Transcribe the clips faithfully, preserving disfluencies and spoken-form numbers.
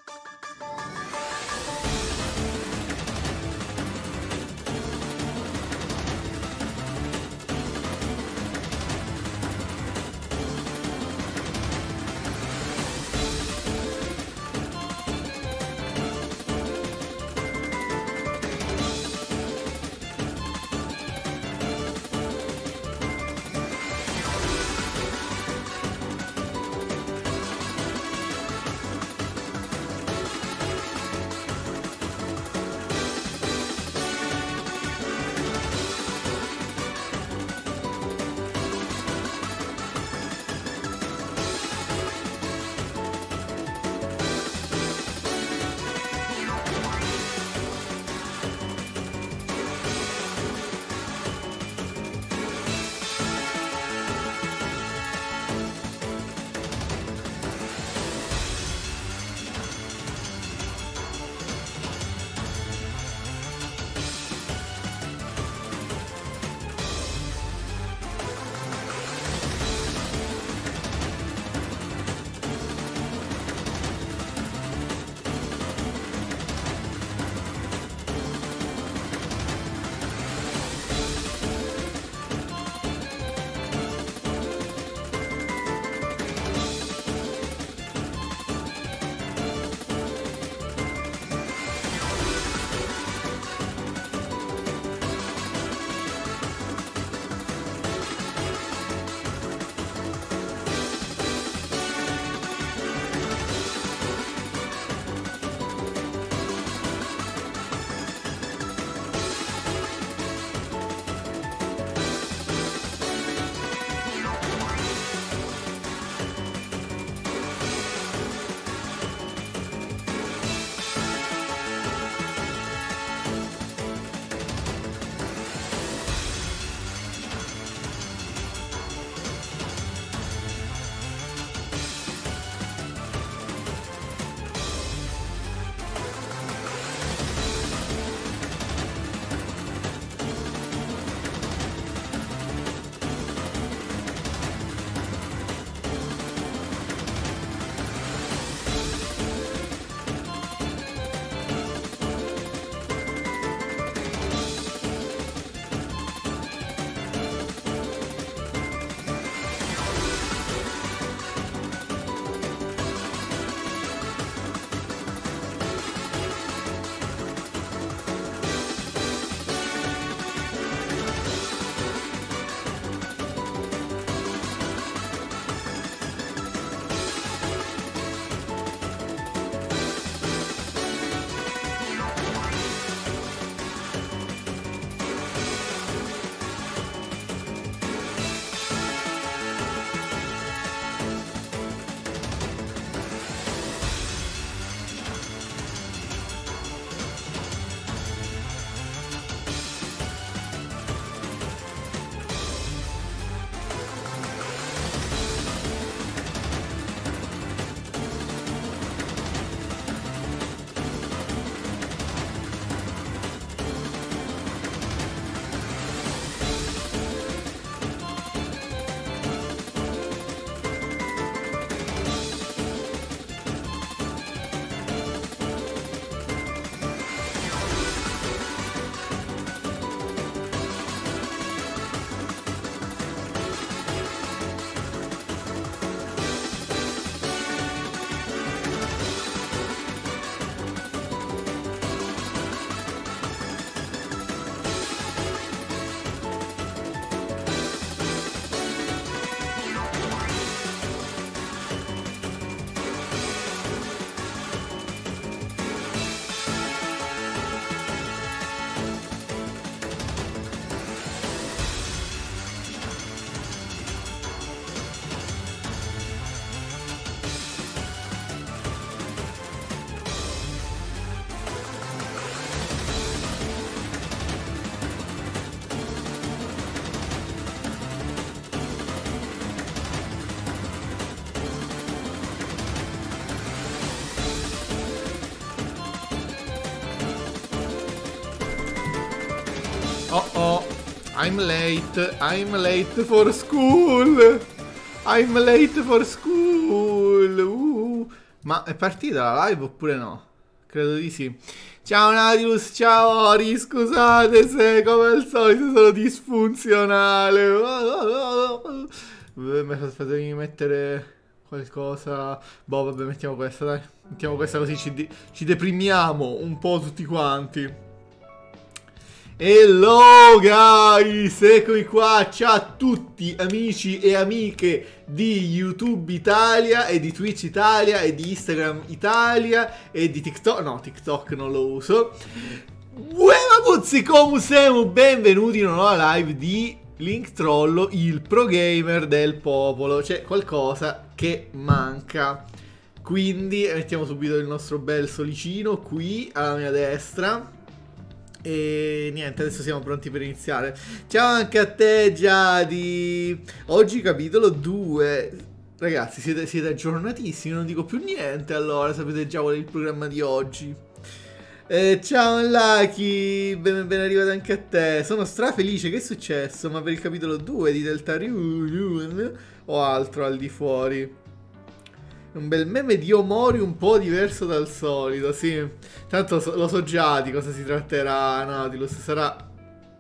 Oh oh, I'm late, I'm late for school. I'm late for school. Uh, Ma è partita la live oppure no? Credo di sì. Ciao Nautilus, ciao Ori, scusate se come al solito sono disfunzionale. Fatemi mettere qualcosa. Boh, vabbè, mettiamo questa, dai. Mettiamo questa così ci, de ci deprimiamo un po' tutti quanti. Hello guys, eccomi qua, ciao a tutti amici e amiche di YouTube Italia e di Twitch Italia e di Instagram Italia e di TikTok, no TikTok non lo uso. Uè ragazzi, come siamo? Benvenuti in una nuova live di Link Trollo, il pro gamer del popolo. C'è qualcosa che manca, quindi mettiamo subito il nostro bel solicino qui alla mia destra. E niente, adesso siamo pronti per iniziare. Ciao anche a te Giadi. Oggi capitolo due. Ragazzi siete, siete aggiornatissimi, non dico più niente. Allora sapete già qual è il programma di oggi. eh, Ciao Lucky, ben, ben arrivato anche a te. Sono strafelice, che è successo? Ma per il capitolo due di Deltarune o altro al di fuori? Un bel meme di Omori un po' diverso dal solito, sì. Tanto so, lo so già di cosa si tratterà Nautilus, sarà...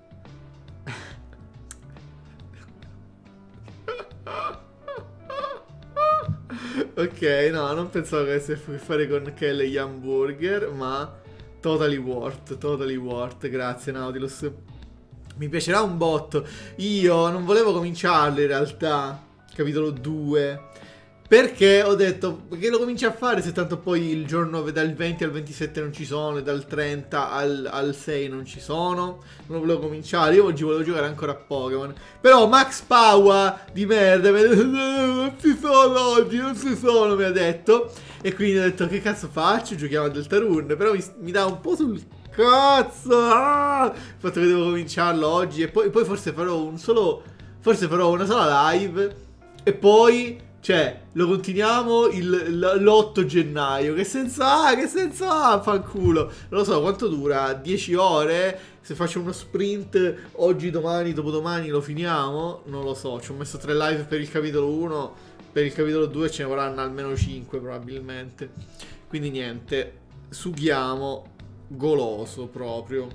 Ok, no, non pensavo che avesse a che fare con Kell e gli hamburger, ma... Totally worth, totally worth, grazie Nautilus. Mi piacerà un botto. Io non volevo cominciarlo in realtà, capitolo due... Perché ho detto che lo cominci a fare se tanto poi il giorno dal venti al ventisette non ci sono e dal trenta al, al sei non ci sono. Non lo volevo cominciare, io oggi volevo giocare ancora a Pokémon. Però Max Power di merda mi ha detto non ci sono oggi, non ci sono, mi ha detto. E quindi ho detto che cazzo faccio? Giochiamo a Deltarune. Però mi, mi dà un po' sul cazzo. Ah! Il fatto che devo cominciarlo oggi e poi, poi forse farò un solo... Forse farò una sola live e poi... Cioè, lo continuiamo l'otto gennaio. Che senso ha? Che senso ha? Fanculo. Non lo so, quanto dura? dieci ore? Se faccio uno sprint oggi, domani, dopodomani lo finiamo? Non lo so. Ci ho messo tre live per il capitolo uno. Per il capitolo due ce ne vorranno almeno cinque probabilmente. Quindi niente. Sughiamo. Goloso proprio.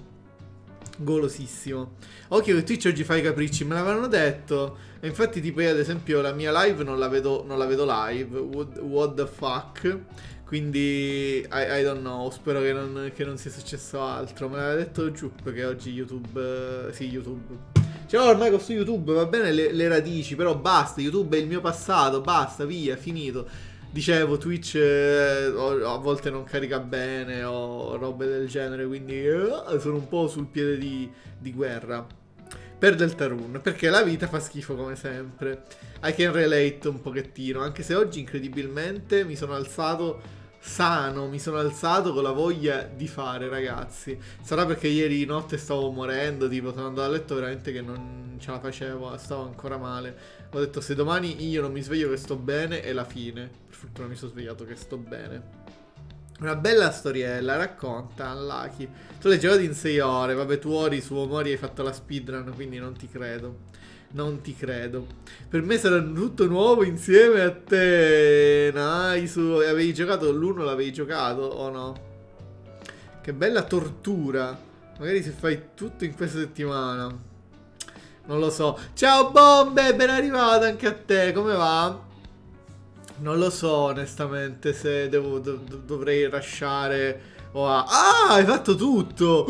Golosissimo. Occhio che Twitch oggi fa i capricci, me l'avevano detto. E infatti tipo io ad esempio la mia live non la vedo, non la vedo live. What, what the fuck. Quindi I, I don't know. Spero che non, che non sia successo altro. Me l'aveva detto Giup che oggi YouTube eh, sì YouTube Cioè ormai su YouTube va bene le, le radici, però basta. YouTube è il mio passato, basta, via, finito. Dicevo, Twitch eh, a volte non carica bene o robe del genere, quindi eh, sono un po' sul piede di, di guerra per Deltarune, perché la vita fa schifo come sempre. I can relate un pochettino, anche se oggi incredibilmente mi sono alzato sano, mi sono alzato con la voglia di fare, ragazzi. Sarà perché ieri notte stavo morendo, tipo sono andato a letto veramente che non ce la facevo, stavo ancora male. Ho detto se domani io non mi sveglio che sto bene è la fine. Per fortuna mi sono svegliato che sto bene. Una bella storiella, racconta Unlucky. Tu l'hai giocato in sei ore, vabbè tu Ori su Omori hai fatto la speedrun, quindi non ti credo. Non ti credo. Per me sarà tutto nuovo insieme a te. Nice. Avevi giocato l'uno, l'avevi giocato o no? Che bella tortura. Magari se fai tutto in questa settimana. Non lo so. Ciao Bombe, ben arrivato anche a te. Come va? Non lo so onestamente se devo, dov dovrei rushare o a... Ah, hai fatto tutto.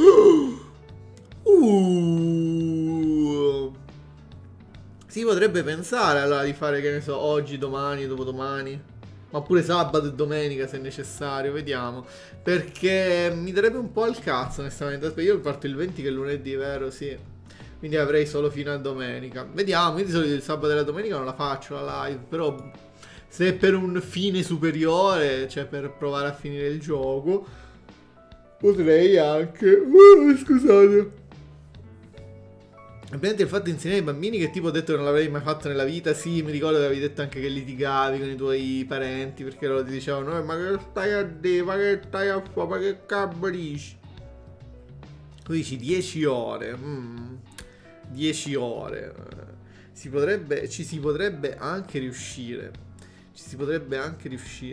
Uh. Si potrebbe pensare allora di fare, che ne so, oggi, domani, dopodomani. Ma pure sabato e domenica se necessario, vediamo. Perché mi darebbe un po' al cazzo onestamente. Aspetta, io parto il venti che è lunedì, vero? Sì. Quindi avrei solo fino a domenica. Vediamo, io di solito il sabato e la domenica non la faccio la live. Però se è per un fine superiore, cioè per provare a finire il gioco, potrei anche... Uh, scusate. Ovviamente il fatto di insegnare ai bambini che tipo ho detto che non l'avrei mai fatto nella vita. Sì, mi ricordo che avevi detto anche che litigavi con i tuoi parenti perché loro ti dicevano eh, ma che stai a dire, ma che stai a fare, ma che cabrisci. Tu dici dieci ore mm, dieci ore si potrebbe, ci si potrebbe anche riuscire. Ci si potrebbe anche riuscire.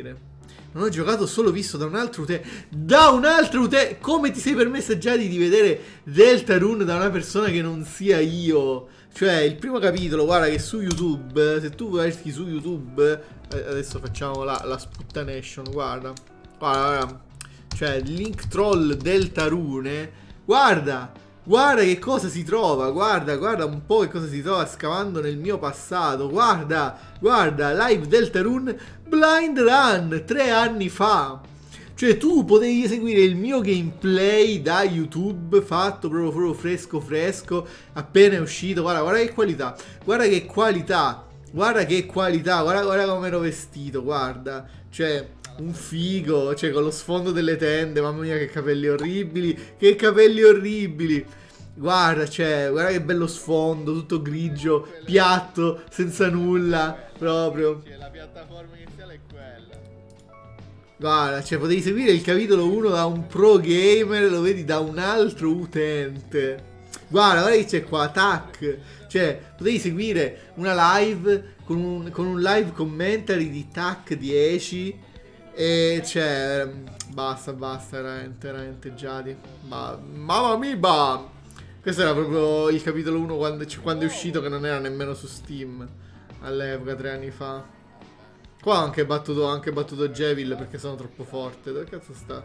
Non ho giocato, solo visto da un altro utente. Da un altro utente? Come ti sei permesso già di vedere Deltarune da una persona che non sia io? Cioè, il primo capitolo, guarda che su YouTube, se tu vai su YouTube, adesso facciamo la, la sputtanation, guarda. Guarda, guarda. Cioè, link troll Deltarune. Guarda, guarda che cosa si trova. Guarda, guarda un po' che cosa si trova scavando nel mio passato. Guarda, guarda, live Deltarune Blind Run, tre anni fa. Cioè, tu potevi seguire il mio gameplay da YouTube, fatto proprio, proprio fresco fresco, appena è uscito. Guarda, guarda che qualità. Guarda che qualità. Guarda che qualità. Guarda, guarda come ero vestito, guarda. Cioè, un figo, cioè con lo sfondo delle tende. Mamma mia, che capelli orribili. Che capelli orribili. Guarda, cioè, guarda che bello sfondo, tutto grigio, piatto, senza nulla, proprio. La piattaforma iniziale è quella. Guarda, cioè, potevi seguire il capitolo uno da un pro gamer, lo vedi da un altro utente. Guarda, guarda che c'è qua, tac. Cioè, potevi seguire una live con un, con un live commentary di tac dieci. E cioè, basta, basta, veramente, veramente Giadi. Ma, mamma mia, bah. Questo era proprio il capitolo uno quando, quando è uscito, che non era nemmeno su Steam all'epoca, tre anni fa. Qua ho anche battuto, anche battuto Jevil perché sono troppo forte. Dove cazzo sta?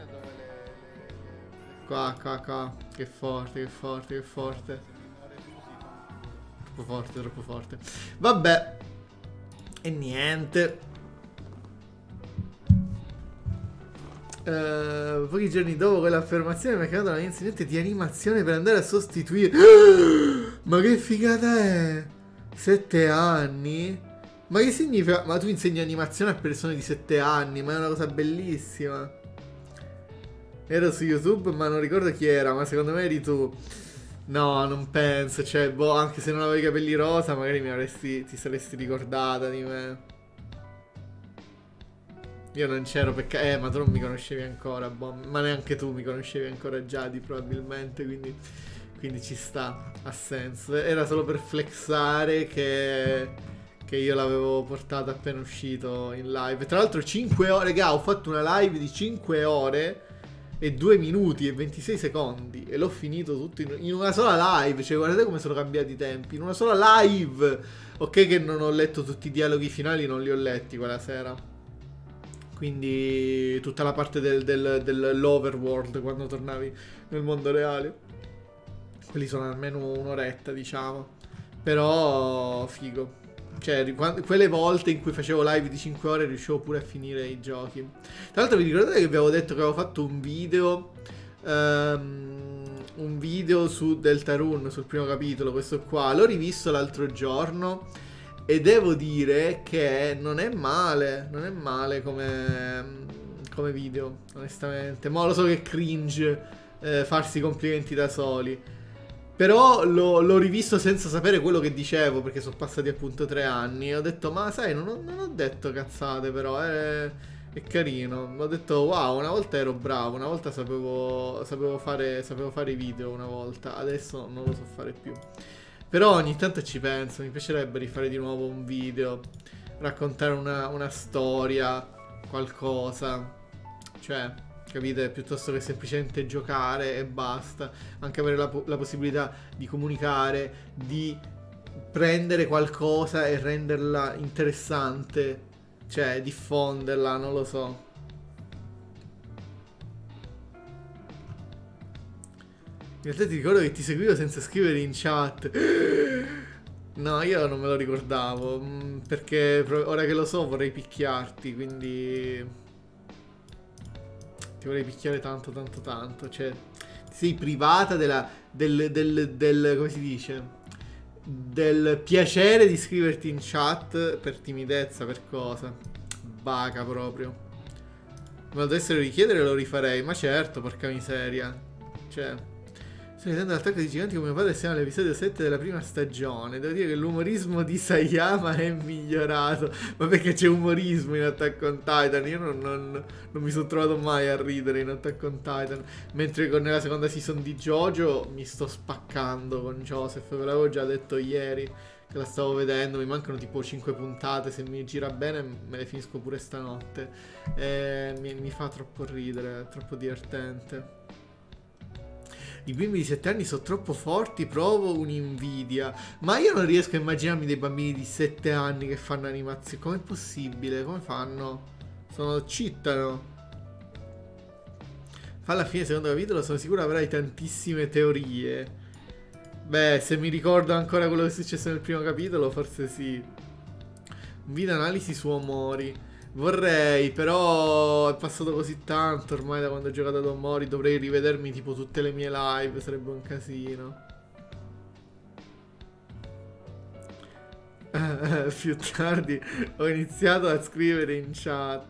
Qua, qua, qua. Che forte, che forte, che forte. Troppo forte, troppo forte. Vabbè. E niente. Uh, pochi giorni dopo quell'affermazione mi ha chiamato la mia insegnante di animazione per andare a sostituire. Ma che figata è? Sette anni? Ma che significa? Ma tu insegni animazione a persone di sette anni? Ma è una cosa bellissima. Ero su YouTube ma non ricordo chi era. Ma secondo me eri tu. No, non penso. Cioè, boh, anche se non avevi i capelli rosa magari mi avresti, ti saresti ricordata di me. Io non c'ero perché... Eh, ma tu non mi conoscevi ancora, boh. Ma neanche tu mi conoscevi ancora Giadi, probabilmente, quindi... Quindi ci sta, ha senso. Era solo per flexare che... Che io l'avevo portato appena uscito in live. Tra l'altro cinque ore, raga, ho fatto una live di cinque ore e due minuti e ventisei secondi. E l'ho finito tutto in, in una sola live. Cioè, guardate come sono cambiati i tempi. In una sola live. Ok che non ho letto tutti i dialoghi finali, non li ho letti quella sera. Quindi tutta la parte del, del, dell'overworld quando tornavi nel mondo reale. Quelli sono almeno un'oretta, diciamo. Però figo. Cioè, quelle volte in cui facevo live di cinque ore riuscivo pure a finire i giochi. Tra l'altro vi ricordate che vi avevo detto che avevo fatto un video um, un video su Deltarune, sul primo capitolo, questo qua. L'ho rivisto l'altro giorno e devo dire che non è male. Non è male come, come video, onestamente. Ma lo so che è cringe eh, farsi complimenti da soli. Però l'ho rivisto senza sapere quello che dicevo, perché sono passati appunto tre anni. E ho detto, ma sai, non ho, non ho detto cazzate, però è, è carino. Ho detto, wow, una volta ero bravo, una volta sapevo, sapevo, fare, sapevo fare i video, una volta. Adesso non lo so fare più. Però ogni tanto ci penso, mi piacerebbe rifare di nuovo un video, raccontare una, una storia, qualcosa. Cioè... Capite? Piuttosto che semplicemente giocare e basta. Anche avere la, la possibilità di comunicare, di prendere qualcosa e renderla interessante. Cioè, diffonderla, non lo so. In realtà ti ricordo che ti seguivo senza scrivere in chat. No, io non me lo ricordavo. Perché ora che lo so vorrei picchiarti, quindi... Ti vorrei picchiare tanto, tanto, tanto. Cioè, ti sei privata della, del, del, del, come si dice? Del piacere di scriverti in chat per timidezza, per cosa? Baca proprio. Me lo dovessero richiedere lo rifarei. Ma certo, porca miseria. Cioè... Sto vedendo l'attacco di giganti come mio padre, siamo all'episodio sette della prima stagione. Devo dire che l'umorismo di Sayama è migliorato. Ma perché c'è umorismo in Attack on Titan? Io non, non, non mi sono trovato mai a ridere in Attack on Titan. Mentre con, nella seconda season di JoJo mi sto spaccando con Joseph. Ve l'avevo già detto ieri che la stavo vedendo, mi mancano tipo cinque puntate, se mi gira bene me le finisco pure stanotte. E mi, mi fa troppo ridere, è troppo divertente. I bimbi di sette anni sono troppo forti, provo un'invidia. Ma io non riesco a immaginarmi dei bambini di sette anni che fanno animazioni. Com'è possibile? Come fanno? Sono cittano. Fa alla fine del secondo capitolo, sono sicuro avrai tantissime teorie. Beh, se mi ricordo ancora quello che è successo nel primo capitolo, forse sì. Un video analisi su Omori. Vorrei, però è passato così tanto ormai da quando ho giocato ad Omori. Dovrei rivedermi tipo tutte le mie live, sarebbe un casino. Più tardi ho iniziato a scrivere in chat.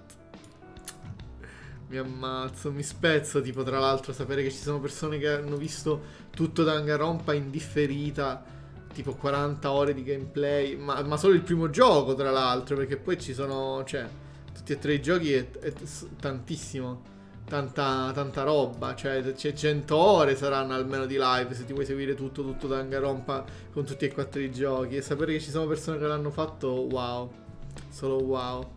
Mi ammazzo, mi spezzo tipo tra l'altro sapere che ci sono persone che hanno visto tutto Danganronpa in differita, tipo quaranta ore di gameplay, ma, ma solo il primo gioco tra l'altro, perché poi ci sono, cioè, tutti e tre i giochi è, è tantissimo, tanta, tanta roba, cioè c'è cento ore saranno almeno di live se ti vuoi seguire tutto, tutto Danganronpa con tutti e quattro i giochi, e sapere che ci sono persone che l'hanno fatto, wow, solo wow.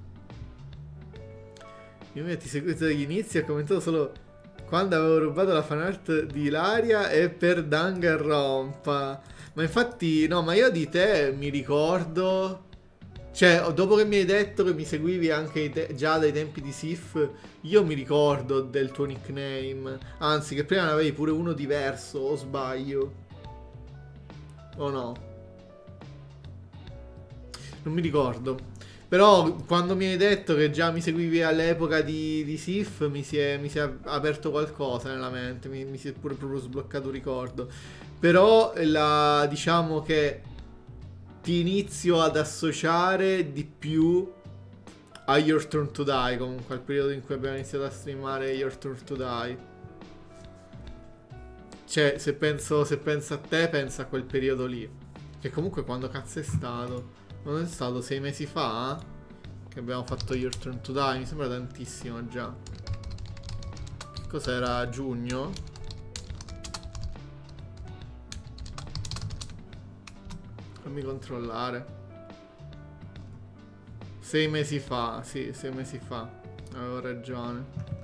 Io mi ti seguito dagli inizi e ho commentato solo quando avevo rubato la fanart di Ilaria e per Danganronpa. Ma infatti, no, ma io di te mi ricordo. Cioè, dopo che mi hai detto che mi seguivi anche già dai tempi di Sif, io mi ricordo del tuo nickname. Anzi, che prima ne avevi pure uno diverso, o sbaglio? O no? Non mi ricordo. Però quando mi hai detto che già mi seguivi all'epoca di, di Sif, mi si, è, mi si è aperto qualcosa nella mente, mi, mi si è pure proprio sbloccato un ricordo. Però la, diciamo che ti inizio ad associare di più a Your Turn to Die, comunque al periodo in cui abbiamo iniziato a streamare Your Turn to Die. Cioè, se penso, se penso a te, penso a quel periodo lì. Che comunque quando cazzo è stato? Non è stato sei mesi fa che abbiamo fatto Your Turn to Die? Mi sembra tantissimo già. Che cos'era? Giugno? Fammi controllare. Sei mesi fa, sì, sei mesi fa. Avevo ragione.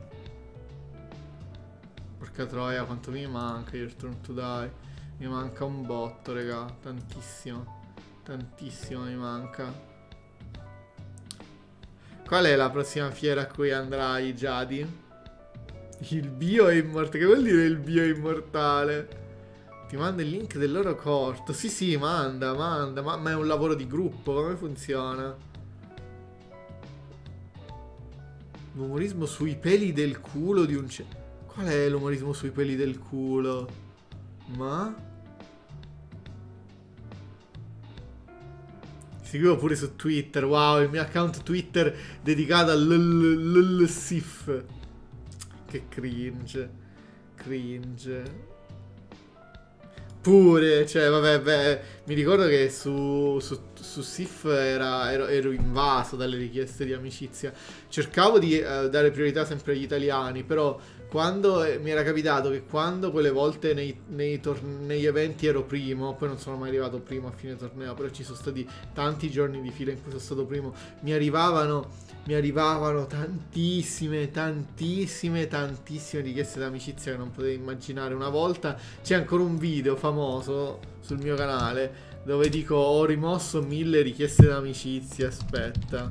Porca troia, quanto mi manca Your Turn to Die. Mi manca un botto, raga, tantissimo. Tantissimo mi manca. Qual è la prossima fiera a cui andrai, Giadi? Il bio è immortale. Che vuol dire il bio è immortale? Ti manda il link del loro corto. Sì, sì, manda, manda. Ma, ma è un lavoro di gruppo, come funziona? L'umorismo sui peli del culo di un... Qual è l'umorismo sui peli del culo? Ma... Seguivo pure su Twitter, wow, il mio account Twitter dedicato al Sif. Che cringe. Cringe. Pure, cioè, vabbè, beh, mi ricordo che su, su, su Sif era, ero, ero invaso dalle richieste di amicizia. Cercavo di uh, dare priorità sempre agli italiani, però quando eh, mi era capitato che quando quelle volte nei, nei negli eventi ero primo, poi non sono mai arrivato primo a fine torneo, però ci sono stati tanti giorni di fila in cui sono stato primo, mi arrivavano, mi arrivavano tantissime, tantissime, tantissime richieste d'amicizia che non potevi immaginare. Una volta c'è ancora un video famoso sul mio canale dove dico ho rimosso mille richieste d'amicizia, aspetta.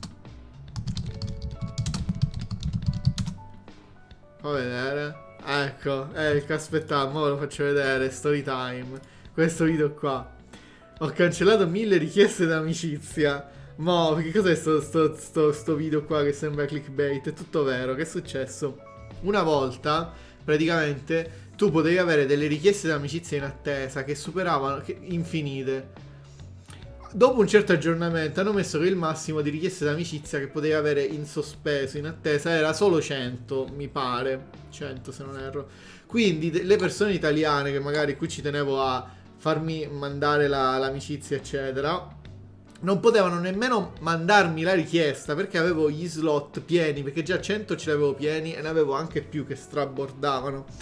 Fa vedere. Ecco, ecco, aspettate, ora lo faccio vedere, story time. Questo video qua. Ho cancellato mille richieste d'amicizia. Mo, che cos'è sto, sto, sto, sto video qua che sembra clickbait? È tutto vero, che è successo? Una volta, praticamente, tu potevi avere delle richieste d'amicizia in attesa che superavano, che, infinite. Dopo un certo aggiornamento hanno messo che il massimo di richieste d'amicizia che potevi avere in sospeso, in attesa, era solo cento, mi pare, cento se non erro. Quindi le persone italiane che magari qui ci tenevo a farmi mandare l'amicizia eccetera, non potevano nemmeno mandarmi la richiesta perché avevo gli slot pieni, perché già cento ce li avevo pieni e ne avevo anche più che strabordavano.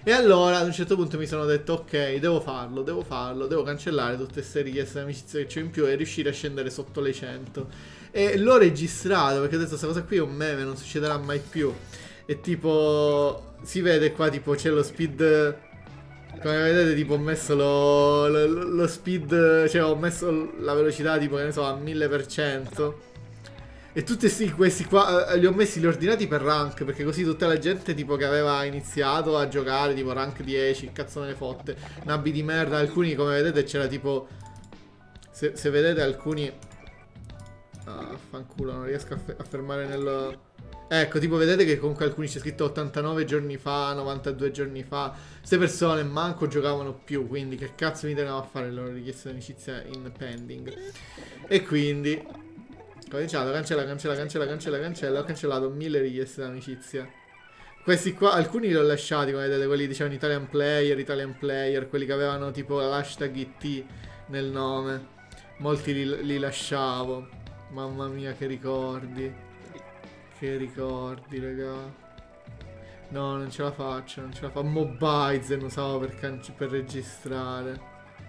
E allora ad un certo punto mi sono detto ok, devo farlo, devo farlo, devo cancellare tutte queste richieste di amicizia che c'ho in più e riuscire a scendere sotto le cento. E l'ho registrato perché ho detto questa cosa qui è un meme, non succederà mai più. E tipo si vede qua tipo c'è lo speed, come vedete tipo ho messo lo, lo, lo speed, cioè ho messo la velocità tipo che ne so a mille per cento. E tutti sti, questi qua eh, li ho messi li ho ordinati per rank, perché così tutta la gente tipo che aveva iniziato a giocare tipo rank dieci, cazzo me ne fotte, nabbi di merda, alcuni come vedete c'era tipo, se, se vedete alcuni, ah fanculo non riesco a, a fermare nel, ecco tipo vedete che comunque alcuni c'è scritto ottantanove giorni fa, novantadue giorni fa, queste persone manco giocavano più, quindi che cazzo mi tenevano a fare le loro richieste di amicizia in pending. E quindi cominciato, cancella, cancella, cancella, cancella, cancella. Ho cancellato mille richieste d'amicizia. Questi qua, alcuni li ho lasciati, come vedete, quelli dicevano Italian Player, Italian Player, quelli che avevano tipo l'hashtag I T nel nome. Molti li, li lasciavo. Mamma mia, che ricordi. Che ricordi, raga. No, non ce la faccio, non ce la faccio. Mobizen usavo per, per registrare.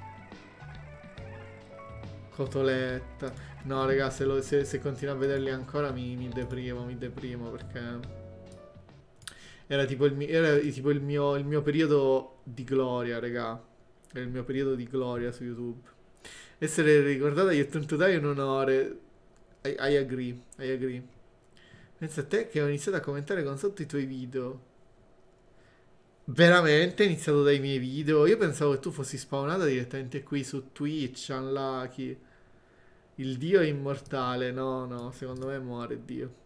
Cotoletta. No, raga, se, lo, se, se continuo a vederli ancora mi, mi deprimo, mi deprimo perché era tipo, il, mi- era tipo il, mio, il mio periodo di gloria, raga. Era il mio periodo di gloria su YouTube. Essere ricordata di ottantuno dai è un onore. I, I agree, I agree. Pensa a te che ho iniziato a commentare con sotto i tuoi video. Veramente? È iniziato dai miei video? Io pensavo che tu fossi spawnata direttamente qui su Twitch, Unlucky. Il dio è immortale. No, no, secondo me muore Dio.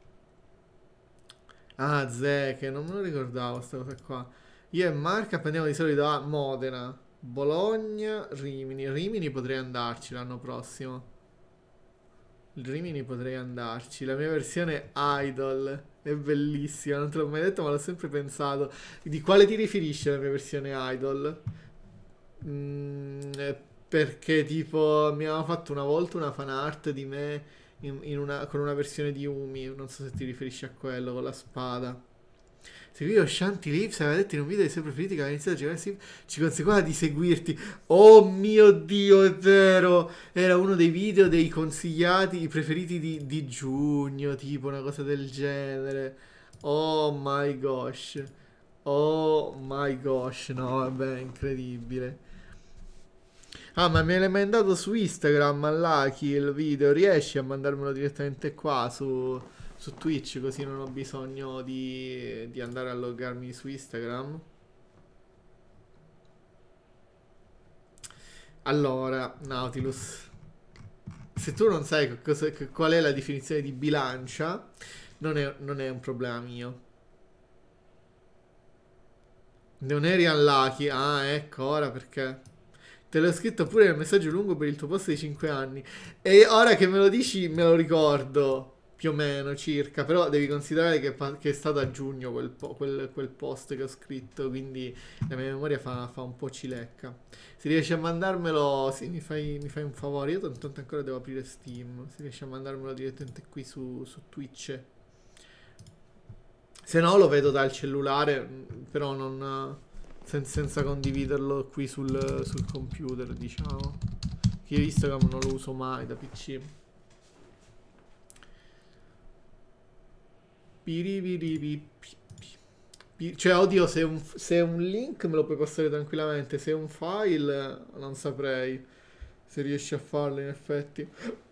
Ah, Zeke, non me lo ricordavo sta cosa qua. Io e Marco appendiamo di solito a Modena, Bologna, Rimini. Rimini potrei andarci l'anno prossimo. Il Rimini potrei andarci. La mia versione Idol è bellissima, non te l'ho mai detto, ma l'ho sempre pensato. Di quale ti riferisci la mia versione Idol? Mm, eh, perché tipo mi aveva fatto una volta una fan art di me in, in una, con una versione di Umi, non so se ti riferisci a quello, con la spada. Seguivo Shanty Lips, aveva detto in un video dei suoi preferiti che aveva iniziato a giocare Sim, ci conseguava di seguirti. Oh mio Dio, è vero! Era uno dei video dei consigliati, i preferiti di, di giugno, tipo una cosa del genere. Oh my gosh. Oh my gosh, no, vabbè, incredibile. Ah, ma me l'hai mandato su Instagram, Lucky, il video. Riesci a mandarmelo direttamente qua su, su Twitch, così non ho bisogno di, di andare a loggarmi su Instagram? Allora, Nautilus, se tu non sai che cosa- che- qual è la definizione di bilancia, non è, non è un problema mio. Non eri unlucky? Ah, ecco, ora perché? Te l'ho scritto pure nel messaggio lungo per il tuo post dei cinque anni. E ora che me lo dici, me lo ricordo. Più o meno, circa. Però devi considerare che, pa- che è stato a giugno quel, po- quel- quel post che ho scritto. Quindi la mia memoria fa, fa un po' cilecca. Se riesci a mandarmelo, sì, mi fai, mi fai un favore. Io tanto ancora devo aprire Steam. Se riesci a mandarmelo direttamente qui su, su Twitch. Se no lo vedo dal cellulare, mh, però non, sen- senza condividerlo qui sul, sul computer, diciamo. Che io Instagram non lo uso mai da P C. Piripiripi- pi- Cioè, oddio, se è un, se è un link me lo puoi passare tranquillamente. Se è un file, non saprei se riesci a farlo, in effetti.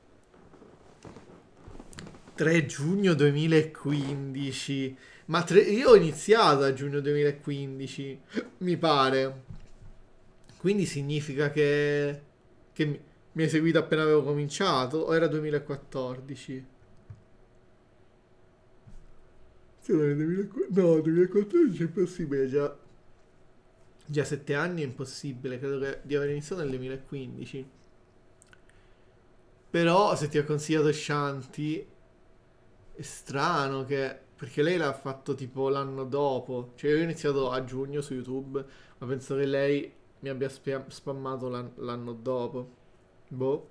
tre giugno duemilaquindici. Ma tre- io ho iniziato a giugno duemilaquindici, mi pare. Quindi significa che, che mi, mi hai seguito appena avevo cominciato? O era duemilaquattordici? Sì, era duemilaquattordici. No, duemilaquattordici è impossibile, già, già sette anni è impossibile. Credo che, di aver iniziato nel duemilaquindici. Però se ti ha consigliato Shanti, è strano che... Perché lei l'ha fatto tipo l'anno dopo. Cioè io ho iniziato a giugno su YouTube, ma penso che lei mi abbia spia- spammato l'an- l'anno dopo. Boh,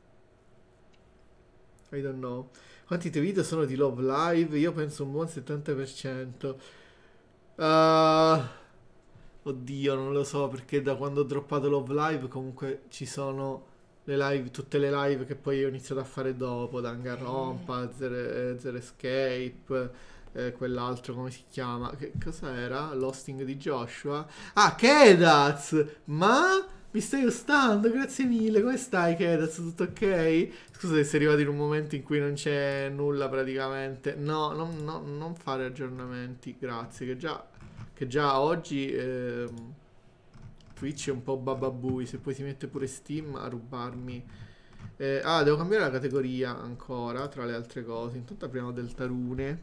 I don't know. Quanti tuoi video sono di Love Live? Io penso un buon settanta per cento. Uh, Oddio, non lo so, perché da quando ho droppato Love Live comunque ci sono le live, tutte le live che poi ho iniziato a fare dopo, Danganronpa, Zero, Zero Escape, eh, quell'altro come si chiama? Che cosa era? L'hosting di Joshua? Ah, Kedaz! Ma mi stai ostando, grazie mille, come stai Kedaz? Tutto ok? Scusa se sei arrivato in un momento in cui non c'è nulla praticamente. No, non, no, non fare aggiornamenti, grazie, che già... Che già oggi ehm, Twitch è un po' bababui. Se poi si mette pure Steam a rubarmi. Eh, ah, devo cambiare la categoria ancora, tra le altre cose. Intanto apriamo Deltarune.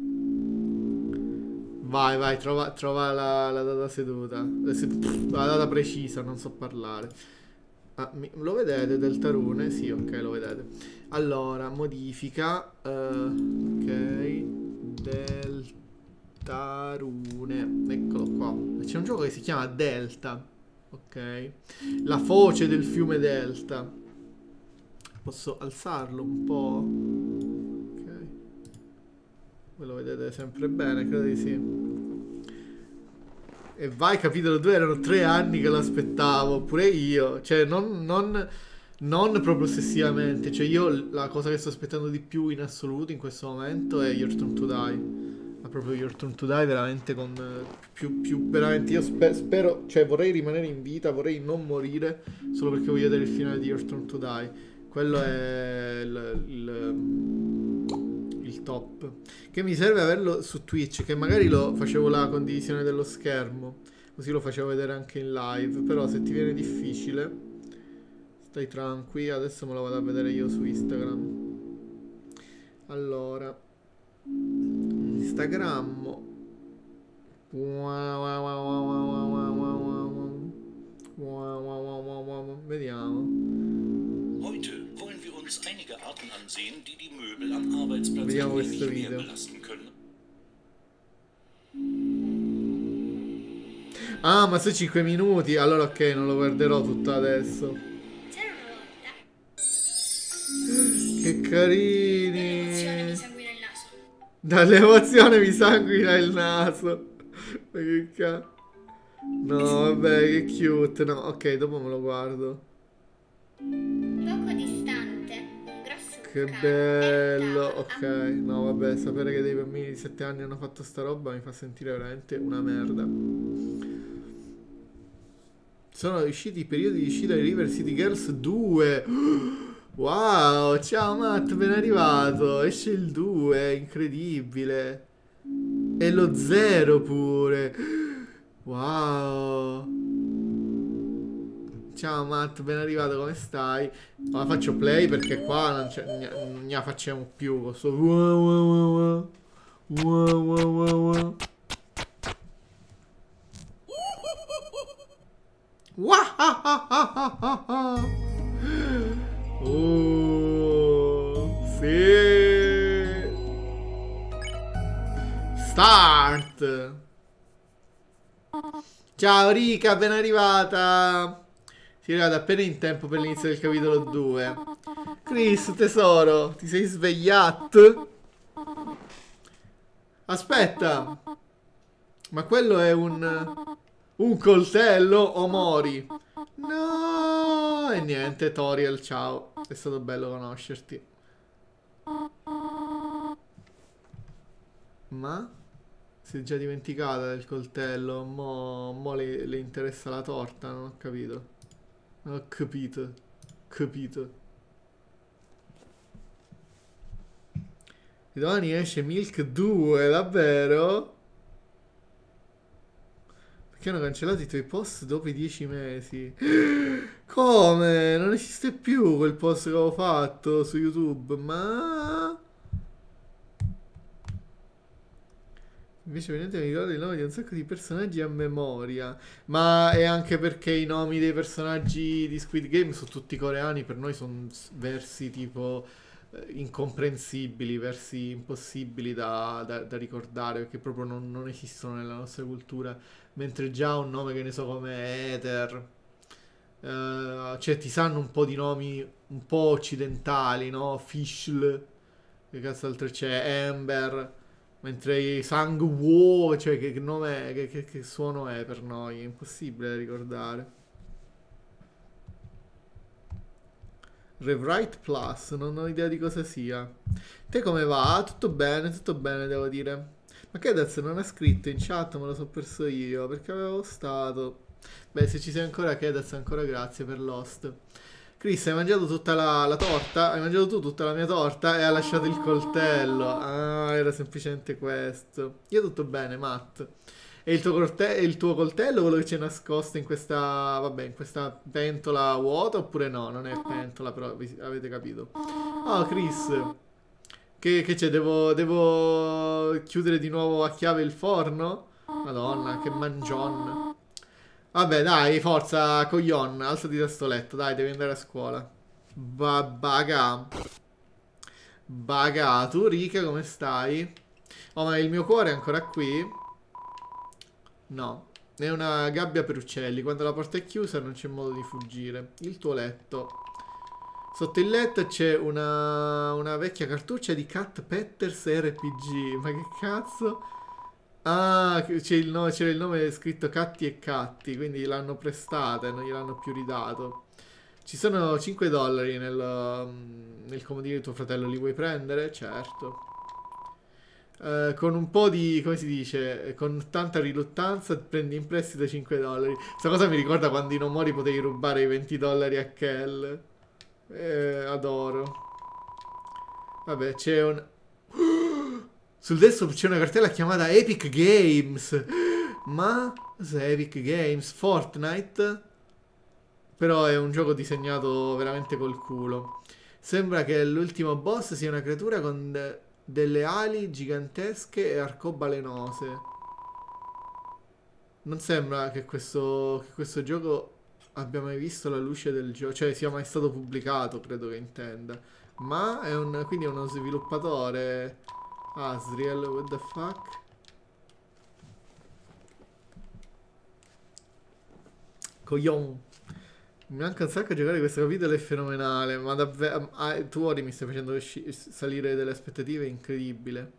Vai, vai, trova, trova la, la data seduta. La data precisa, non so parlare. Ah, mi, lo vedete Deltarune? Sì, ok, lo vedete. Allora, modifica. Uh, ok. Deltarune. Tarune, eccolo qua. C'è un gioco che si chiama Delta. Ok. La foce del fiume Delta. Posso alzarlo un po'? Ok. Voi lo vedete sempre bene, credo di sì. E vai, capitolo due, erano tre anni che lo aspettavo. Pure io. Cioè, non, non, non proprio ossessivamente. Cioè, io la cosa che sto aspettando di più in assoluto in questo momento è Your Turn to Die. Proprio Your Turn to Die veramente con più, più veramente io spe spero, cioè vorrei rimanere in vita, vorrei non morire solo perché voglio vedere il finale di Your Turn to Die. Quello è il, il, il top, che mi serve averlo su Twitch, che magari lo facevo la condivisione dello schermo, così lo facevo vedere anche in live. Però se ti viene difficile stai tranqui, adesso me lo vado a vedere io su Instagram. Allora Instagram. Vediamo. Heute wollen wir uns einige Arten ansehen, die die Möbel am Arbeitsplatz Vediamo ein wenig questo mehr video. belasten können. Ah, ma sono cinque minuti. Allora ok, non lo guarderò tutto adesso. C'era una volta. Che carini. Dall'emozione mi sanguina il naso. Dall'emozione mi sanguina il naso. Ma che cazzo. No, vabbè, che cute. No, ok, dopo me lo guardo. Poco distante, un grosso Che vulcano bello. eruttava Ok, a- no, vabbè, sapere che dei bambini di sette anni hanno fatto sta roba mi fa sentire veramente una merda. Sono usciti i periodi di uscita di River City Girls due. Wow, ciao Matt, ben arrivato. Esce il due, incredibile. E lo zero pure. Wow. Ciao Matt, ben arrivato, come stai? Ma faccio play perché qua non, ce- non ne facciamo più. Con sto wow, wow, wow, wow, wow, wow, wow. Wahahahaha. Oh, sì. Start. Ciao Rika, ben arrivata. Si è arrivata appena in tempo per l'inizio del capitolo due. Chris, tesoro, ti sei svegliato? Aspetta. Ma quello è un... Un coltello o mori? No! E niente, Toriel, ciao. È stato bello conoscerti. Ma? Si è già dimenticata del coltello. Mo, mo le, le interessa la torta, non ho capito. Non ho capito. Capito. E domani esce Milk due, davvero? Perché hanno cancellato i tuoi post dopo i dieci mesi? Come? Non esiste più quel post che avevo fatto su YouTube, ma... Invece vedete mi ricordo il nome di un sacco di personaggi a memoria. Ma è anche perché i nomi dei personaggi di Squid Game sono tutti coreani, per noi sono versi tipo eh, incomprensibili, versi impossibili da, da- da ricordare, perché proprio non, non esistono nella nostra cultura. Mentre già un nome che ne so come Ether, eh, cioè ti sanno un po' di nomi un po' occidentali, no? Fishl, che cazzo altro c'è? Amber. Mentre i Sang Wo, cioè che, che nome, che, che, che suono è per noi? È impossibile da ricordare. Rewrite Plus, non ho idea di cosa sia. Te come va? Tutto bene, tutto bene, devo dire. Ma che adesso non ha scritto in chat, me lo so perso io, perché avevo stato. Beh, se ci sei ancora, che adesso ancora grazie per l'host. Chris, hai mangiato tutta la, la torta? Hai mangiato tu tutta la mia torta e hai lasciato il coltello. Ah, era semplicemente questo. Io tutto bene, Matt. E il tuo, corte- il tuo coltello, quello che c'è nascosto in questa, vabbè, in questa pentola vuota oppure no? Non è pentola, però vi- avete capito. Oh, Chris, che, che c'è? Devo, devo chiudere di nuovo a chiave il forno? Madonna, che mangion. Vabbè, dai, forza, coglion, alzati da sto letto, dai, devi andare a scuola. Ba- baga. Baga, tu, Rica, come stai? Oh, ma il mio cuore è ancora qui? No, è una gabbia per uccelli. Quando la porta è chiusa non c'è modo di fuggire. Il tuo letto. Sotto il letto c'è una, una vecchia cartuccia di Cat Petters R P G. Ma che cazzo? Ah, c'è il nome, c'era il nome scritto Catti e Catti, quindi l'hanno prestata e non gliel'hanno più ridato. Ci sono cinque dollari nel, nel comodino di tuo fratello, li vuoi prendere? Certo. Eh, con un po' di, come si dice, con tanta riluttanza prendi in prestito cinque dollari. Questa cosa mi ricorda quando in Omori potevi rubare i venti dollari a Kel. Eh, adoro. Vabbè, c'è un... Sul desktop c'è una cartella chiamata Epic Games. Ma cos'è Epic Games? Fortnite? Però è un gioco disegnato veramente col culo. Sembra che l'ultimo boss sia una creatura con de- delle ali gigantesche e arcobalenose. Non sembra che questo, che questo gioco abbia mai visto la luce del gioco, cioè sia mai stato pubblicato, credo che intenda. Ma è un, quindi è uno sviluppatore... Asriel, what the fuck? Coglion. Mi manca un sacco a giocare questo capitolo, è fenomenale. Ma davvero, ah, tu ora mi stai facendo sci- salire delle aspettative incredibile.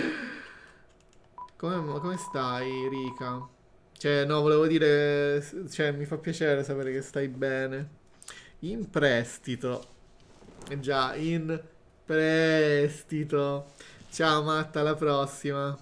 Come, come stai, Rica? Cioè, no, volevo dire, cioè, mi fa piacere sapere che stai bene. In prestito. Eh già, in prestito. Ciao Matta, alla prossima.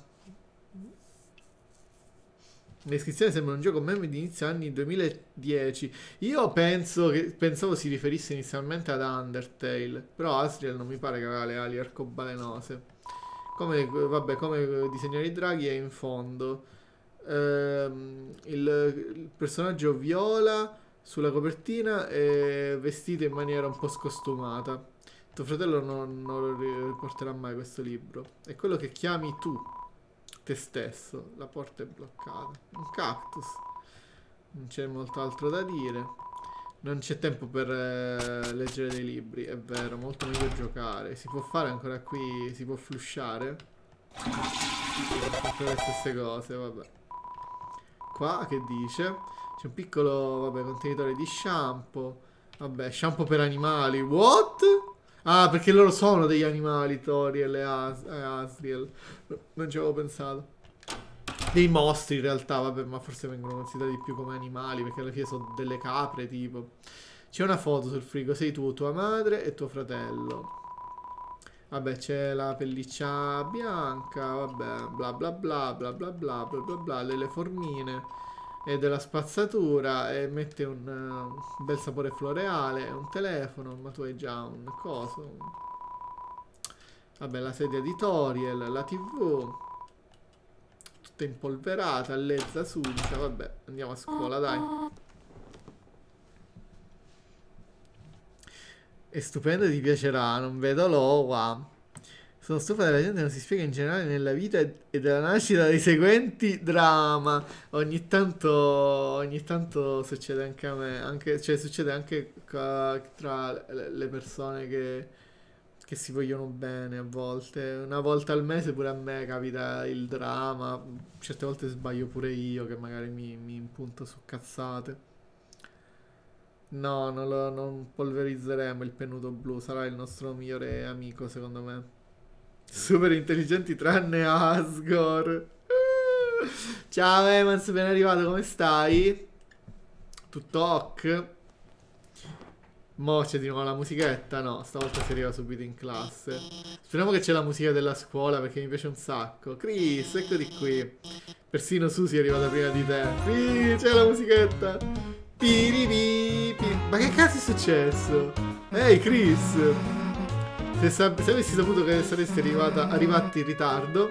L'iscrizione sembra un gioco meme di inizio anni duemiladieci. Io penso che pensavo si riferisse inizialmente ad Undertale, però Asriel non mi pare che aveva le ali arcobalenose. Come, vabbè, come disegnare i draghi è in fondo. Ehm, il, il personaggio viola sulla copertina è vestito in maniera un po' scostumata. Tuo fratello non, non lo riporterà mai questo libro. È quello che chiami tu, te stesso. La porta è bloccata. Un cactus. Non c'è molto altro da dire. Non c'è tempo per eh, leggere dei libri, è vero, molto meglio giocare. Si può fare ancora qui, si può flushare. Tutte le stesse cose, vabbè. Qua che dice? C'è un piccolo, vabbè, contenitore di shampoo. Vabbè, shampoo per animali. What? Ah, perché loro sono degli animali, Toriel e As- e Asriel. Non ci avevo pensato. Dei mostri in realtà, vabbè, ma forse vengono considerati più come animali, perché alla fine sono delle capre, tipo. C'è una foto sul frigo, sei tu, tua madre e tuo fratello. Vabbè, c'è la pelliccia bianca, vabbè, bla bla bla bla bla bla bla bla bla, delle formine e della spazzatura e mette un, uh, un bel sapore floreale, un telefono, ma tu hai già un coso. Vabbè, la sedia di Toriel, la tivù, tutta impolverata, lezza sudicia, vabbè, andiamo a scuola, dai. È stupendo e ti piacerà, non vedo l'ora. Sono stufa della gente non si spiega in generale nella vita e della nascita dei seguenti drama. Ogni tanto, ogni tanto succede anche a me, anche, cioè succede anche ca- tra le le persone che, che si vogliono bene a volte. Una volta al mese pure a me capita il dramma. Certe volte sbaglio pure io che magari mi, mi impunto su cazzate. No, non, lo, non polverizzeremo il pennuto blu, sarà il nostro migliore amico secondo me. Super intelligenti tranne Asgore. Ciao Evans, ben arrivato, come stai? Tutto ok? Mo' c'è di nuovo la musichetta? No, stavolta si arriva subito in classe. Speriamo che c'è la musica della scuola perché mi piace un sacco. Chris, eccoti qui. Persino Susi è arrivata prima di te. Sì, c'è la musichetta. Piripipi. Ma che cazzo è successo? Ehi Chris, se, sap se avessi saputo che saresti arrivata arrivati in ritardo.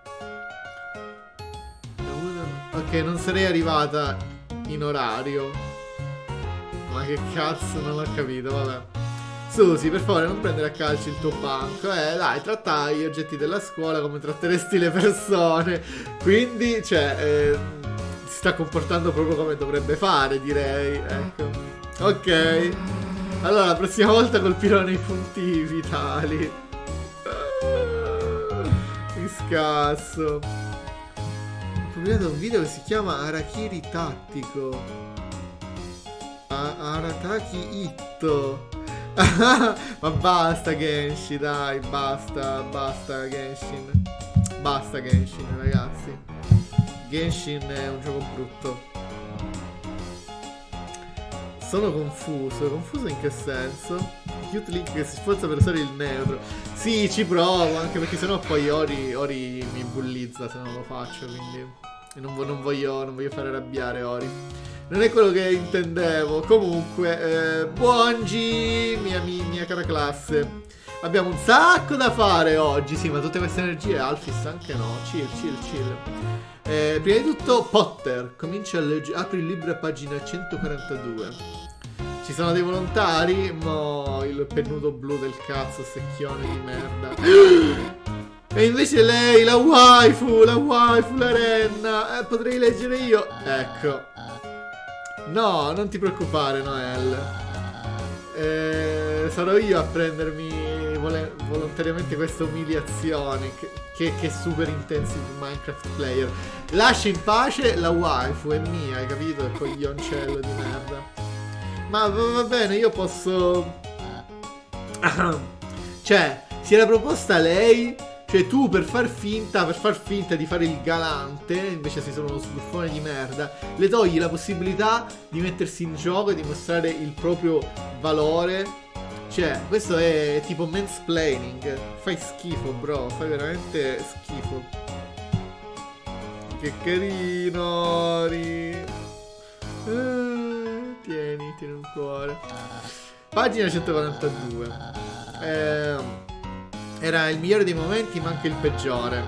Ok, non sarei arrivata in orario. Ma che cazzo, non ho capito, vabbè. Susi, per favore non prendere a calcio il tuo banco. Eh, dai, tratta gli oggetti della scuola come tratteresti le persone. Quindi, cioè, eh, si sta comportando proprio come dovrebbe fare, direi. Ecco. Ok. Allora, la prossima volta colpirò nei punti vitali. Mi scasso. Ho pubblicato un video che si chiama Harakiri Tattico. Arataki Itto. Ma basta Genshin, dai, basta, basta Genshin. Basta Genshin, ragazzi. Genshin è un gioco brutto. Sono confuso, confuso in che senso? Cute Link che si sforza per usare il neutro. Sì, ci provo, anche perché sennò poi Ori, Ori mi bullizza se non lo faccio, quindi non, non, voglio, non voglio fare arrabbiare Ori. Non è quello che intendevo. Comunque, eh, buongi, mia, mia, mia cara classe. Abbiamo un sacco da fare oggi. Sì, ma tutte queste energie, Alphys anche no. Chill, chill, chill. Eh, prima di tutto, Potter. Comincia a leggere. Apri il libro a pagina centoquarantadue. Ci sono dei volontari. Mo il pennuto blu del cazzo, secchione di merda. E invece lei, la waifu, la waifu, la renna. Eh, potrei leggere io. Ecco. No, non ti preoccupare, Noel. Eh, sarò io a prendermi volontariamente questa umiliazione. Che, che, che super intensive Minecraft player. Lascia in pace la waifu, è mia, hai capito? Il coglioncello di merda. Ma va, va bene, io posso. Cioè, si era proposta lei. Cioè tu per far finta, per far finta di fare il galante, invece sei solo uno sbuffone di merda, le togli la possibilità di mettersi in gioco e di mostrare il proprio valore. Cioè, questo è tipo mansplaining. Fai schifo, bro, fai veramente schifo. Che carino, Ori. Eh, tieni, tieni un cuore. Pagina centoquarantadue. Ehm... Era il migliore dei momenti, ma anche il peggiore.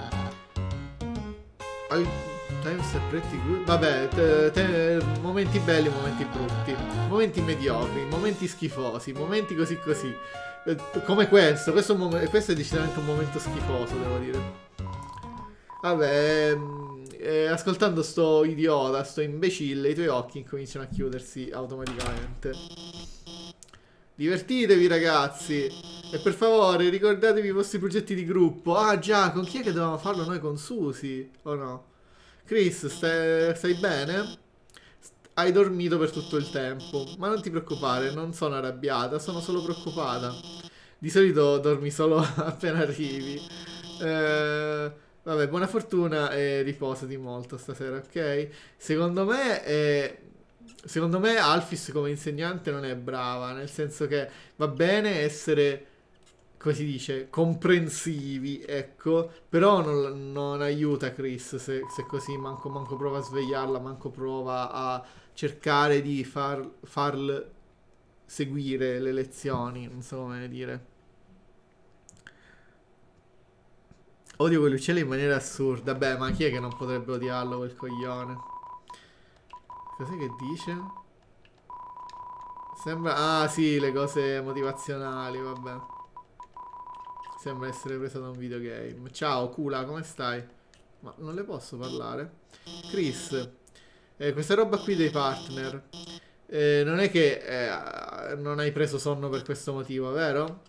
Times are pretty good. Vabbè, te, te, momenti belli, momenti brutti. Momenti mediocri, momenti schifosi, momenti così così. Eh, come questo. Questo, questo è decisamente un momento schifoso, devo dire. Vabbè, eh, ascoltando sto idiota, sto imbecille, i tuoi occhi incominciano a chiudersi automaticamente. Divertitevi ragazzi. E per favore ricordatevi i vostri progetti di gruppo. Ah già, con chi è che dovevamo farlo noi? Con Susi o no? Chris, stai, stai bene? Hai dormito per tutto il tempo. Ma non ti preoccupare, non sono arrabbiata, sono solo preoccupata. Di solito dormi solo appena arrivi. eh, Vabbè, buona fortuna e riposati molto stasera, ok? Secondo me è... Secondo me Alphys come insegnante non è brava, nel senso che va bene essere, come si dice, comprensivi, ecco, però non, non aiuta Chris se, se così, manco, manco prova a svegliarla, manco prova a cercare di far, farl seguire le lezioni, non so come dire. Odio quell'uccello in maniera assurda, beh, ma chi è che non potrebbe odiarlo quel coglione? Cos'è che dice? Sembra... Ah sì, le cose motivazionali, vabbè. Sembra essere presa da un videogame. Ciao, Kula, come stai? Ma non le posso parlare? Chris, eh, questa roba qui dei partner, eh, non è che eh, non hai preso sonno per questo motivo, vero?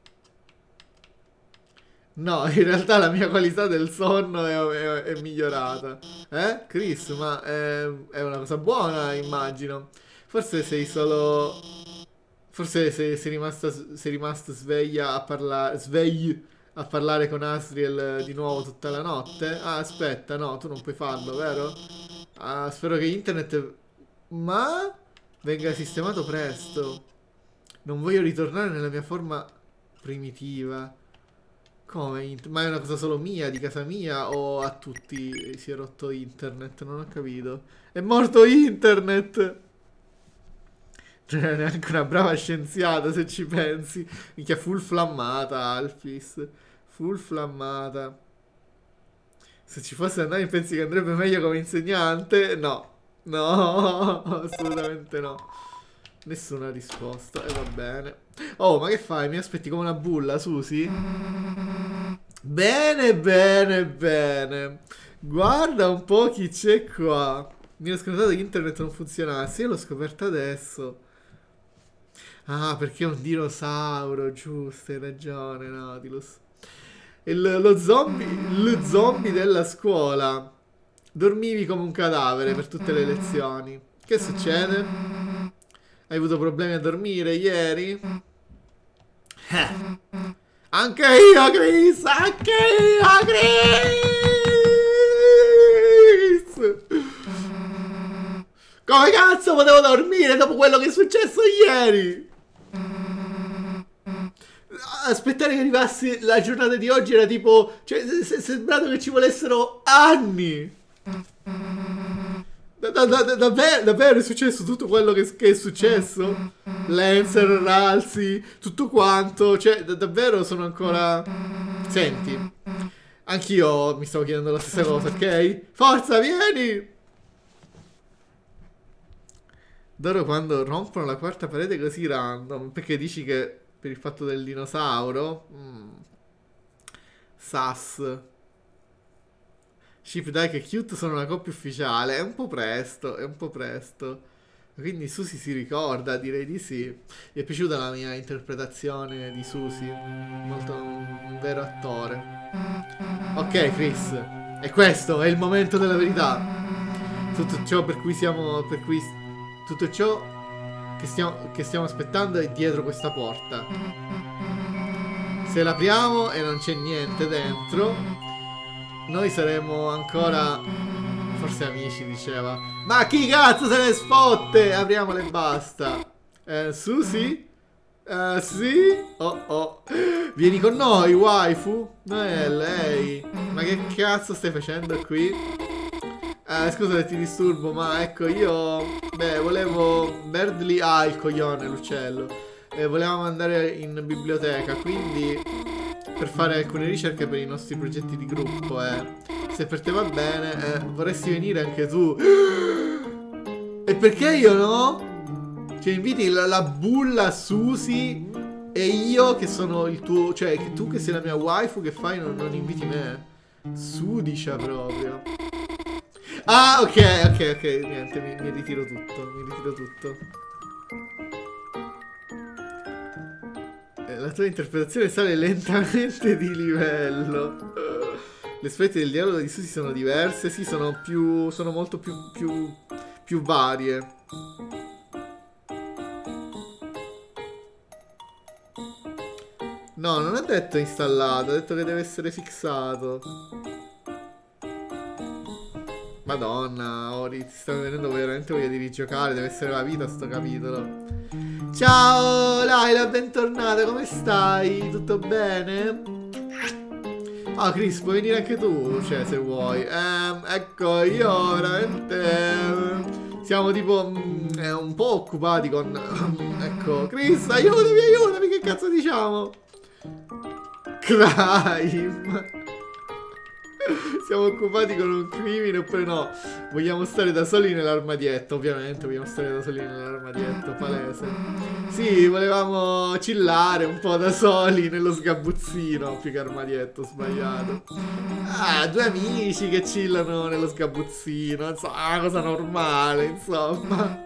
No, in realtà la mia qualità del sonno è, è, è migliorata. Eh? Chris, ma è, è una cosa buona, immagino. Forse sei solo... Forse sei, sei, rimasta, sei rimasta sveglia a parlare... Svegli a parlare con Asriel di nuovo tutta la notte? Ah, aspetta, no, tu non puoi farlo, vero? Ah, spero che internet... Ma... venga sistemato presto. Non voglio ritornare nella mia forma primitiva. Come? Int- Ma è una cosa solo mia, di casa mia, o a tutti si è rotto internet? Non ho capito. È morto internet! Non è neanche una brava scienziata, se ci pensi. Minchia, full flammata, Alphys. Full flammata. Se ci fosse andare, pensi che andrebbe meglio come insegnante? No. No, assolutamente no. Nessuna risposta. E va bene. Oh, ma che fai? Mi aspetti come una bulla, Susi? Bene, bene, bene. Guarda un po' chi c'è qua. Mi ero scordato che internet non funzionasse. Io l'ho scoperto adesso. Ah, perché è un dinosauro, giusto, hai ragione, Nautilus. Il, lo zombie, lo zombie della scuola. Dormivi come un cadavere per tutte le lezioni. Che succede? Hai avuto problemi a dormire ieri? Eh. Anche io, Chris! Anche io, Chris! Come cazzo potevo dormire dopo quello che è successo ieri? Aspettare che arrivasse la giornata di oggi era tipo... Cioè, è sembrato che ci volessero anni. Da, da, da, davvero, davvero è successo tutto quello che, che è successo? Lancer, Ralsi, tutto quanto. Cioè, da, davvero sono ancora... Senti, anch'io mi stavo chiedendo la stessa cosa, ok? Forza, vieni! Adoro quando rompono la quarta parete così random. Perché dici che per il fatto del dinosauro? Mm. Sas. Ship, dai che cute, sono una coppia ufficiale. È un po' presto, è un po' presto. Quindi Susi si ricorda, direi di sì. Mi è piaciuta la mia interpretazione di Susi. Molto un vero attore. Ok, Chris. E questo è il momento della verità. Tutto ciò per cui siamo... Per cui... Tutto ciò che stiamo, che stiamo aspettando è dietro questa porta. Se l'apriamo e non c'è niente dentro, noi saremo ancora... Forse amici, diceva. Ma chi cazzo se ne sfotte? Apriamole e basta. Eh, Susi? Uh, sì? Oh oh. Vieni con noi, waifu? Noel, ehi. Ma che cazzo stai facendo qui? Uh, scusa se ti disturbo, ma ecco io... Beh, volevo... Berdly... Ah, il coglione, l'uccello. Eh, volevamo andare in biblioteca, quindi... Per fare alcune ricerche per i nostri progetti di gruppo, eh. Se per te va bene, eh, vorresti venire anche tu. E perché io no? Cioè, inviti la, la bulla Susi e io che sono il tuo... Cioè, che tu che sei la mia waifu, che fai? Non, non inviti me. Sudicia proprio. Ah, ok, ok, ok. Niente, mi, mi ritiro tutto. Mi ritiro tutto. La tua interpretazione sale lentamente di livello. Le aspetti del dialogo di Susi sono diverse. Sì, sono più... Sono molto più... Più, più varie. No, non ha detto installato. Ha detto che deve essere fissato. Madonna, Ori, ti sta venendo veramente voglia di rigiocare. Deve essere la vita sto capitolo. Ciao Laila, bentornata, come stai? Tutto bene? Ah, Chris, puoi venire anche tu, cioè, se vuoi. Ehm, ecco, io veramente... Siamo tipo mm, eh, un po' occupati con... ecco, Chris, aiutami, aiutami, che cazzo diciamo? Crime. Siamo occupati con un crimine oppure no? Vogliamo stare da soli nell'armadietto, ovviamente vogliamo stare da soli nell'armadietto, palese. Sì, volevamo chillare un po' da soli nello sgabuzzino, più che armadietto, sbagliato. Ah, due amici che chillano nello sgabuzzino, insomma, una cosa normale, insomma.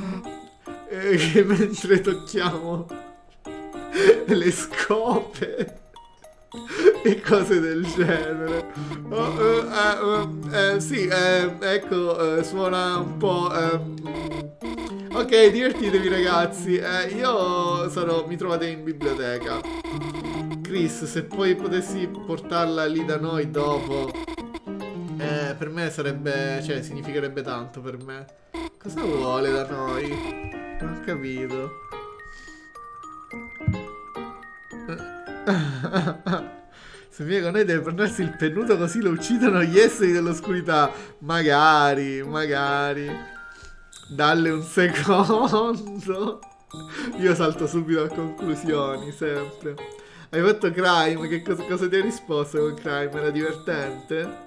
E mentre tocchiamo le scope e cose del genere. Oh, uh, uh, uh, eh, sì, eh, ecco, uh, suona un po'. Um... Ok, divertitevi ragazzi. Eh, io sarò. Mi trovate in biblioteca. Chris, se poi potessi portarla lì da noi dopo, eh, per me sarebbe, cioè, significherebbe tanto per me. Cosa vuole da noi? Non ho capito. Se viene con noi deve prendersi il pennuto così lo uccidono gli esseri dell'oscurità. Magari, magari. Dalle un secondo. Io salto subito a conclusioni, sempre. Hai fatto Crime? Che cosa, cosa ti hai risposto con Crime? Era divertente?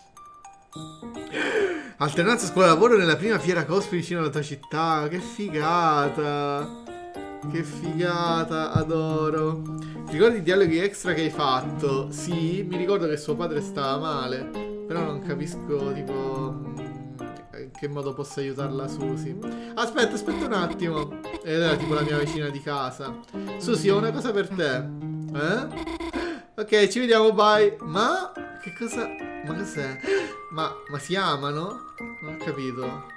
Alternanza scuola-lavoro nella prima fiera cosplay vicino alla tua città. Che figata. Che figata, adoro. Ti ricordi i dialoghi extra che hai fatto? Sì, mi ricordo che suo padre stava male. Però non capisco, tipo, in che modo possa aiutarla Susie. Aspetta, aspetta un attimo. Ed era tipo la mia vicina di casa. Susie, ho una cosa per te. Eh? Ok, ci vediamo, bye. Ma che cosa? Ma cos'è? Ma, ma si amano? Non ho capito.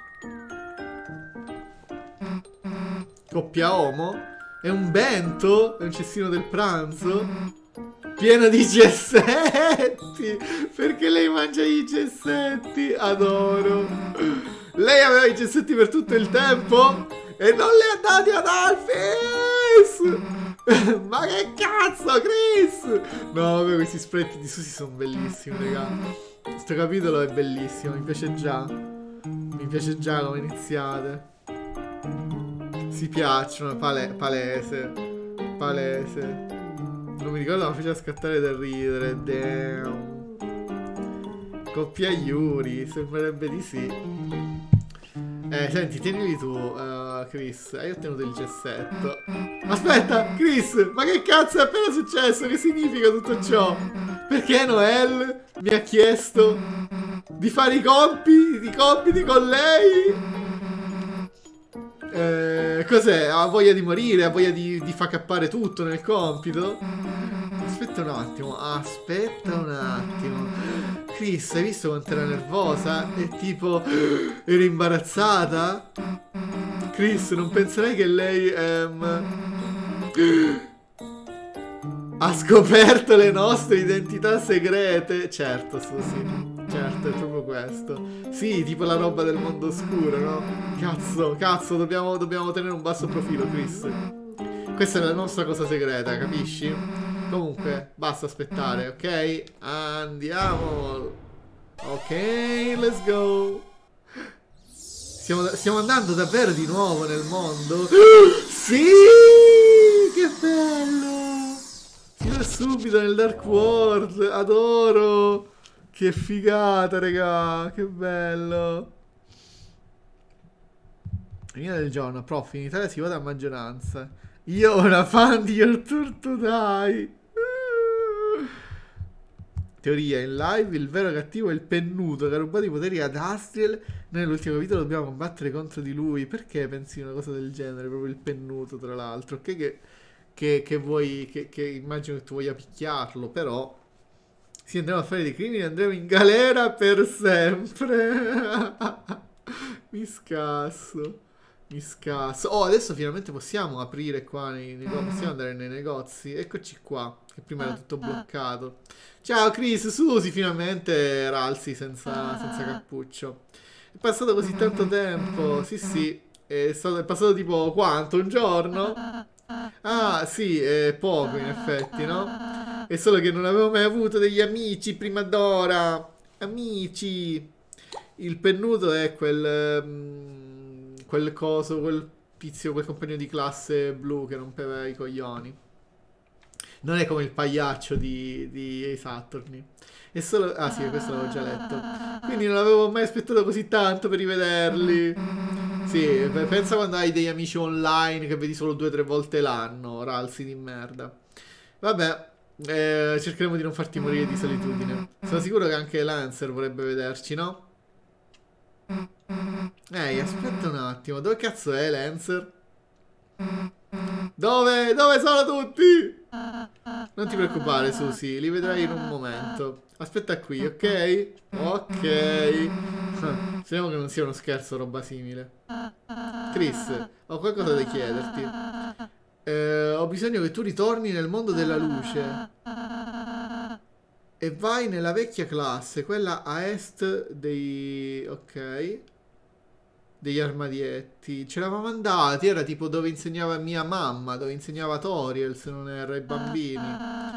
Coppia omo? È un bento? È un cestino del pranzo? Pieno di gessetti! Perché lei mangia i gessetti? Adoro! Lei aveva i gessetti per tutto il tempo? E non li ha dati ad Alphys! Ma che cazzo, Chris! No, vabbè, questi spretti di Susie sono bellissimi, raga. Questo capitolo è bellissimo, mi piace già. Mi piace già come iniziate. Si piacciono, pale palese. Palese. Non mi ricordo, ma faceva scattare da ridere. Damn. Coppia Yuri, sembrerebbe di sì. Eh, senti, tienili tu, uh, Chris. Hai ottenuto il gessetto. Aspetta, Chris, ma che cazzo è appena successo? Che significa tutto ciò? Perché Noelle mi ha chiesto di fare i compiti, i compiti con lei? Eh, cos'è? Ha voglia di morire? Ha voglia di, di far cappare tutto nel compito? Aspetta un attimo, aspetta un attimo. Chris, hai visto quanto era nervosa? E tipo, era imbarazzata? Chris, non penserai che lei ehm, ha scoperto le nostre identità segrete? Certo, Susie. Certo, è proprio questo. Sì, tipo la roba del mondo oscuro, no? Cazzo, cazzo, dobbiamo, dobbiamo tenere un basso profilo, Chris. Questa è la nostra cosa segreta, capisci? Comunque, basta aspettare, ok? Andiamo. Ok, let's go. Stiamo, stiamo andando davvero di nuovo nel mondo? Sì! Che bello! Si va subito nel Dark World, adoro! Che figata, raga, che bello. Linea del giorno, prof, in Italia si vota a maggioranza. Io ho una fan di Your Tour to Die. Teoria, in live il vero cattivo è il pennuto che ha rubato i poteri ad Astriel. Nell'ultimo video dobbiamo combattere contro di lui. Perché pensi una cosa del genere? Proprio il pennuto, tra l'altro. Ok, che, che, che vuoi, che, che immagino che tu voglia picchiarlo, però... Sì, andremo a fare dei crimini, andremo in galera per sempre. Mi scasso. Mi scasso. Oh, adesso finalmente possiamo aprire qua nei negozi. Possiamo andare nei negozi. Eccoci qua. Che prima era tutto bloccato. Ciao Chris, Susie, finalmente Ralsi senza, senza cappuccio. È passato così tanto tempo. Sì, sì. È, stato, è passato tipo quanto? Un giorno? Ah, sì, è poco in effetti, no? È solo che non avevo mai avuto degli amici prima d'ora. Amici. Il pennuto è quel... Um, quel coso, quel tizio, quel compagno di classe blu che rompeva i coglioni. Non è come il pagliaccio di, di Ace Attorney. È solo... Ah sì, questo l'avevo già letto. Quindi non avevo mai aspettato così tanto per rivederli. Sì, pensa quando hai degli amici online che vedi solo due o tre volte l'anno. Ralsi di merda. Vabbè, eh, cercheremo di non farti morire di solitudine. Sono sicuro che anche Lancer vorrebbe vederci, no? Ehi, aspetta un attimo. Dove cazzo è Lancer? Dove? Dove sono tutti? Non ti preoccupare, Susie, li vedrai in un momento. Aspetta qui, ok? Ok. Speriamo che non sia uno scherzo o roba simile. Chris, ho qualcosa da chiederti. Eh, ho bisogno che tu ritorni nel mondo della luce. E vai nella vecchia classe, quella a est dei... ok. Degli armadietti. Ce l'avevamo andati, era tipo dove insegnava mia mamma, dove insegnava Toriel, se non erro, ai bambini.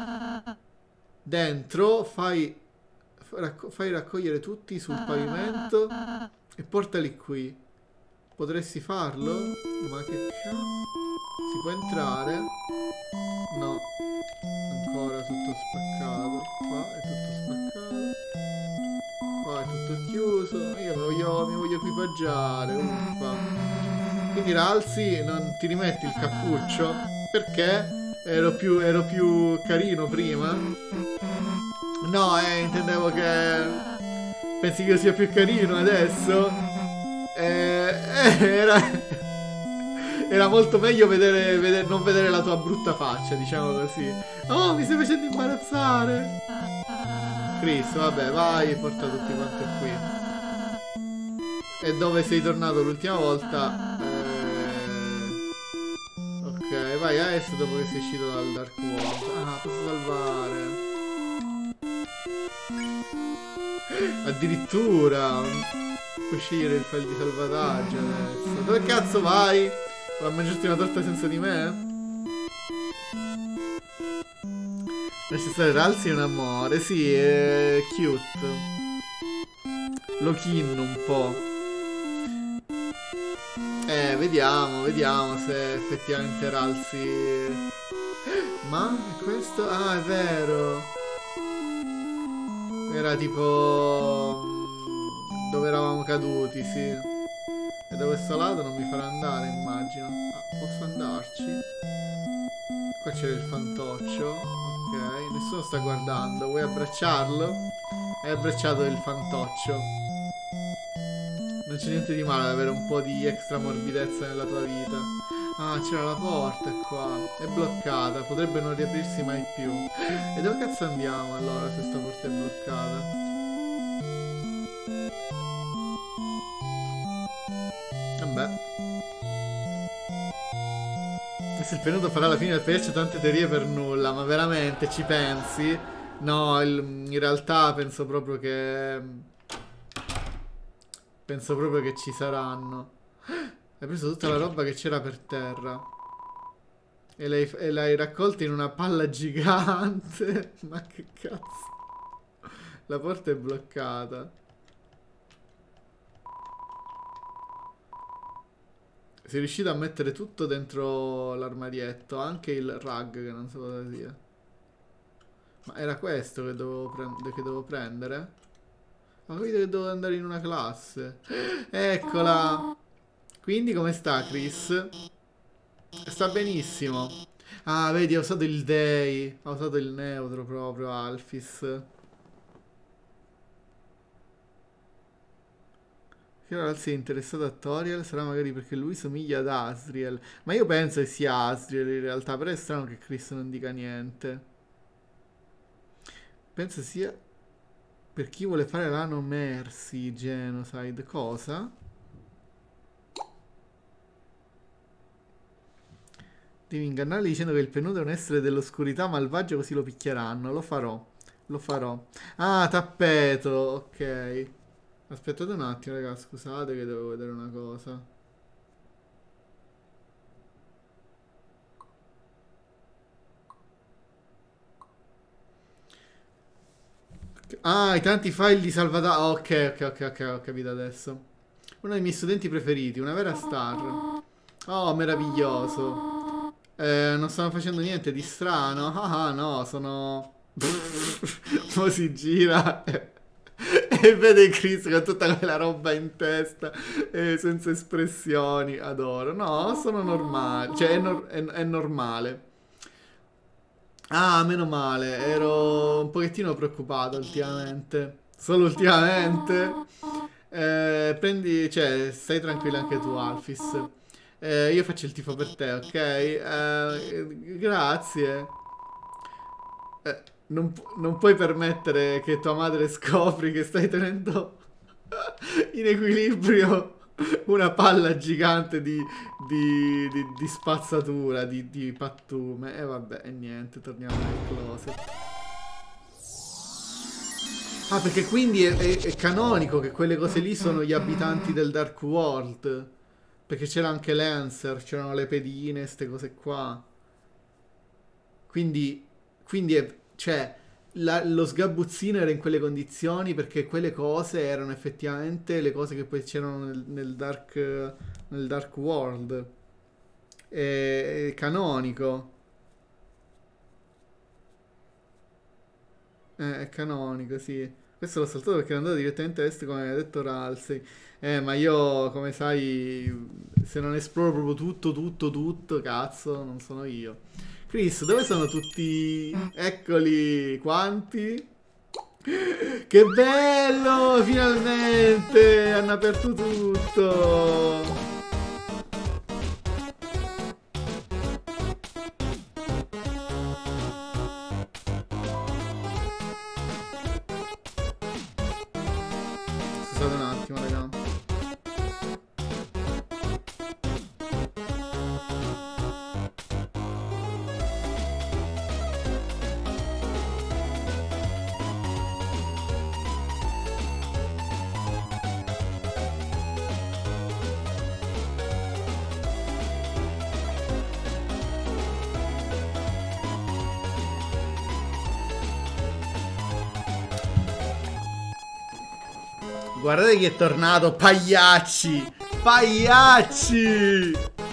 Dentro fai... fai raccogliere tutti sul pavimento e portali qui. Potresti farlo? Ma che cazzo? Si può entrare? No. Ancora tutto spaccato. Qua è tutto spaccato. Qua è tutto chiuso. Io mi voglio, mi voglio equipaggiare. Uffa. Quindi Ralsi, non ti rimetti il cappuccio? Perché? Ero più, ero più carino prima? No, eh, intendevo che... Pensi che io sia più carino adesso? Eh, eh, era... Era molto meglio vedere, vedere, non vedere la tua brutta faccia, diciamo così. Oh, mi stai facendo imbarazzare. Chris, vabbè, vai e porta tutti quanti qui. E dove sei tornato l'ultima volta? Eh... Ok, vai a est dopo che sei uscito dal Dark World. Ah, posso salvare. Addirittura puoi scegliere il file di salvataggio adesso. Dove cazzo vai? Vuoi mangiarti una torta senza di me? Necessario Ralsi è un amore. Sì, è cute. Lo chinno un po'. Eh, vediamo, vediamo se effettivamente Ralsi... Ma? È questo? Ah, è vero. Era tipo... dove eravamo caduti, sì. E da questo lato non mi farà andare, immagino. Ah, posso andarci? Qua c'è il fantoccio. Ok, nessuno sta guardando. Vuoi abbracciarlo? Hai abbracciato il fantoccio. Non c'è niente di male ad avere un po' di extra morbidezza nella tua vita. Ah, c'era la porta qua. È bloccata, potrebbe non riaprirsi mai più. E dove cazzo andiamo allora se sta porta è bloccata? Vabbè. E se il Penuto farà la fine del patch, tante teorie per nulla. Ma veramente ci pensi? No, il, in realtà penso proprio che... Penso proprio che ci saranno. Hai preso tutta la roba che c'era per terra. E l'hai, e l'hai raccolta in una palla gigante. Ma che cazzo. La porta è bloccata. Sei riuscito a mettere tutto dentro l'armadietto, anche il rug che non so cosa sia. Ma era questo che dovevo, prend che dovevo prendere? Ma capito che dovevo andare in una classe. Eccola! Quindi come sta Chris? Sta benissimo. Ah, vedi, ho usato il Day. Ho usato il neutro proprio, Alphys. Che ora sei interessato a Toriel sarà magari perché lui somiglia ad Asriel. Ma io penso che sia Asriel in realtà. Però è strano che Chris non dica niente. Penso sia per chi vuole fare la no mercy genocide. Cosa? Devi ingannarli dicendo che il Penuto è un essere dell'oscurità malvagio, così lo picchieranno. Lo farò. Lo farò. Ah, tappeto. Ok. Aspettate un attimo, raga, scusate che devo vedere una cosa. Ah, i tanti file di salvataggio. Ok, ok, ok, ok, ho capito adesso. Uno dei miei studenti preferiti, una vera star. Oh, meraviglioso. Eh, non stanno facendo niente di strano. Ah, no, sono... Poi si gira... E vede Chris con tutta quella roba in testa e senza espressioni. Adoro. No, sono normali. Cioè è, nor è, è normale. Ah, meno male. Ero un pochettino preoccupato ultimamente. Solo ultimamente. eh, Prendi, cioè stai tranquillo anche tu, Alphys. eh, Io faccio il tifo per te, ok? eh, Grazie. Eh Non, pu non puoi permettere che tua madre scopri che stai tenendo in equilibrio una palla gigante di, di, di, di spazzatura, di, di pattume. E vabbè, e niente, torniamo nel closet. Ah, perché quindi è, è, è canonico che quelle cose lì sono gli abitanti del Dark World. Perché c'era anche Lancer, c'erano le pedine, ste cose qua. Quindi, quindi è, cioè, la, lo sgabuzzino era in quelle condizioni perché quelle cose erano effettivamente le cose che poi c'erano nel, nel, dark, nel Dark World. È, è canonico. Eh, è canonico, sì. Questo l'ho saltato perché è andato direttamente a est come aveva detto Ralsei. Eh, ma io, come sai, se non esploro proprio tutto, tutto, tutto, cazzo, non sono io. Chris, dove sono tutti? Eccoli, quanti? Che bello! Finalmente hanno aperto tutto! Scusate un attimo, raga. Guardate chi è tornato, pagliacci! Pagliacci!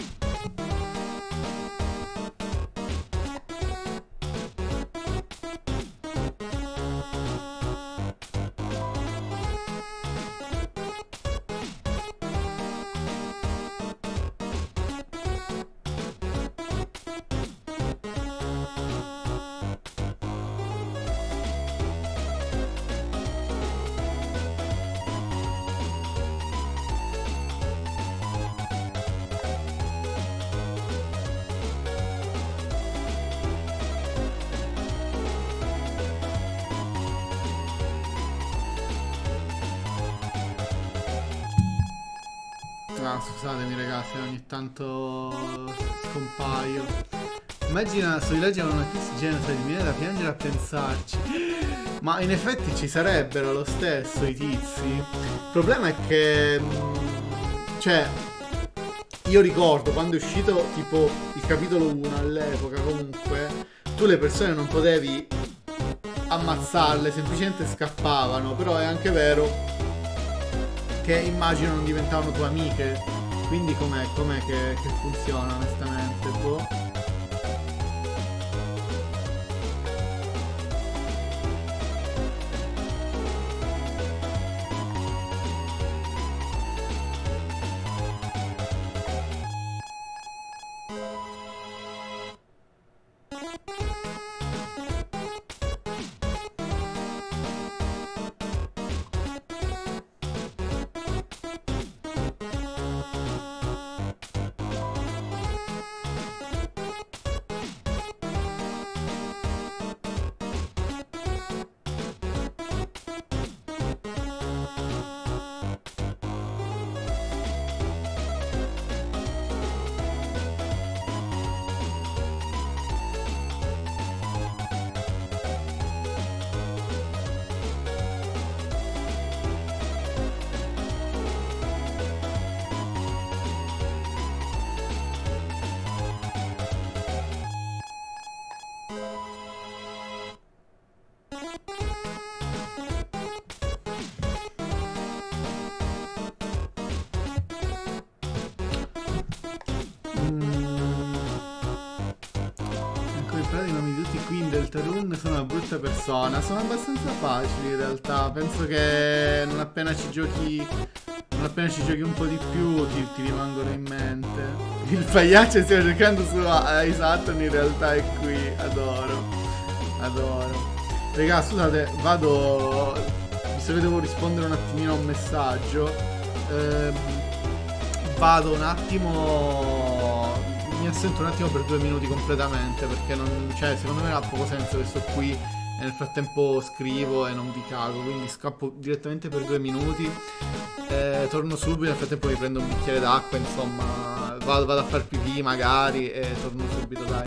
Ah, scusatemi ragazzi, ogni tanto scompaio. Immagina sto villaggio con una crisi genere, mi viene da piangere a pensarci. Ma in effetti ci sarebbero lo stesso i tizi. Il problema è che... Cioè... Io ricordo quando è uscito tipo il capitolo uno all'epoca, comunque, tu le persone non potevi ammazzarle, semplicemente scappavano. Però è anche vero che immagino non diventavano tue amiche. Quindi com'è, com'è che, che funziona onestamente? Boh. Sono una brutta persona, sono abbastanza facili in realtà, penso che non appena ci giochi non appena ci giochi un po' di più ti, ti rimangono in mente. Il pagliaccio stiamo cercando su Ace Attorney, in realtà è qui, adoro, adoro. Raga, scusate, vado, visto che devo rispondere un attimino a un messaggio, ehm, vado un attimo... mi assento un attimo per due minuti completamente perché non, cioè secondo me ha poco senso che sto qui e nel frattempo scrivo e non vi cago, quindi scappo direttamente per due minuti, eh, torno subito, nel frattempo mi prendo un bicchiere d'acqua, insomma vado, vado a far pipì magari e torno subito, dai.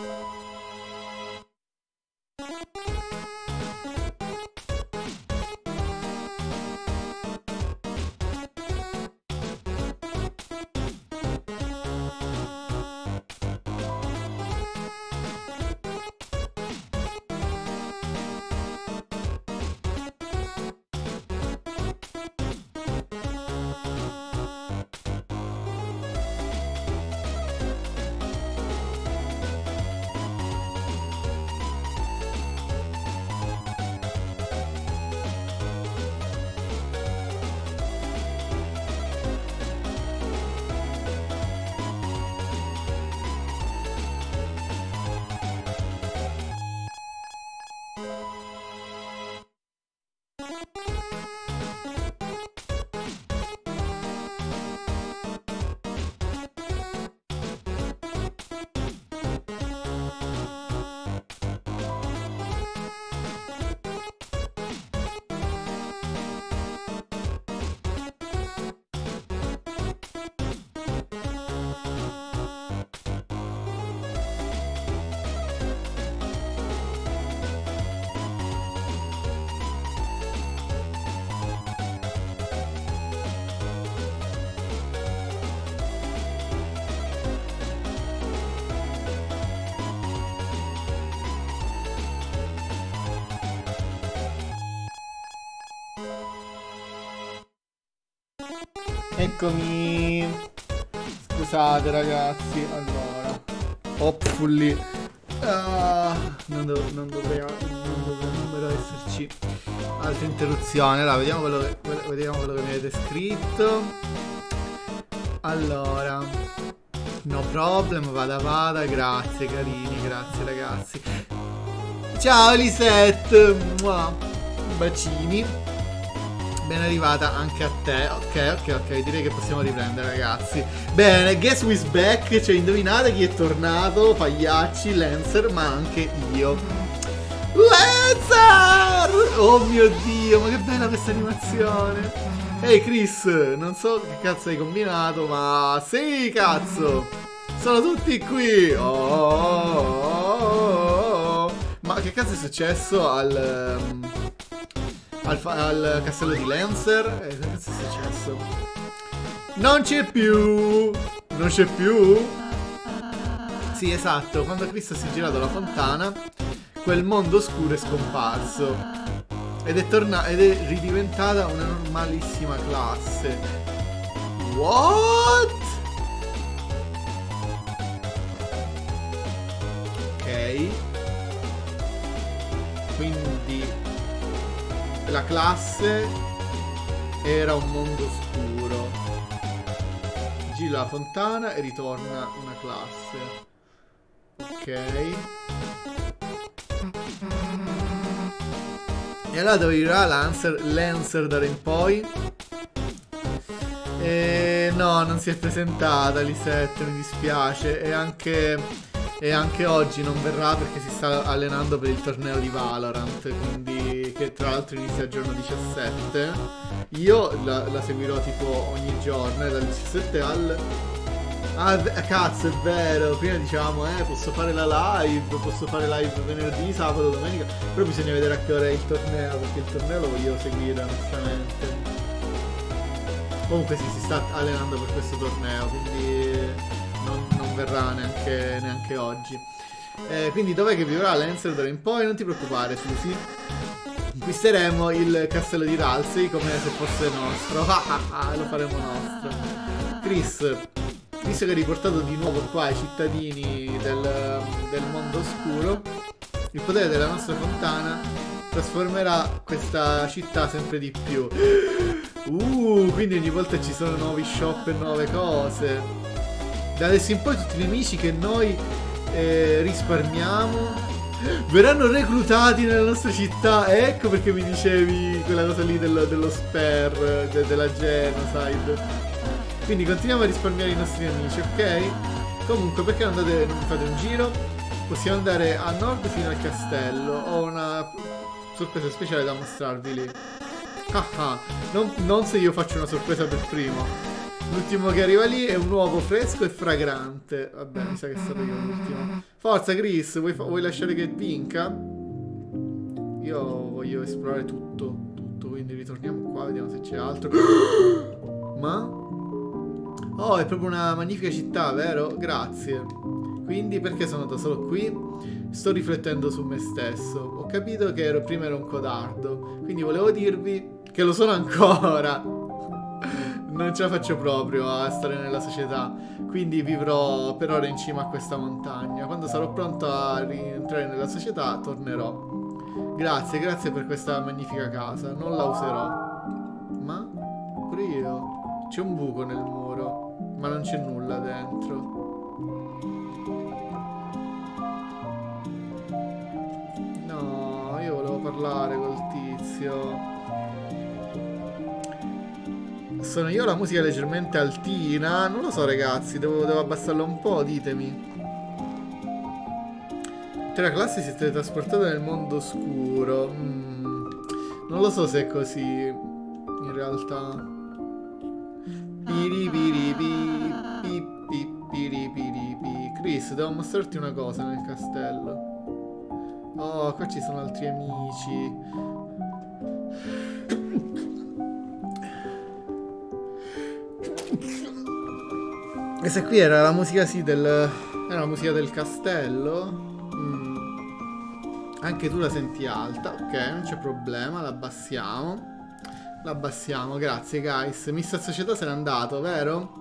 Eccomi. Scusate ragazzi. Allora, hopefully uh, non, dov non dovrei non dovrebbero esserci altre interruzioni. Allora, vediamo quello che, vediamo quello che mi avete scritto. Allora, no problem, vada vada. Grazie carini, grazie ragazzi. Ciao Lisette, bacini. Ben arrivata anche a te. Ok, ok, ok, direi che possiamo riprendere ragazzi. Bene, guess who's back. Cioè, indovinate chi è tornato. Pagliacci, Lancer, ma anche io. Lancer! Oh mio Dio, ma che bella questa animazione. Ehi hey Chris, non so che cazzo hai combinato, ma sì cazzo, sono tutti qui. Oh, oh, oh, oh, oh. Ma che cazzo è successo al... Um... Al, al castello di Lancer? Eh, che cazzo è successo? Non c'è più! Non c'è più? Sì, esatto, quando Cristo si è girato la fontana, quel mondo oscuro è scomparso. Ed è tornata ed è ridiventata una normalissima classe. What? Ok. Quindi la classe era un mondo oscuro. Gira la fontana e ritorna una classe. Ok. E allora dove irà Lancer, Lancer d'ora in poi? E no, non si è presentata Lisette, mi dispiace. E anche... E anche oggi non verrà perché si sta allenando per il torneo di Valorant, quindi che tra l'altro inizia il giorno diciassette. Io la, la seguirò tipo ogni giorno, dal diciassette al... Ah cazzo, è vero, prima dicevamo eh posso fare la live, posso fare live venerdì, sabato, domenica, però bisogna vedere a che ora è il torneo, perché il torneo lo voglio seguire onestamente. Comunque sì, si sta allenando per questo torneo, quindi... Non, non verrà neanche, neanche oggi. Eh, quindi dov'è che vivrà Lancer d'ora in poi? Non ti preoccupare, Susi. Conquisteremo il castello di Ralsei come se fosse nostro. Lo faremo nostro. Chris, visto che hai riportato di nuovo qua i cittadini del, del mondo oscuro, il potere della nostra fontana trasformerà questa città sempre di più. Uh, quindi ogni volta ci sono nuovi shop e nuove cose. Da adesso in poi tutti i nemici che noi eh, risparmiamo verranno reclutati nella nostra città. Ecco perché mi dicevi quella cosa lì dello, dello spare, de, della genocide. Quindi continuiamo a risparmiare i nostri nemici, ok? Comunque perché non andate, non fate un giro? Possiamo andare a nord fino al castello. Ho una sorpresa speciale da mostrarvi lì. Ah ah, non, non se io faccio una sorpresa per primo. L'ultimo che arriva lì è un uovo fresco e fragrante. Vabbè, mi sa che è stato io l'ultimo. Forza Chris, vuoi, fa- vuoi lasciare che vinca? Io voglio esplorare tutto, tutto, quindi ritorniamo qua, vediamo se c'è altro. Ma? Oh, è proprio una magnifica città, vero? Grazie. Quindi perché sono da solo qui? Sto riflettendo su me stesso. Ho capito che ero, prima ero un codardo, quindi volevo dirvi che lo sono ancora. Non ce la faccio proprio a stare nella società, quindi vivrò per ora in cima a questa montagna. Quando sarò pronto a rientrare nella società tornerò. Grazie, grazie per questa magnifica casa, non la userò. Ma? Pure io. C'è un buco nel muro, ma non c'è nulla dentro. No, io volevo parlare col tizio. Sono io la musica leggermente altina? Non lo so ragazzi, devo, devo abbassarla un po', ditemi. La classe si è teletrasportata nel mondo oscuro. Mm, non lo so se è così, in realtà. Piripiripi, pipipiripiripi. Chris, devo mostrarti una cosa nel castello. Oh, qua ci sono altri amici. Questa qui era la musica, sì, del... Era la musica del castello. Mm. Anche tu la senti alta. Ok, non c'è problema, la abbassiamo. La abbassiamo, grazie guys. mister Società se n'è andato, vero?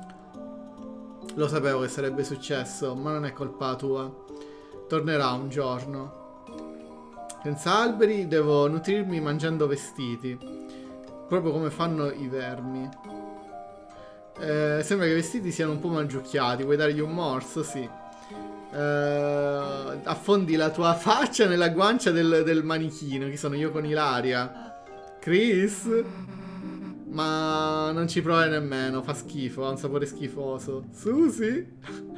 Lo sapevo che sarebbe successo, ma non è colpa tua. Tornerà un giorno. Senza alberi devo nutrirmi mangiando vestiti. Proprio come fanno i vermi. Eh, sembra che i vestiti siano un po' mangiucchiati. Vuoi dargli un morso? Sì. Eh, affondi la tua faccia nella guancia del, del manichino. Chi sono io con Ilaria? Chris? Ma non ci provare nemmeno. Fa schifo, ha un sapore schifoso. Susi?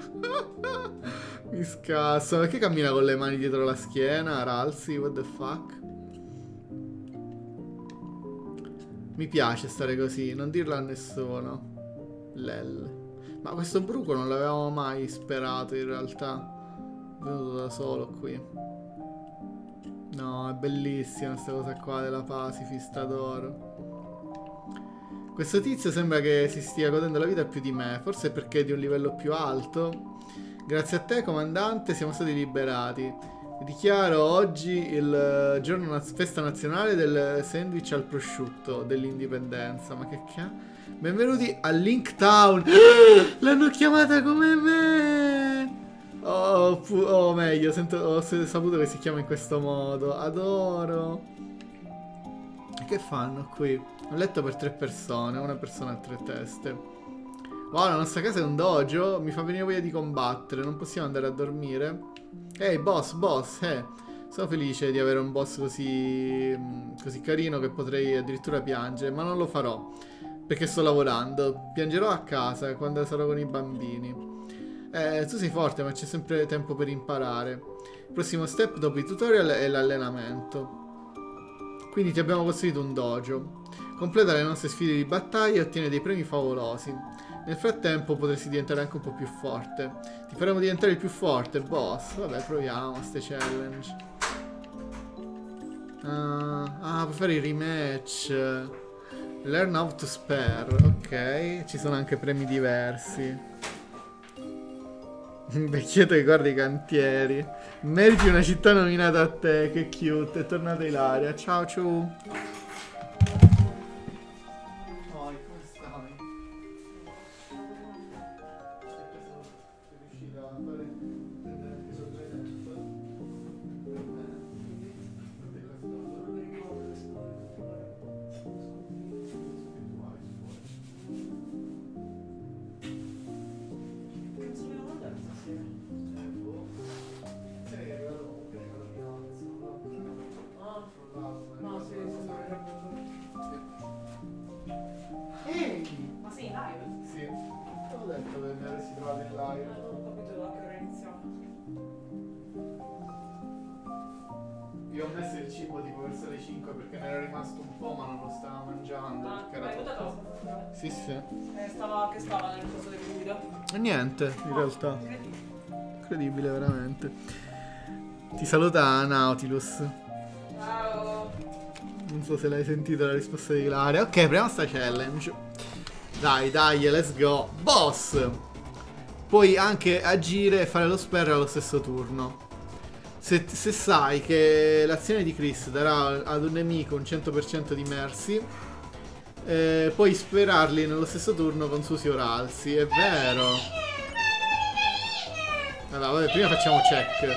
Mi scasso. Perché cammina con le mani dietro la schiena? Ralsi, what the fuck? Mi piace stare così, non dirlo a nessuno. Lel. Ma questo bruco non l'avevamo mai sperato in realtà. È venuto da solo qui. No, è bellissima questa cosa qua della pacifist, adoro. Questo tizio sembra che si stia godendo la vita più di me. Forse è perché è di un livello più alto. Grazie a te, comandante, siamo stati liberati. Dichiaro oggi il giorno na- festa nazionale del sandwich al prosciutto dell'indipendenza. Ma che cazzo? Benvenuti a Link Town. L'hanno chiamata come me. Oh, pu- oh meglio, sento, ho saputo che si chiama in questo modo. Adoro. Che fanno qui? Un letto per tre persone, una persona a tre teste. Wow, la nostra casa è un dojo. Mi fa venire voglia di combattere. Non possiamo andare a dormire? Ehi, hey, boss, boss, eh. Sono felice di avere un boss così, così carino che potrei addirittura piangere, ma non lo farò. Perché sto lavorando. Piangerò a casa quando sarò con i bambini. Eh, tu sei forte, ma c'è sempre tempo per imparare. Il prossimo step dopo i tutorial è l'allenamento. Quindi ti abbiamo costruito un dojo. Completa le nostre sfide di battaglia e ottiene dei premi favolosi. Nel frattempo potresti diventare anche un po' più forte. Ti faremo diventare il più forte, boss. Vabbè, proviamo ste challenge. Uh, ah, puoi fare i rematch. Learn how to spare. Ok, ci sono anche premi diversi. Vecchietto che guarda i cantieri. Meriti una città nominata a te. Che cute. È tornata Ilaria. Ciao ciao. Gli ho messo il cibo tipo verso le cinque perché ne era rimasto un po' ma non lo stava mangiando. Ah, perché hai era notato? troppo. Sì, sì. Eh, stava, che stava nel coso del guida? E niente, in realtà. Incredibile. Incredibile, veramente. Ti saluta Nautilus. Ciao. Non so se l'hai sentita la risposta di Ilaria. Ok, apriamo sta challenge. Dai, dai, let's go. Boss! Puoi anche agire e fare lo sperre allo stesso turno. Se, se sai che l'azione di Chris darà ad un nemico un cento per cento di mercy, eh, puoi sperarli nello stesso turno con Susi o Ralsi. È vero. Allora, vabbè, prima facciamo check.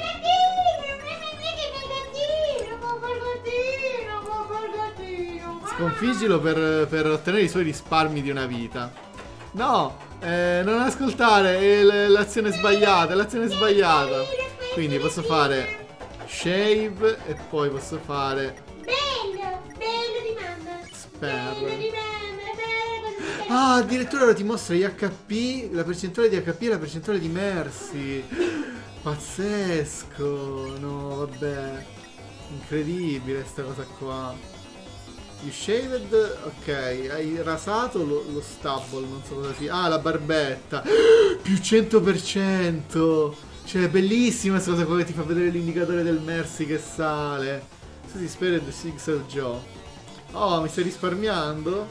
Sconfiggilo per, per ottenere i suoi risparmi di una vita. No, eh, non ascoltare, è l- l'azione sbagliata, è l'azione sbagliata. Quindi posso fare shave e poi posso fare Bello, bello di mamma. spare. Bello di mamma, bello così. Ah, addirittura ora ti mostra gli H P, la percentuale di H P e la percentuale di mercy. Pazzesco. No, vabbè. Incredibile sta cosa qua. You shaved, ok, hai rasato lo, lo stubble, non so cosa sia. Ah, la barbetta. Più cento per cento. Cioè, è bellissima questa cosa qua che ti fa vedere l'indicatore del mercy che sale. Se si spera The Sixer Joe. Oh, mi stai risparmiando?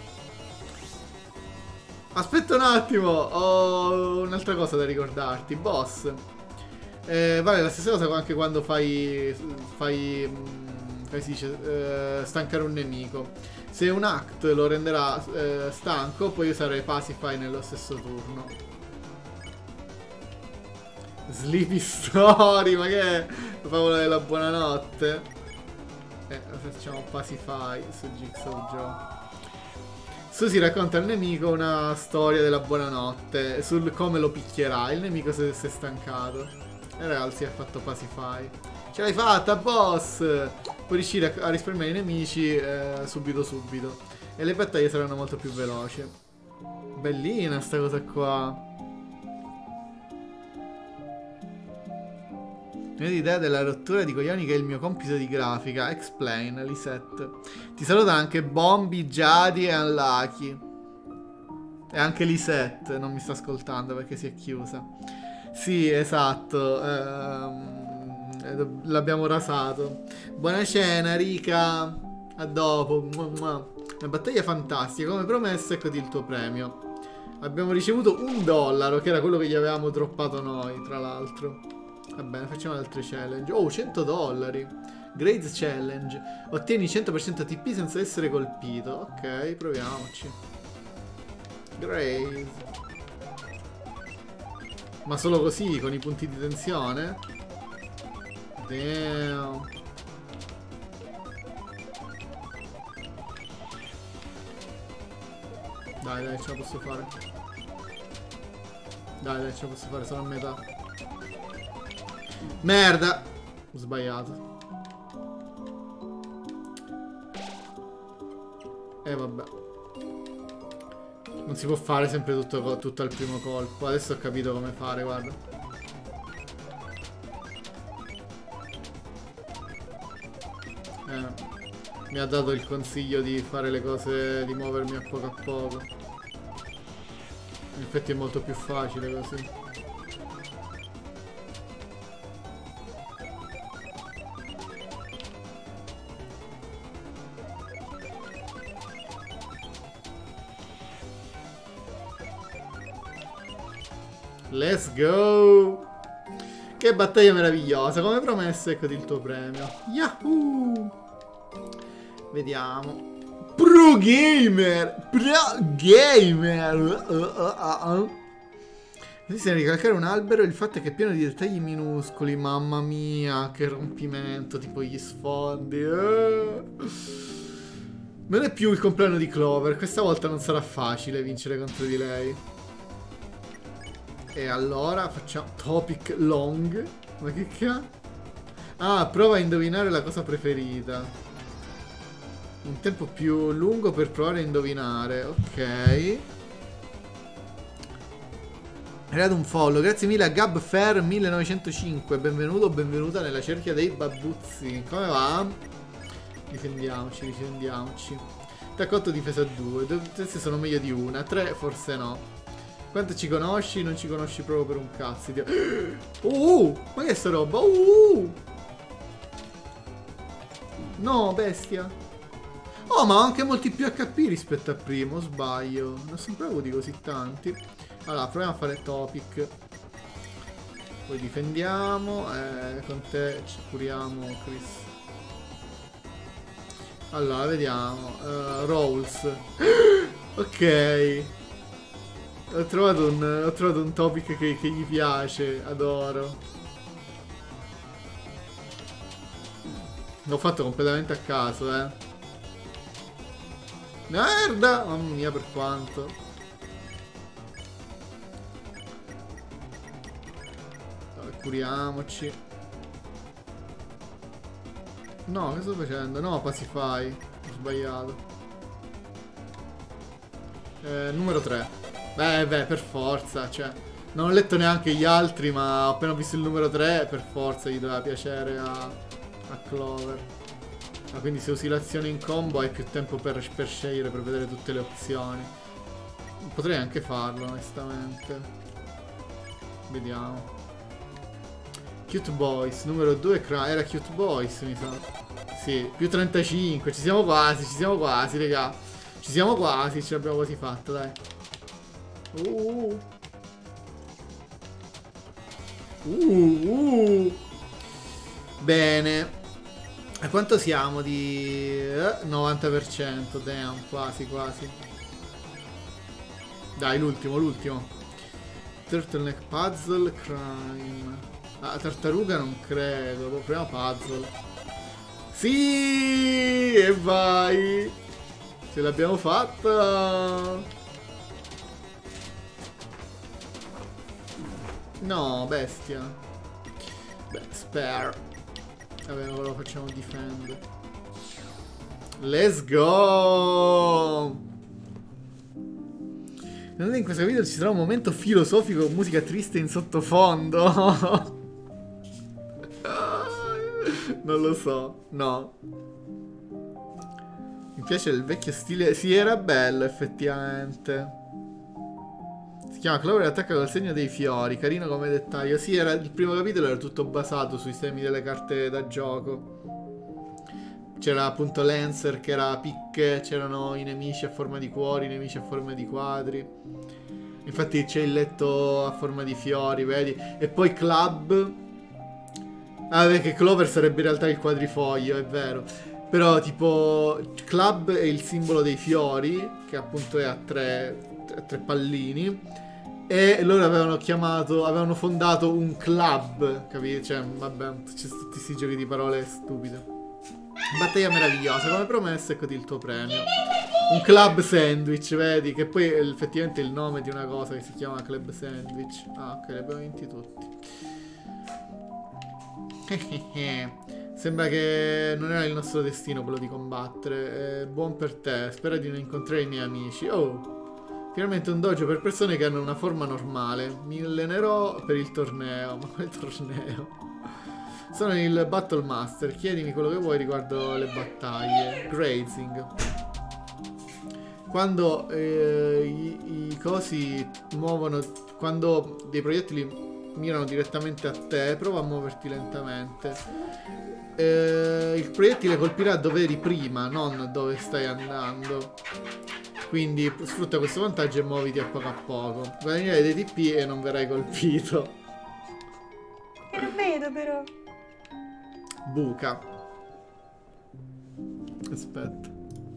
Aspetta un attimo, ho un'altra cosa da ricordarti, boss. Eh, vale la stessa cosa anche quando fai... fai... come si dice? Eh, stancare un nemico. Se un act lo renderà eh, stanco, puoi usare Pacify nello stesso turno. Sleepy Story, ma che è? La favola della buonanotte? Eh, facciamo Pacify su Jigsaw Joe. Susi racconta al nemico una storia della buonanotte sul come lo picchierà. Il nemico si si è stancato. E Real si è fatto Pacify. Ce l'hai fatta, boss! Puoi riuscire a, a risparmiare i nemici eh, subito subito. E le battaglie saranno molto più veloci. Bellina sta cosa qua. Mi hai idea della rottura di coglioni che è il mio compito di grafica. Explain, Lisette. Ti saluta anche Bombi, Giadi e Unlucky. E anche Lisette non mi sta ascoltando perché si è chiusa. Sì, esatto. Ehm, l'abbiamo rasato. Buona cena, Rica. A dopo. Una battaglia fantastica. Come promesso, eccoti il tuo premio. Abbiamo ricevuto un dollaro, che era quello che gli avevamo droppato noi, tra l'altro. Va bene, facciamo altre challenge. Oh, cento dollari. Grades challenge. Ottieni cento per cento A T P senza essere colpito. Ok, proviamoci. Grades. Ma solo così, con i punti di tensione? Damn. Dai, dai, ce la posso fare. Dai, dai, ce la posso fare, sono a metà. Merda! Ho sbagliato. E eh, vabbè. Non si può fare sempre tutto, tutto al primo colpo. Adesso ho capito come fare, guarda. Eh, mi ha dato il consiglio di fare le cose, di muovermi a poco a poco. In effetti è molto più facile così. Let's go! Che battaglia meravigliosa, come promesso, eccoti il tuo premio. Yahoo! Vediamo. Pro Gamer! Pro Gamer! Uh, uh, uh, uh. Bisogna ricalcare un albero e il fatto è che è pieno di dettagli minuscoli. Mamma mia, che rompimento, tipo gli sfondi. Uh. Non è più il compleanno di Clover, questa volta non sarà facile vincere contro di lei. E allora facciamo topic long. Ma che cazzo? Ah, prova a indovinare la cosa preferita. Un tempo più lungo per provare a indovinare. Ok. arrivato un follow. Grazie mille a Gab Fair millenovecentocinque. Benvenuto, benvenuta nella cerchia dei babbuzzi. Come va? Difendiamoci, difendiamoci. Attacco otto, difesa due. Due teste sono meglio di una. tre forse no. Quanto ci conosci? Non ci conosci proprio per un cazzo. Dio. Uh, ma che è sta roba? Uh. No, bestia. Oh, ma ho anche molti più H P rispetto a prima, o sbaglio? Non ho sempre avuti così tanti. Allora, proviamo a fare topic. Poi difendiamo. Eh, con te ci curiamo, Chris. Allora, vediamo. Uh, rolls. Ok. Ho trovato un, ho trovato un topic che, che gli piace. Adoro. L'ho fatto completamente a caso, eh. Merda! Mamma mia, per quanto. Allora, curiamoci. No, che sto facendo? No, Pacify. Ho sbagliato. Eh, numero tre. Beh, beh, per forza, cioè. Non ho letto neanche gli altri, ma appena ho visto il numero tre, per forza gli doveva piacere a, a Clover. Ah, quindi se usi l'azione in combo hai più tempo per, per scegliere, per vedere tutte le opzioni. Potrei anche farlo, onestamente. Vediamo. Cute Boys, numero due, era Cute Boys, mi sa. Sì, più trentacinque, ci siamo quasi, ci siamo quasi, raga. Ci siamo quasi, ce l'abbiamo quasi fatta, dai. Uh. Uh, uh. Bene. A quanto siamo di eh, novanta per cento? Damn, quasi, quasi. Dai, l'ultimo, l'ultimo. Turtleneck puzzle, crime. Ah, tartaruga non credo. Proviamo puzzle. Sì! E vai! Ce l'abbiamo fatta! No, bestia. Beh, spare. Vabbè, ora lo facciamo defend. Let's go! In questo video ci sarà un momento filosofico con musica triste in sottofondo. Non lo so, no. Mi piace il vecchio stile. Sì, era bello effettivamente. Si chiama Clover e attacca col segno dei fiori. Carino come dettaglio. Sì, era, il primo capitolo era tutto basato sui semi delle carte da gioco. C'era appunto Lancer che era picche. C'erano i nemici a forma di cuori, i nemici a forma di quadri. Infatti c'è il letto a forma di fiori, vedi? E poi Club. Ah, perché Clover sarebbe in realtà il quadrifoglio, è vero. Però tipo Club è il simbolo dei fiori, che appunto è a tre, a tre pallini. E loro avevano chiamato, avevano fondato un club, capito? Cioè, vabbè, c'è tutti questi giochi di parole stupide. Battaglia meravigliosa, come promesso, eccoti il tuo premio. Un club sandwich, vedi? Che poi è effettivamente il nome di una cosa che si chiama club sandwich. Ah, ok, li abbiamo vinti tutti. Sembra che non era il nostro destino quello di combattere. Eh, buon per te, spero di non incontrare i miei amici. Oh! Finalmente un dojo per persone che hanno una forma normale. Mi allenerò per il torneo. Ma quale torneo? Sono il Battle Master. Chiedimi quello che vuoi riguardo le battaglie. Grazing. Quando eh, i, i cosi muovono. Quando dei proiettili mirano direttamente a te, prova a muoverti lentamente. Eh, il proiettile colpirà dove eri prima, non dove stai andando. Quindi sfrutta questo vantaggio e muoviti a poco a poco. Guadagnerai dei T P e non verrai colpito. Che non vedo però. Buca. Aspetta.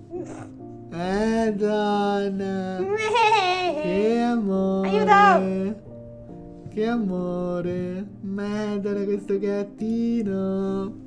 Eh donna. Che amore. Aiuto. Che amore. Madonna questo gattino.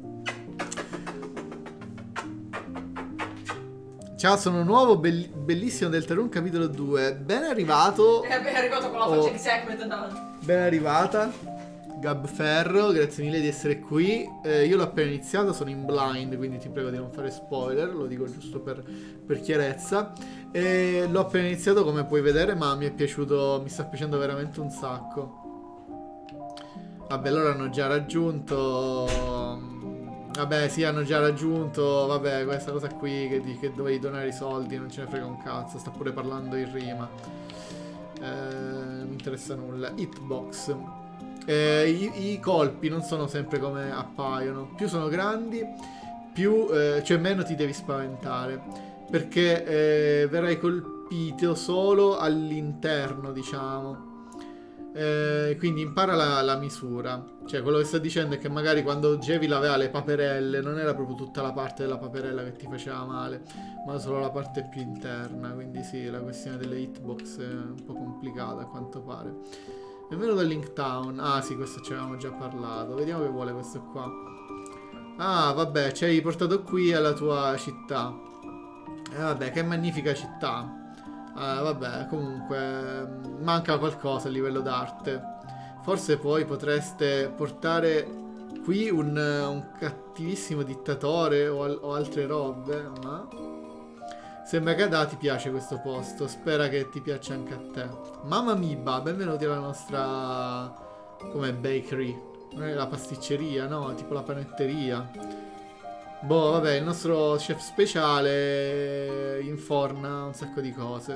Ciao, sono nuovo, bell bellissimo Deltarune capitolo due. Ben arrivato. È ben arrivato con la faccia oh. di Segment davanti. Ben arrivata. Gabferro, grazie mille di essere qui. Eh, io l'ho appena iniziato, sono in blind, quindi ti prego di non fare spoiler, lo dico giusto per, per chiarezza. E l'ho appena iniziato, come puoi vedere, ma mi è piaciuto, mi sta piacendo veramente un sacco. Vabbè, loro hanno già raggiunto... Vabbè, sì, hanno già raggiunto... Vabbè, questa cosa qui che, di, che dovevi donare i soldi, non ce ne frega un cazzo, sta pure parlando in rima. Eh, non mi interessa nulla. Hitbox. Eh, i, I colpi non sono sempre come appaiono. Più sono grandi, più... Eh, cioè meno ti devi spaventare. Perché eh, verrai colpito solo all'interno, diciamo. Eh, quindi impara la, la misura. Cioè quello che sta dicendo è che magari quando Jevil aveva le paperelle non era proprio tutta la parte della paperella che ti faceva male, ma solo la parte più interna. Quindi sì, la questione delle hitbox è un po' complicata a quanto pare. Benvenuto a Linktown. Ah sì, questo ci avevamo già parlato. Vediamo che vuole questo qua. Ah vabbè, ci hai portato qui alla tua città. Eh vabbè, che magnifica città. Uh, vabbè, comunque manca qualcosa a livello d'arte. Forse poi potreste portare qui un, un cattivissimo dittatore o, al, o altre robe, ma sembra che a Da ti piace questo posto. Spera che ti piaccia anche a te. Mamma Miba, benvenuti alla nostra... come bakery. Non è la pasticceria, no? Tipo la panetteria. Boh, vabbè, il nostro chef speciale inforna un sacco di cose.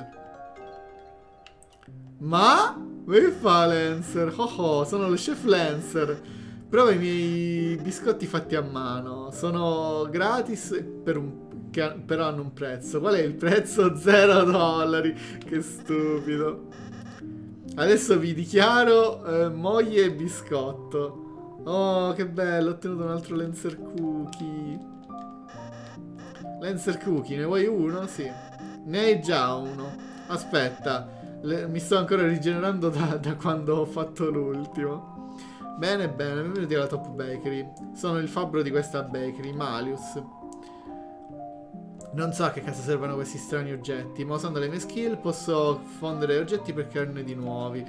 Ma? Che fa Lancer? Oh oh, sono lo chef Lancer. Prova i miei biscotti fatti a mano. Sono gratis per un... che però hanno un prezzo. Qual è il prezzo? Zero dollari. Che stupido. Adesso vi dichiaro eh, moglie e biscotto. Oh, che bello, ho ottenuto un altro Lancer Cookie. Lancer Cookie, ne vuoi uno? Sì. Ne hai già uno. Aspetta, le, mi sto ancora rigenerando da, da quando ho fatto l'ultimo. Bene, bene, benvenuti alla Top Bakery. Sono il fabbro di questa bakery, Malius. Non so a che cazzo servono questi strani oggetti, ma usando le mie skill posso fondere oggetti per crearne di nuovi.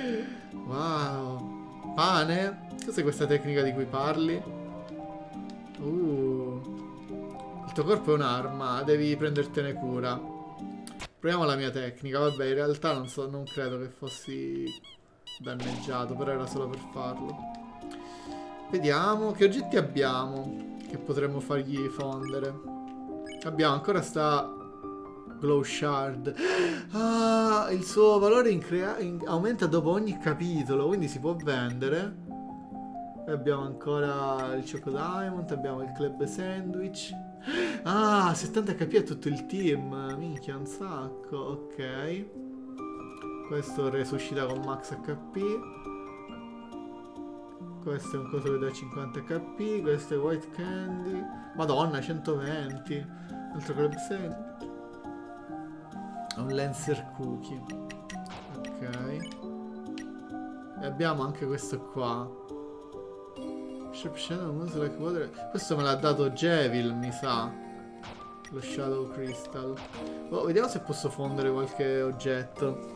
Wow. Pane? Cos'è questa tecnica di cui parli? Uh... Il tuo corpo è un'arma, devi prendertene cura. Proviamo la mia tecnica. Vabbè, in realtà non so, non credo che fossi danneggiato, però era solo per farlo. Vediamo che oggetti abbiamo che potremmo fargli fondere. Abbiamo ancora sta Glow Shard. Ah, il suo valore in in aumenta dopo ogni capitolo, quindi si può vendere. E abbiamo ancora il Choco Diamond, abbiamo il Club Sandwich. Ah, settanta H P a tutto il team. Minchia, un sacco. Ok. Questo resuscita con max H P. Questo è un coso che dà cinquanta H P. Questo è White Candy. Madonna, centoventi. Altro Club Sandwich. Un Lancer Cookie. Ok. E abbiamo anche questo qua. Questo me l'ha dato Jevil, mi sa. Lo Shadow Crystal. Oh, vediamo se posso fondere qualche oggetto.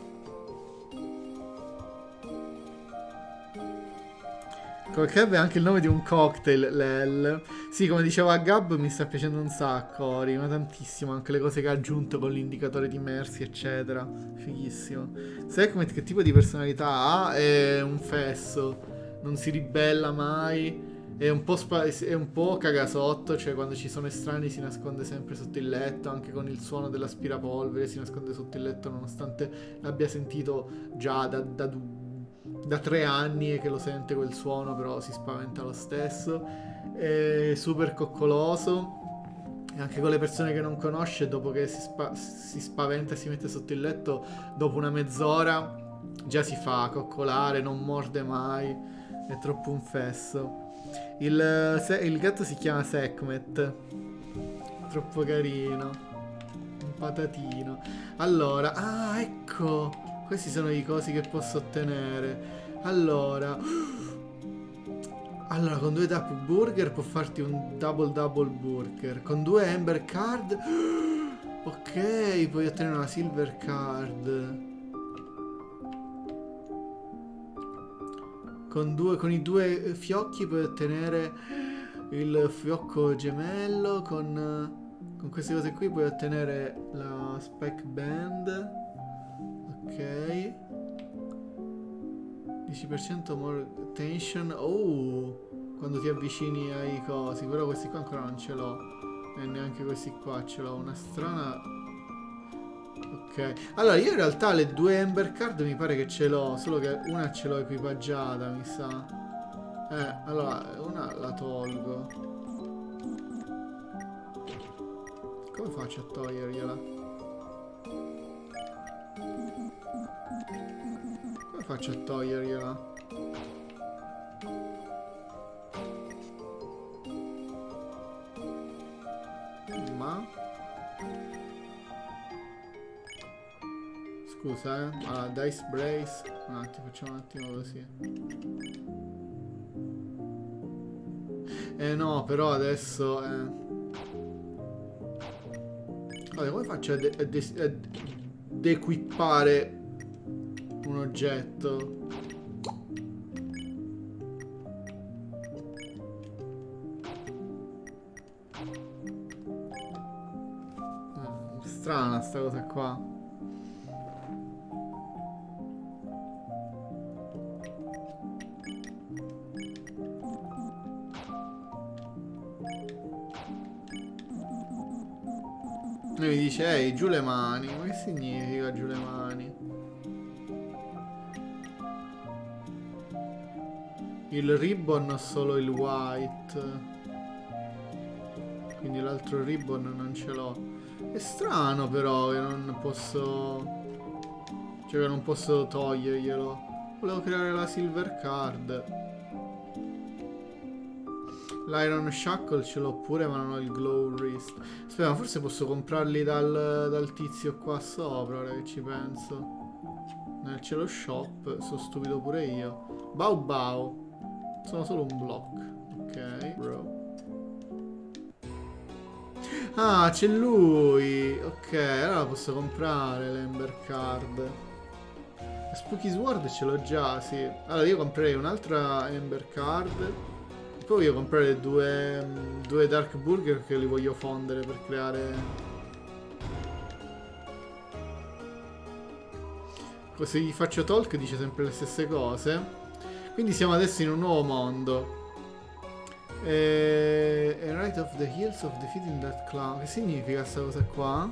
Cocktail è anche il nome di un cocktail, Lel. Sì, come diceva Gab, mi sta piacendo un sacco. Rima tantissimo anche le cose che ha aggiunto con l'indicatore di Mercy, eccetera. Fighissimo. Sekhmet che tipo di personalità ha? È un fesso. Non si ribella mai. È un po' è un po' cagasotto. Cioè quando ci sono estranei si nasconde sempre sotto il letto. Anche con il suono dell'aspirapolvere si nasconde sotto il letto, nonostante l'abbia sentito già da, da, da tre anni e che lo sente quel suono, però si spaventa lo stesso. È super coccoloso. E anche con le persone che non conosce, dopo che si, spa si spaventa e si mette sotto il letto, dopo una mezz'ora già si fa coccolare, non morde mai. È troppo un fesso. Il, se, il gatto si chiama Sekhmet. Troppo carino. Un patatino. Allora, ah, ecco. Questi sono i cosi che posso ottenere. Allora, allora con due tap burger può farti un double double burger. Con due Ember card, ok, puoi ottenere una silver card. Con, due, con i due fiocchi puoi ottenere il fiocco gemello. Con, con queste cose qui puoi ottenere la spec band. Ok. dieci per cento more tension. Oh, quando ti avvicini ai cosi. Però questi qua ancora non ce l'ho. E neanche questi qua ce l'ho. Una strana... Ok. Allora io in realtà le due Ember Card mi pare che ce l'ho. Solo che una ce l'ho equipaggiata, mi sa. Eh, allora una la tolgo. Come faccio a togliergliela? Come faccio a togliergliela? Ma scusa, eh. Allora, Dice Brace. Un attimo, facciamo un attimo così. Eh no, però adesso eh. Allora, come faccio a, de a, de a dequippare un oggetto? Ah, strana sta cosa qua. E mi dice, ehi, giù le mani. Ma che significa giù le mani? Il ribbon ha solo il white. Quindi l'altro ribbon non ce l'ho. È strano però che non posso... Cioè che non posso toglierglielo. Volevo creare la silver card. L'Iron Shackle ce l'ho pure, ma non ho il Glow Wrist. Aspetta, ma forse posso comprarli dal, dal tizio qua sopra, ora che ci penso. Nel cielo shop, sono stupido pure io. Bau Bau. Sono solo un block. Ok, bro. Ah, c'è lui. Ok, allora posso comprare l'Ember Card. Spooky Sword ce l'ho già, sì. Allora io comprerei un'altra Ember Card. Poi voglio comprare due, due Dark Burger che li voglio fondere per creare... Se gli faccio talk dice sempre le stesse cose. Quindi siamo adesso in un nuovo mondo. E... A right of the heels of defeating that clown. Che significa sta cosa qua?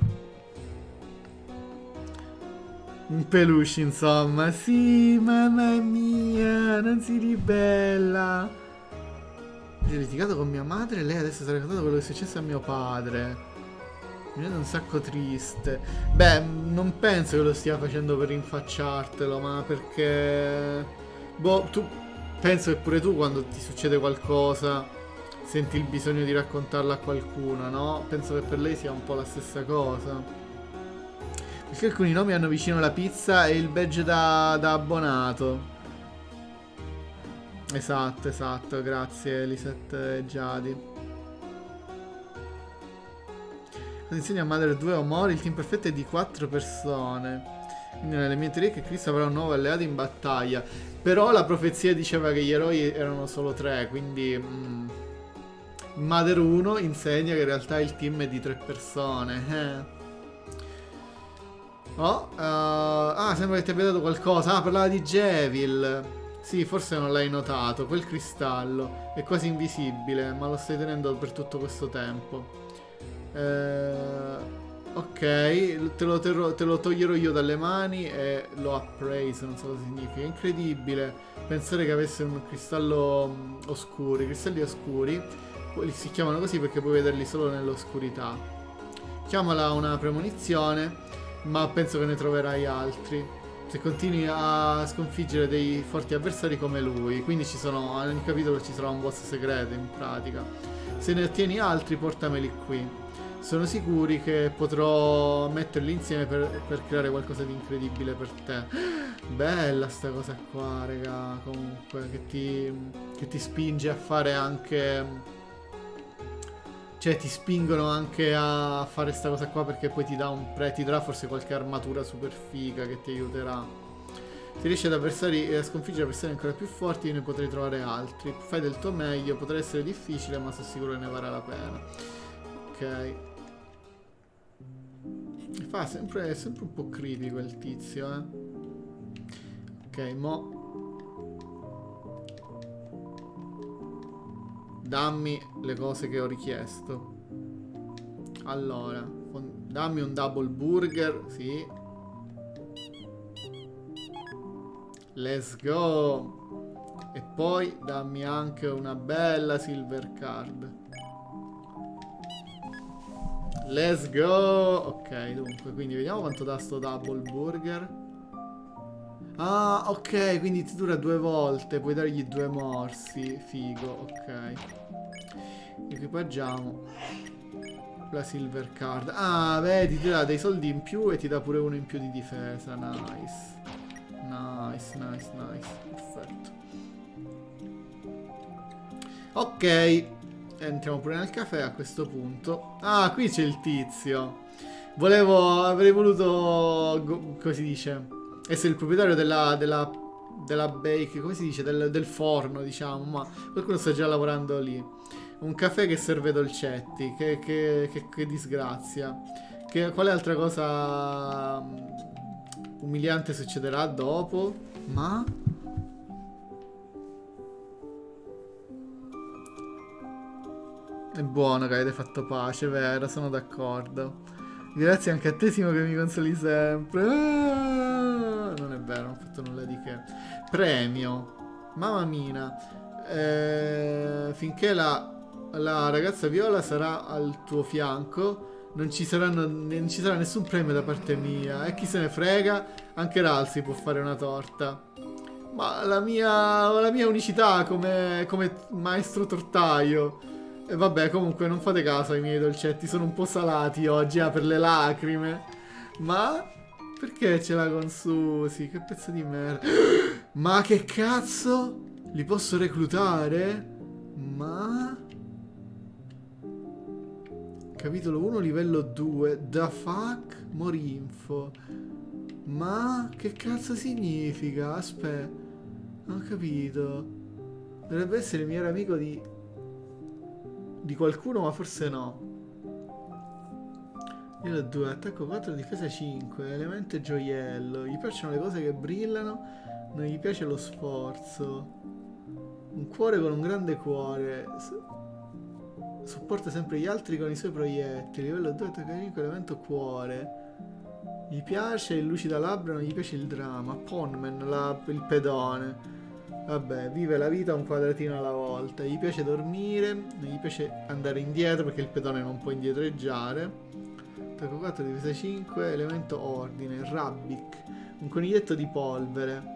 Un peluche insomma. Sì, mamma mia, non si ribella. Ho litigato con mia madre e lei adesso si è raccontato quello che è successo a mio padre. Mi rende un sacco triste. Beh, non penso che lo stia facendo per rinfacciartelo, ma perché... Boh, tu... Penso che pure tu quando ti succede qualcosa senti il bisogno di raccontarlo a qualcuno, no? Penso che per lei sia un po' la stessa cosa. Perché alcuni nomi hanno vicino la pizza e il badge da, da abbonato. Esatto, esatto, grazie Elisette e Giadi. Quando insegna a Mother due o Mori, il team perfetto è di quattro persone. Quindi nelle mie teorie che Chris avrà un nuovo alleato in battaglia. Però la profezia diceva che gli eroi erano solo tre, quindi... Mm, Mother uno insegna che in realtà il team è di tre persone. Eh. Oh, uh, ah, sembra che ti abbia dato qualcosa. Ah, parlava di Jevil. Sì, forse non l'hai notato, quel cristallo è quasi invisibile, ma lo stai tenendo per tutto questo tempo. Eh, ok, te lo, terrò, te lo toglierò io dalle mani e lo appraise, non so cosa significa. È incredibile pensare che avesse un cristallo um, oscuro. I cristalli oscuri si chiamano così perché puoi vederli solo nell'oscurità. Chiamala una premonizione, ma penso che ne troverai altri. Se continui a sconfiggere dei forti avversari come lui. Quindi ci sono, in ogni capitolo ci sarà un boss segreto in pratica. Se ne ottieni altri portameli qui. Sono sicuri che potrò metterli insieme per, per creare qualcosa di incredibile per te. Bella sta cosa qua, raga. Comunque che ti, che ti spinge a fare anche... Cioè ti spingono anche a fare sta cosa qua perché poi ti dà un pre, ti darà forse qualche armatura super figa che ti aiuterà. Se riesci ad avversari, a sconfiggere avversari ancora più forti, io ne potrei trovare altri. Fai del tuo meglio, potrà essere difficile, ma sono sicuro che ne varrà la pena. Ok. Fa sempre, è sempre un po' critico il tizio, eh. Ok, mo. Dammi le cose che ho richiesto. Allora, dammi un double burger, sì. Let's go. E poi dammi anche una bella silver card. Let's go. Ok, dunque, quindi vediamo quanto dà sto double burger. Ah, ok, quindi ti dura due volte. Puoi dargli due morsi. Figo, ok. Equipaggiamo la silver card. Ah, vedi, ti dà dei soldi in più e ti dà pure uno in più di difesa. Nice. Nice, nice, nice. Perfetto. Ok. Entriamo pure nel caffè a questo punto. Ah, qui c'è il tizio. Volevo, avrei voluto, come si dice, essere il proprietario della, della, della bake, come si dice, del, del forno, diciamo. Ma qualcuno sta già lavorando lì. Un caffè che serve dolcetti. Che, che, che, che disgrazia. Che, quale altra cosa umiliante succederà dopo? Ma... è buono che avete fatto pace, vero? Sono d'accordo. Grazie anche a te, Simo, che mi consoli sempre. Ah, non è vero, non ho fatto nulla di che. Premio. Mamma mia. Eh, finché la, la ragazza viola sarà al tuo fianco, non ci, saranno, non ci sarà nessun premio da parte mia. E chi se ne frega, anche Ralsi può fare una torta. Ma la mia, la mia unicità come, come maestro tortaio. E vabbè, comunque non fate caso ai miei dolcetti, sono un po' salati oggi, ah, per le lacrime. Ma perché ce l'ha con Susi? Che pezzo di merda. Ma che cazzo? Li posso reclutare? Ma... capitolo uno, livello due. The fuck? Morinfo. Ma che cazzo significa? Aspetta, non ho capito. Dovrebbe essere il mio amico di... di qualcuno, ma forse no. Livello due, attacco quattro, difesa cinque, elemento gioiello. Gli piacciono le cose che brillano, non gli piace lo sforzo. Un cuore con un grande cuore. Supporta sempre gli altri con i suoi proiettili. Livello due, attacco cinque, elemento cuore. Gli piace il lucida labbra, non gli piace il dramma. Ponman, la, il pedone. Vabbè, vive la vita un quadratino alla volta. Gli piace dormire, non gli piace andare indietro perché il pedone non può indietreggiare. Attacco quattro, difesa cinque, elemento ordine. Rabbic, un coniglietto di polvere.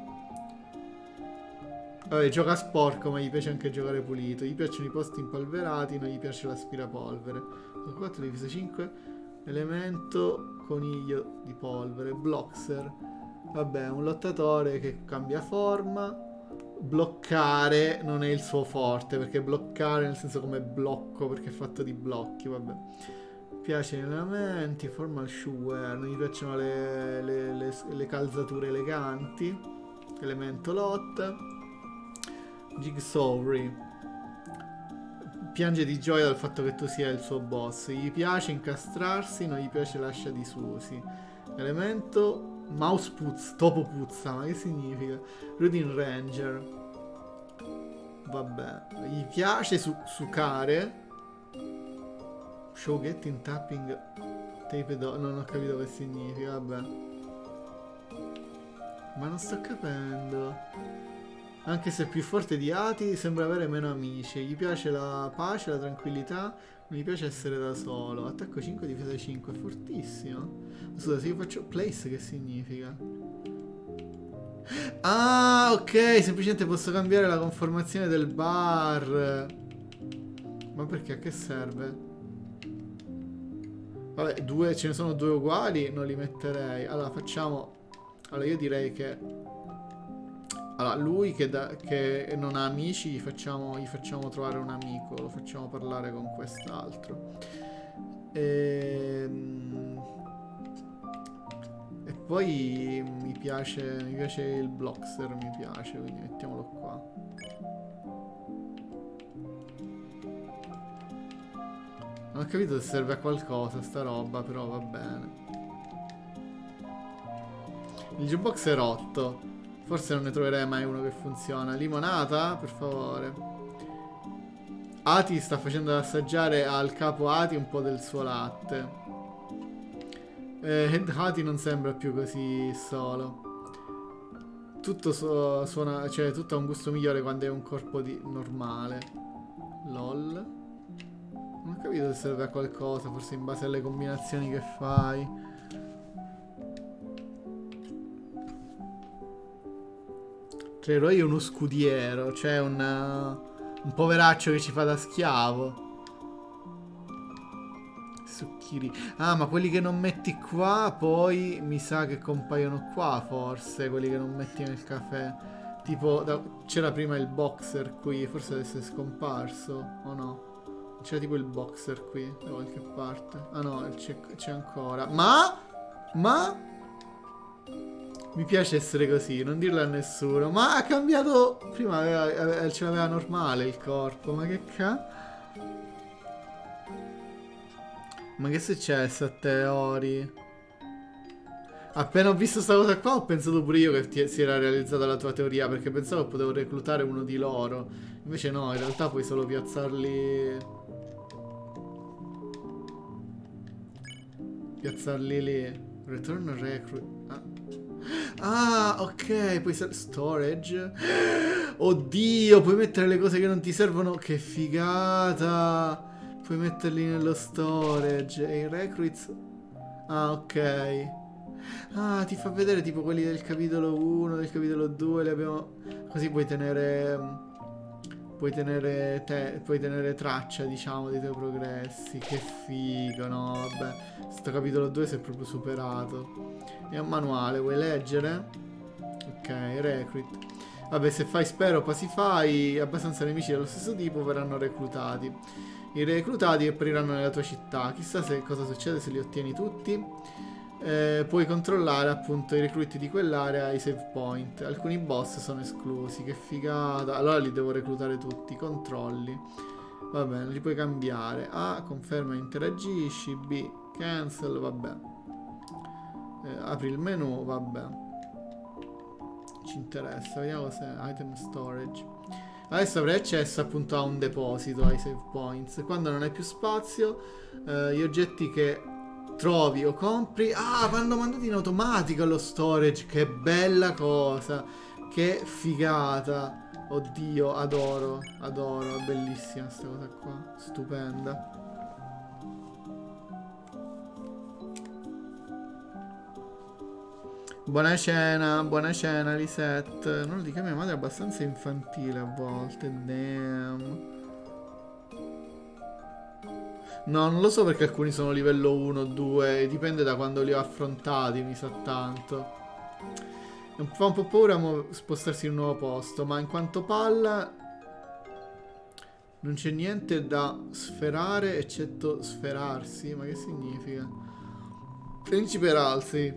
Vabbè, gioca sporco, ma gli piace anche giocare pulito. Gli piacciono i posti impolverati, non gli piace l'aspirapolvere. Attacco quattro, difesa cinque, elemento coniglio di polvere. Bloxer, vabbè, un lottatore che cambia forma. Bloccare non è il suo forte, perché bloccare nel senso come blocco, perché è fatto di blocchi, vabbè. Piace gli elementi, formal shoewear, non gli piacciono le, le, le, le calzature eleganti. Elemento lotta. Jigsawry, piange di gioia dal fatto che tu sia il suo boss. Gli piace incastrarsi, non gli piace l'ascia di Susi. Elemento mouse puzza, topo puzza, ma che significa? Rudin Ranger, vabbè, gli piace su sucare. Show getting tapping tape do, non ho capito che significa, vabbè, ma non sto capendo. Anche se è più forte di Ati, sembra avere meno amici. Gli piace la pace, la tranquillità, non gli piace essere da solo. Attacco cinque, difesa cinque, fortissimo. Scusa, se io faccio place che significa? Ah, ok, semplicemente posso cambiare la conformazione del bar. Ma perché? A che serve? Vabbè, due, ce ne sono due uguali, non li metterei. Allora, facciamo... allora, io direi che... allora, lui che, da, che non ha amici, gli facciamo, gli facciamo trovare un amico, lo facciamo parlare con quest'altro. E... e Poi mi piace, mi piace il Bloxer, mi piace, quindi mettiamolo qua. Non ho capito se serve a qualcosa sta roba, però va bene. Il jukebox è rotto. Forse non ne troverei mai uno che funziona. Limonata? Per favore. Ati sta facendo assaggiare al capo Ati un po' del suo latte. Eh, Ati non sembra più così solo. Tutto su suona, cioè tutto ha un gusto migliore quando è un corpo di normale. LOL. Non ho capito se serve a qualcosa, forse in base alle combinazioni che fai. Creerò io uno scudiero, cioè un, uh, un poveraccio che ci fa da schiavo. Succhiri. Ah, ma quelli che non metti qua, poi mi sa che compaiono qua, forse, quelli che non metti nel caffè. Tipo, c'era prima il boxer qui, forse adesso è scomparso, o no? C'era tipo il boxer qui, da qualche parte. Ah no, c'è ancora. Ma? Ma? Mi piace essere così, non dirlo a nessuno. Ma ha cambiato... Prima aveva, aveva, ce l'aveva normale il corpo, ma che ca... Ma che è successo a te, Ori? Appena ho visto sta cosa qua ho pensato pure io che ti, si era realizzata la tua teoria, perché pensavo che potevo reclutare uno di loro. Invece no, in realtà puoi solo piazzarli... Piazzarli lì. Return recruit. Ah, ah ok, puoi storage. Oddio, puoi mettere le cose che non ti servono. Che figata. Puoi metterli nello storage. E i recruits. Ah, ok. Ah, ti fa vedere tipo quelli del capitolo uno, del capitolo due. Li abbiamo. Così puoi tenere. Puoi tenere, te, puoi tenere traccia, diciamo, dei tuoi progressi. Che figo, no? Vabbè, sto capitolo due si è proprio superato. È un manuale, vuoi leggere? Ok, recruit. Vabbè, se fai spero pacify, abbastanza nemici dello stesso tipo verranno reclutati. I reclutati appariranno nella tua città. Chissà se cosa succede se li ottieni tutti. Eh, puoi controllare appunto i recluti di quell'area ai save point. Alcuni boss sono esclusi. Che figata. Allora li devo reclutare tutti. Controlli. Va bene, li puoi cambiare. A, conferma e interagisci. B, cancel, vabbè. Eh, apri il menu, vabbè. Ci interessa. Vediamo se item storage. Adesso avrai accesso appunto a un deposito ai save points. Quando non hai più spazio, eh, gli oggetti che trovi o compri, ah, vanno mandati in automatico allo storage. Che bella cosa, che figata. Oddio, adoro, adoro, è bellissima questa cosa qua, stupenda. Buona cena, buona cena Lisette. Non lo dica, mia madre è abbastanza infantile a volte. Damn. No, non lo so perché alcuni sono livello uno, due, dipende da quando li ho affrontati, mi sa tanto. Fa un po' paura spostarsi in un nuovo posto, ma in quanto palla non c'è niente da sferare eccetto sferarsi. Ma che significa? Principe Ralsei.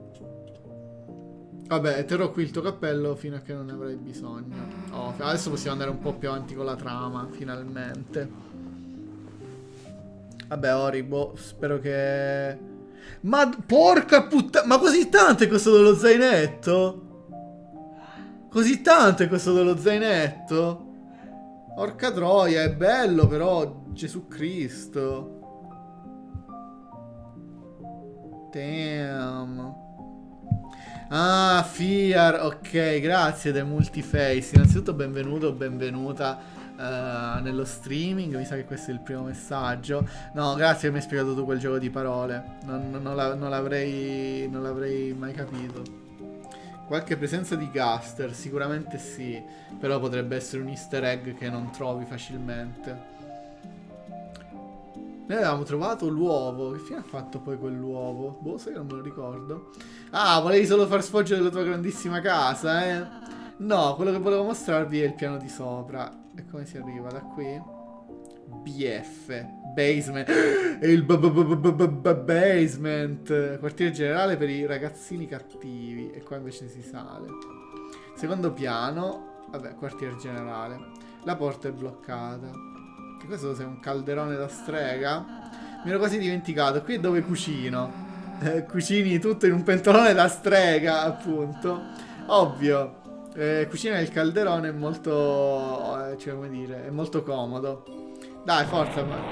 Vabbè, terrò qui il tuo cappello fino a che non ne avrai bisogno. Oh, adesso possiamo andare un po' più avanti con la trama, finalmente. Vabbè, Ori, boh, spero che... Ma porca puttana, ma così tanto è questo dello zainetto? Così tanto è questo dello zainetto? Porca troia, è bello però, Gesù Cristo. Damn. Ah, Fiar, ok, grazie del Multiface. Innanzitutto benvenuto o benvenuta uh, nello streaming. Mi sa che questo è il primo messaggio. No, grazie che mi hai spiegato tu quel gioco di parole. Non, non, la, non l'avrei non l'avrei mai capito. Qualche presenza di Gaster, sicuramente sì. Però potrebbe essere un easter egg che non trovi facilmente. Noi avevamo trovato l'uovo. Che fine ha fatto poi quell'uovo? Boh, sai che non me lo ricordo. Ah, volevi solo far sfoggio della tua grandissima casa, eh? No, quello che volevo mostrarvi è il piano di sopra. E come si arriva? Da qui? B F. Basement. E il b- b- b- b- b- b- basement. Quartiere generale per i ragazzini cattivi. E qua invece si sale. Secondo piano. Vabbè, quartiere generale. La porta è bloccata. Che questo cos'è? Un calderone da strega? Mi ero quasi dimenticato. Qui è dove cucino. Eh, cucini tutto in un pentolone da strega, appunto. Ovvio. Eh, cucina il calderone è molto... Eh, cioè, come dire, è molto comodo. Dai, forza, ma...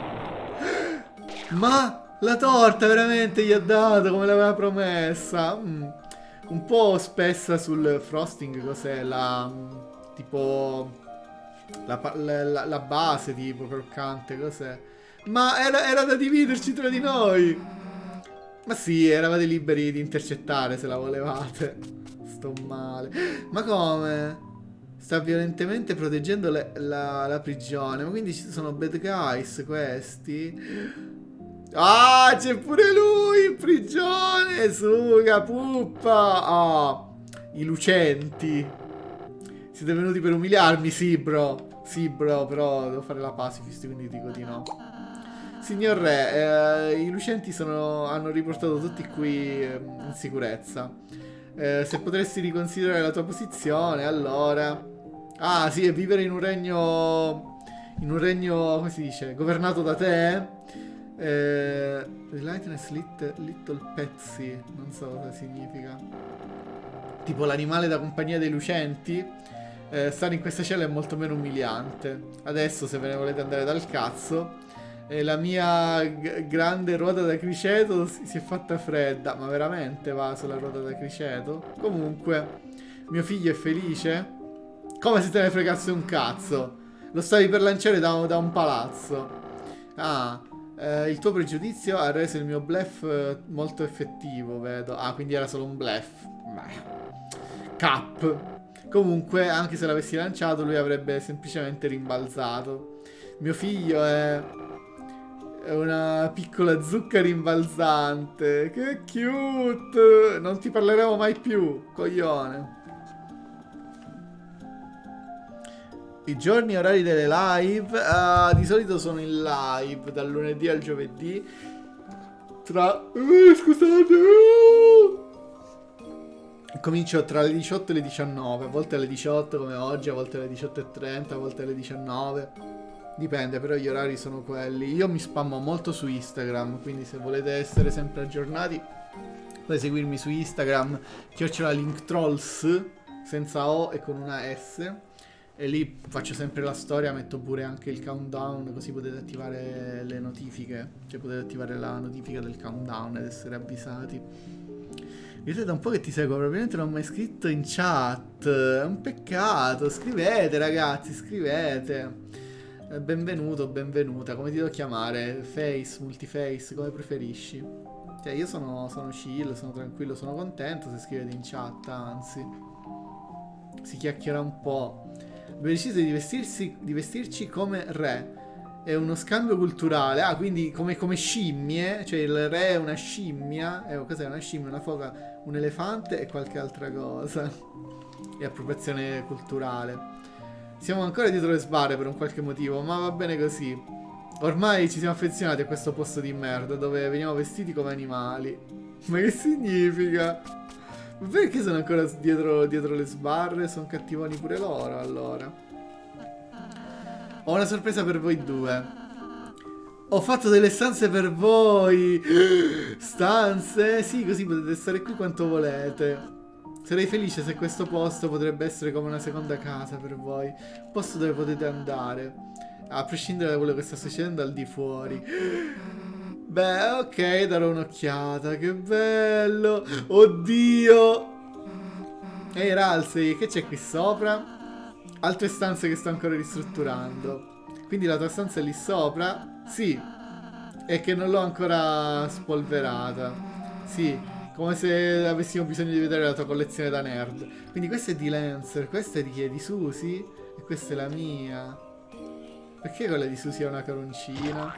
Ma la torta veramente gli ha dato come l'aveva promessa. Mm. Un po' spessa sul frosting, cos'è? La... tipo... La, la, la base, tipo, croccante, cos'è? Ma era, era da dividerci tra di noi. Ma sì, eravate liberi di intercettare se la volevate. Sto male. Ma come? Sta violentemente proteggendo le, la, la prigione. Ma quindi ci sono bad guys questi? Ah, c'è pure lui in prigione. Suga, puppa. Ah, i lucenti. Siete venuti per umiliarmi? Sì, bro. Sì, bro, però devo fare la pacifist, quindi dico di no. Signor Re, eh, i lucenti sono, hanno riportato tutti qui eh, in sicurezza. Eh, se potresti riconsiderare la tua posizione, allora... Ah, sì, è vivere in un regno... In un regno, come si dice? Governato da te? Eh, The Lightness Little, little Petsy. Non so cosa significa. Tipo l'animale da compagnia dei lucenti? Eh, stare in questa cella è molto meno umiliante. Adesso, se ve ne volete andare dal cazzo... E la mia grande ruota da criceto si, si è fatta fredda. Ma veramente va sulla ruota da criceto? Comunque, mio figlio è felice? Come se te ne fregasse un cazzo. Lo stavi per lanciare da, da un palazzo. Ah, eh, il tuo pregiudizio ha reso il mio bluff eh, molto effettivo, vedo. Ah, quindi era solo un bluff. Beh. Cap. Comunque, anche se l'avessi lanciato, lui avrebbe semplicemente rimbalzato. Mio figlio è... È una piccola zucca rimbalzante. Che cute. Non ti parleremo mai più, coglione. I giorni orari delle live. Uh, di solito sono in live dal lunedì al giovedì. Tra... Uh, scusate. Uh. Comincio tra le diciotto e le diciannove. A volte alle diciotto come oggi. A volte alle diciotto e trenta. A volte alle diciannove. Dipende, però gli orari sono quelli. Io mi spammo molto su Instagram, quindi se volete essere sempre aggiornati potete seguirmi su Instagram, chiocciola linktrolls senza O e con una S. E lì faccio sempre la storia, metto pure anche il countdown, così potete attivare le notifiche. Cioè potete attivare la notifica del countdown ed essere avvisati. Vedete, da un po' che ti seguo, probabilmente non ho mai scritto in chat. È un peccato, scrivete ragazzi, scrivete. Benvenuto, benvenuta, come ti devo chiamare? Face, multiface, come preferisci? Cioè io sono, sono chill, sono tranquillo, sono contento se scrivete in chat, anzi. Si chiacchiera un po'. Abbiamo deciso di, vestirsi, di vestirci come re. È uno scambio culturale. Ah, quindi come, come scimmie. Cioè il re è una scimmia. Eh, cos'è una scimmia? Una foca, un elefante e qualche altra cosa. È appropriazione culturale. Siamo ancora dietro le sbarre per un qualche motivo, ma va bene così. Ormai ci siamo affezionati a questo posto di merda dove veniamo vestiti come animali. Ma che significa? Ma perché sono ancora dietro, dietro le sbarre? Sono cattivoni pure loro, allora. Ho una sorpresa per voi due. Ho fatto delle stanze per voi. Stanze? Sì, così potete stare qui quanto volete. Sarei felice se questo posto potrebbe essere come una seconda casa per voi. Un posto dove potete andare, a prescindere da quello che sta succedendo al di fuori. Beh, ok, darò un'occhiata. Che bello. Oddio. Ehi, Ralsei, che c'è qui sopra? Altre stanze che sto ancora ristrutturando. Quindi la tua stanza è lì sopra? Sì. E che non l'ho ancora spolverata. Sì. Come se avessimo bisogno di vedere la tua collezione da nerd. Quindi questa è di Lancer, questa è di chi? Di Susie? E questa è la mia. Perché quella di Susie è una caroncina?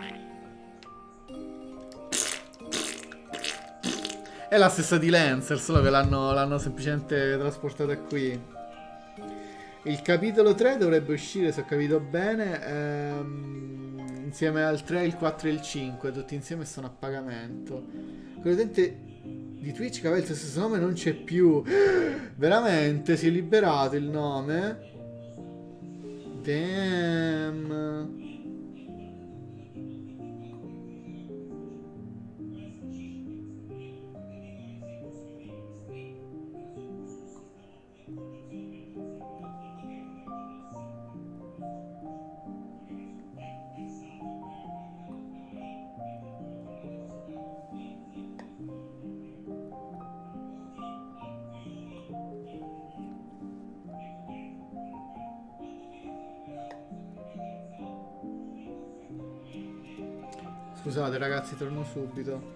È la stessa di Lancer, solo che l'hanno semplicemente trasportata qui. Il capitolo tre dovrebbe uscire, se ho capito bene, ehm, in insieme al tre, il quattro e il cinque, tutti insieme sono a pagamento. Quell'utente di Twitch che aveva il suo stesso nome non c'è più. Veramente, si è liberato il nome? Damn. Scusate ragazzi, torno subito.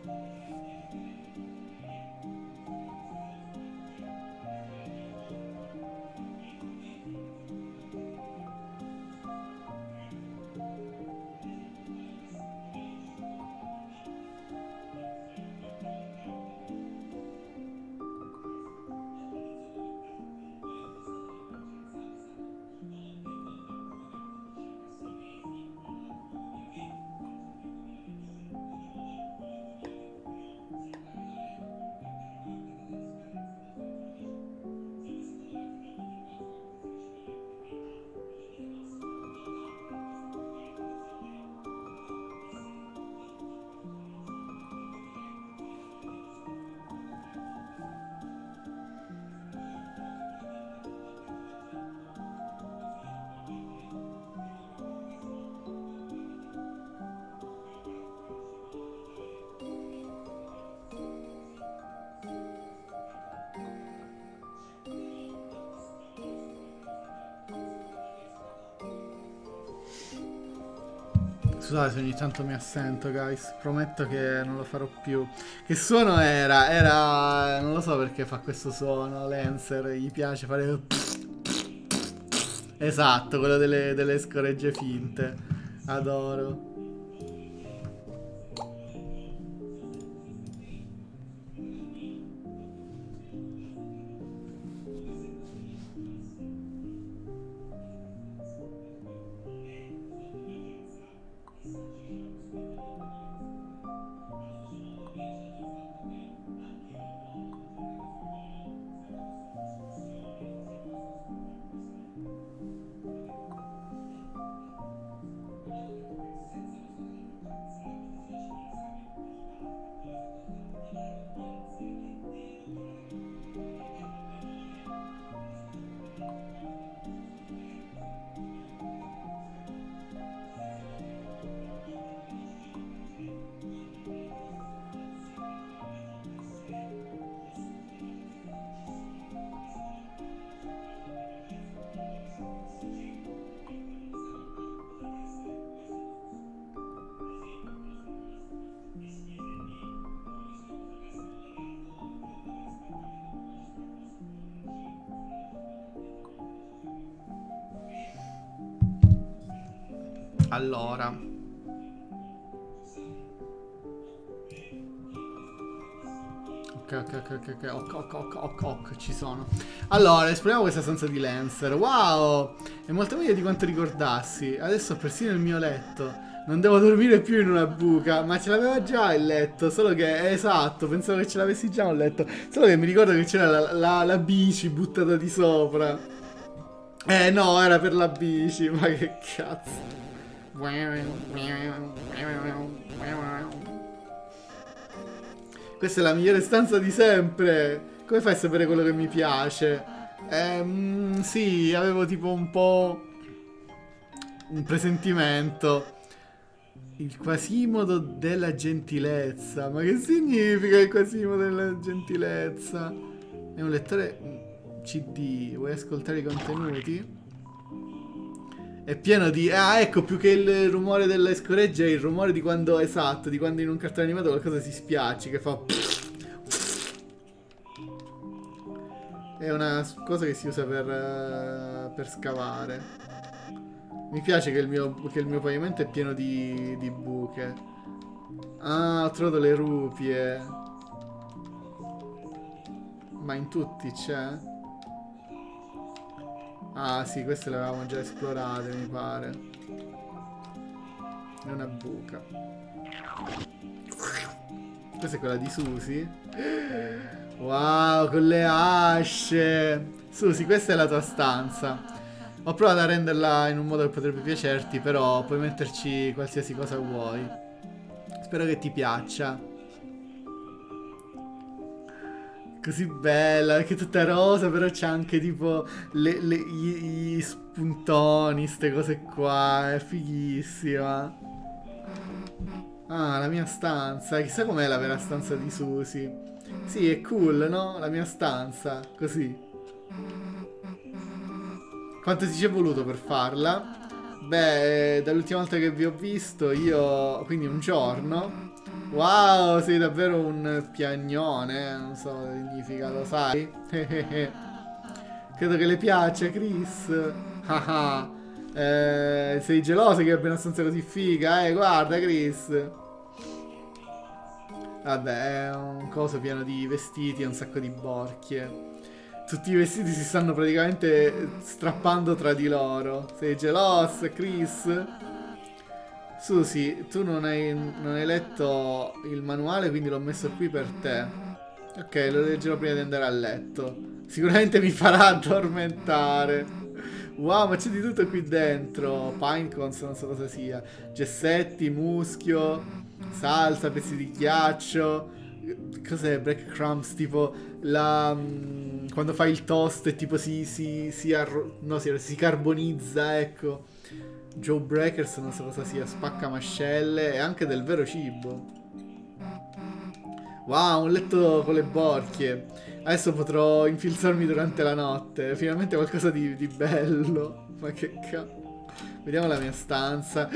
Scusate se ogni tanto mi assento, guys. Prometto che non lo farò più. Che suono era? Era... non lo so perché fa questo suono. Lancer, gli piace fare... esatto, quello delle, delle scoregge finte. Adoro. Allora, ok, ok, ok, ok, ok, ok, ok, ok, ok, ok, ci sono. Allora, esploriamo questa stanza di Lancer. Wow, è molto meglio di quanto ricordassi. Adesso ho persino il mio letto. Non devo dormire più in una buca. Ma ce l'aveva già il letto. Solo che, è esatto, pensavo che ce l'avessi già un letto. Solo che mi ricordo che c'era la, la, la bici buttata di sopra. Eh no, era per la bici. Ma che cazzo. Questa è la migliore stanza di sempre. Come fai a sapere quello che mi piace? Ehm, sì, avevo tipo un po' un presentimento. Il Quasimodo della gentilezza. Ma che significa il Quasimodo della gentilezza? È un lettore C D. Vuoi ascoltare i contenuti? È pieno di... ah, ecco, più che il rumore della scoreggia è il rumore di quando... esatto, di quando in un cartone animato qualcosa si spiacci, che fa... è una cosa che si usa per, uh, per scavare. Mi piace che il mio, che il mio pavimento è pieno di, di buche. Ah, ho trovato le rupie. Ma in tutti c'è? Ah sì, queste le avevamo già esplorate, mi pare. È una buca. Questa è quella di Susi. Wow, con le asce. Susi, questa è la tua stanza. Ho provato a renderla in un modo che potrebbe piacerti, però puoi metterci qualsiasi cosa vuoi. Spero che ti piaccia. Così bella, perché è tutta rosa, però c'è anche tipo le, le, gli, gli spuntoni, ste cose qua, è fighissima. Ah, la mia stanza, chissà com'è la vera stanza di Susi. Sì, è cool, no? La mia stanza, così. Quanto ti ci è voluto per farla? Beh, dall'ultima volta che vi ho visto, io, quindi un giorno... Wow, sei davvero un piagnone, non so cosa significa, lo sai? Credo che le piaccia, Chris. eh, sei geloso che abbia una stanza così figa? Eh, guarda, Chris. Vabbè, è un coso pieno di vestiti e un sacco di borchie. Tutti i vestiti si stanno praticamente strappando tra di loro. Sei geloso, Chris? Susi, tu non hai, non hai letto il manuale, quindi l'ho messo qui per te. Ok, lo leggerò prima di andare a letto. Sicuramente mi farà addormentare. Wow, ma c'è di tutto qui dentro. Pinecones, non so cosa sia. Gessetti, muschio, salsa, pezzi di ghiaccio. Cos'è? Breadcrumbs, tipo la... Mh, quando fai il toast e tipo si... si, si, arro- no, si, si carbonizza, ecco. Joe Breakers, non so cosa sia, spacca mascelle e anche del vero cibo. Wow, un letto con le borchie. Adesso potrò infilzarmi durante la notte. Finalmente qualcosa di, di bello. Ma che cazzo. Vediamo la mia stanza.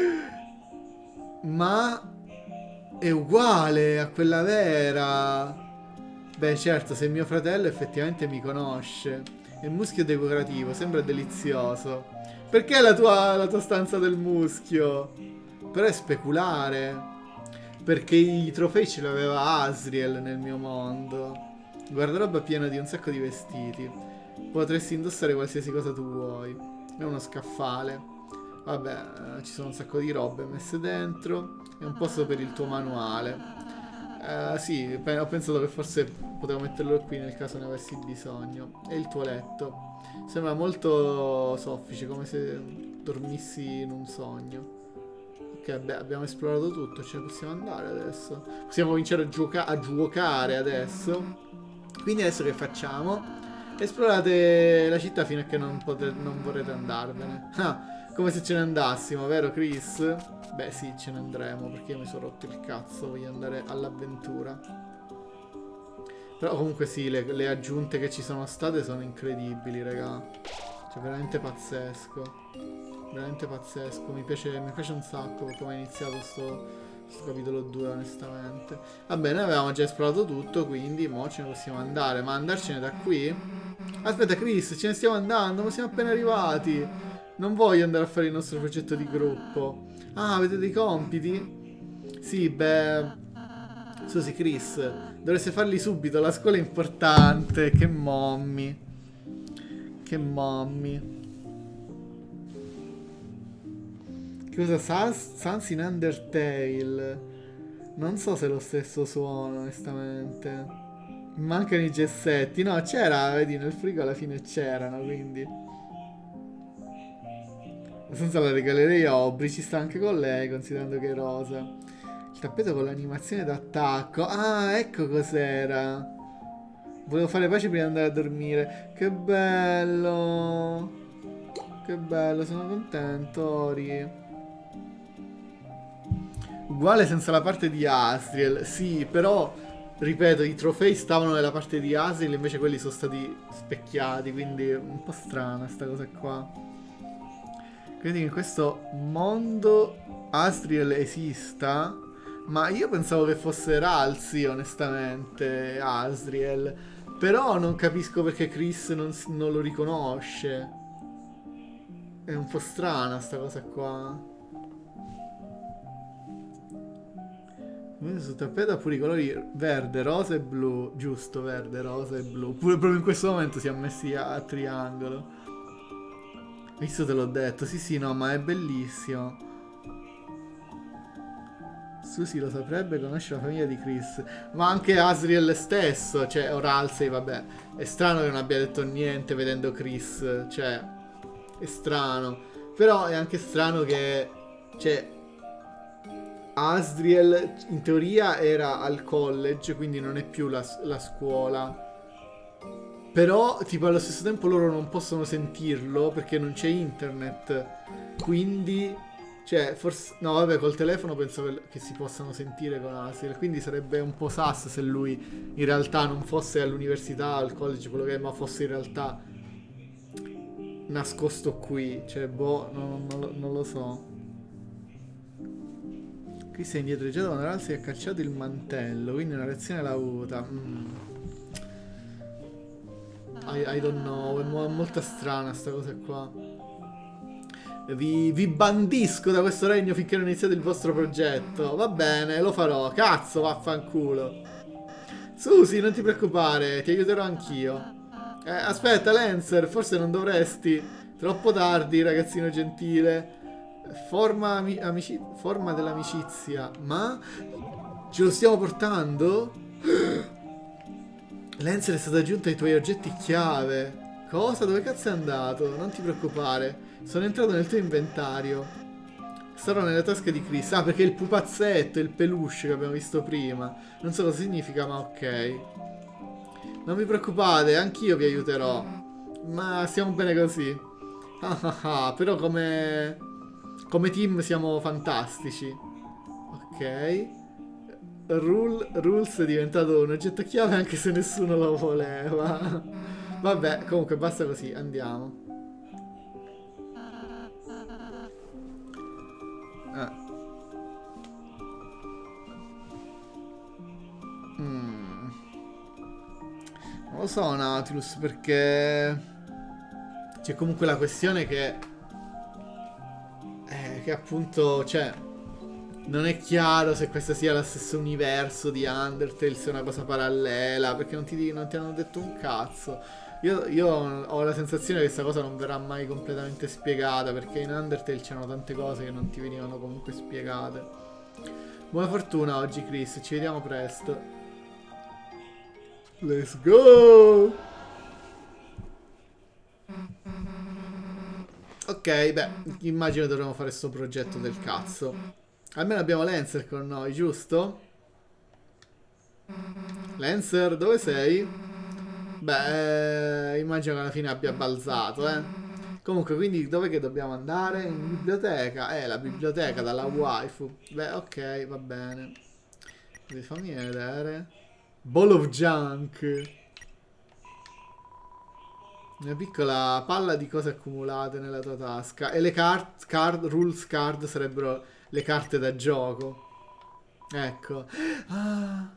Ma è uguale a quella vera. Beh, certo, se mio fratello effettivamente mi conosce. Il muschio decorativo, sembra delizioso. Perché la tua, la tua stanza del muschio? Però è speculare. Perché i trofei ce l'aveva Asriel nel mio mondo. Guardaroba piena di un sacco di vestiti. Potresti indossare qualsiasi cosa tu vuoi. È uno scaffale. Vabbè, ci sono un sacco di robe messe dentro. È un posto per il tuo manuale. Uh, sì, ho pensato che forse potevo metterlo qui nel caso ne avessi bisogno. E il tuo letto. Sembra molto soffice, come se dormissi in un sogno. Ok, beh, abbiamo esplorato tutto, ce ne possiamo andare adesso. Possiamo cominciare a, gioca a giocare adesso. Quindi adesso che facciamo? Esplorate la città fino a che non, non vorrete andarvene. Ah, come se ce ne andassimo, vero Chris? Beh sì, ce ne andremo, perché io mi sono rotto il cazzo, voglio andare all'avventura. Però comunque sì, le, le aggiunte che ci sono state sono incredibili, raga. Cioè, veramente pazzesco. Veramente pazzesco. Mi piace, mi piace un sacco come è iniziato sto, sto capitolo due, onestamente. Vabbè, noi avevamo già esplorato tutto, quindi mo ce ne possiamo andare. Ma andarcene da qui? Aspetta, Chris, ce ne stiamo andando, ma siamo appena arrivati. Non voglio andare a fare il nostro progetto di gruppo. Ah, avete dei compiti? Sì, beh... Susi, Chris, dovreste farli subito, la scuola è importante. Che mommy. Che mommy. Che cosa? Sans, Sans in Undertale. Non so se è lo stesso suono, onestamente. Mancano i gessetti. No, c'era, vedi, nel frigo alla fine c'erano, quindi... La stanza la regalerei a Aubrey, ci sta anche con lei, considerando che è rosa. Il tappeto con l'animazione d'attacco. Ah, ecco cos'era. Volevo fare pace prima di andare a dormire. Che bello. Che bello, sono contento, Ori. Uguale senza la parte di Asriel. Sì, però, ripeto, i trofei stavano nella parte di Asriel, invece quelli sono stati specchiati, quindi è un po' strana sta cosa qua. Quindi in questo mondo Asriel esista... Ma io pensavo che fosse Ralsei, onestamente, Asriel. Però non capisco perché Chris non, non lo riconosce. È un po' strana sta cosa qua. Sul tappeto ha pure i colori verde, rosa e blu. Giusto, verde, rosa e blu. Pure proprio in questo momento si è messi a, a triangolo. Visto te l'ho detto. Sì, sì, no, ma è bellissimo. Susie lo saprebbe, conosce la famiglia di Chris. Ma anche Asriel stesso, cioè, o Ralsei, vabbè. È strano che non abbia detto niente vedendo Chris, cioè, è strano. Però è anche strano che, cioè, Asriel in teoria era al college, quindi non è più la, la scuola. Però, tipo, allo stesso tempo loro non possono sentirlo perché non c'è internet. Quindi, cioè, forse... No, vabbè, col telefono penso che, che si possano sentire con Asriel. Quindi sarebbe un po' sus se lui in realtà non fosse all'università, al college, quello che è, ma fosse in realtà nascosto qui. Cioè, boh, non, non, lo, non lo so. Qui si è indietreggiato quando Ralsei ha cacciato il mantello, quindi una reazione l'ha avuta. Mm. I, I don't know, è mo molto strana sta cosa qua. Vi, vi bandisco da questo regno finché non iniziate il vostro progetto. Va bene, lo farò. Cazzo, vaffanculo. Susie, non ti preoccupare, ti aiuterò anch'io. Eh, aspetta, Lancer, forse non dovresti. Troppo tardi, ragazzino gentile. Forma, amici forma dell'amicizia. Ma ce lo stiamo portando? Lancer è stato aggiunto ai tuoi oggetti chiave. Cosa? Dove cazzo è andato? Non ti preoccupare. Sono entrato nel tuo inventario. Sarò nelle tasche di Chris. Ah, perché è il pupazzetto, il peluche che abbiamo visto prima. Non so cosa significa, ma ok. Non vi preoccupate, anch'io vi aiuterò. Ma stiamo bene così. Ah ah ah, però come... Come team siamo fantastici. Ok. Rule, Rules è diventato un oggetto chiave anche se nessuno lo voleva. Vabbè, comunque basta così, andiamo. Ah. Mm. Non lo so, Nautilus, perché c'è comunque la questione che eh, che appunto, cioè, non è chiaro se questo sia lo stesso universo di Undertale, se è una cosa parallela, perché non ti, non ti hanno detto un cazzo. Io, io ho la sensazione che questa cosa non verrà mai completamente spiegata, perché in Undertale c'erano tante cose che non ti venivano comunque spiegate. Buona fortuna oggi, Chris, ci vediamo presto. Let's go! Ok, beh, immagino dovremo fare sto progetto del cazzo. Almeno abbiamo Lancer con noi, giusto? Lancer, dove sei? Beh, immagino che alla fine abbia balzato, eh. Comunque, quindi dov'è che dobbiamo andare? In biblioteca? Eh, la biblioteca dalla waifu. Beh, ok, va bene. Fammi vedere. Ball of Junk. Una piccola palla di cose accumulate nella tua tasca. E le card, card, rules card sarebbero le carte da gioco. Ecco. Ah.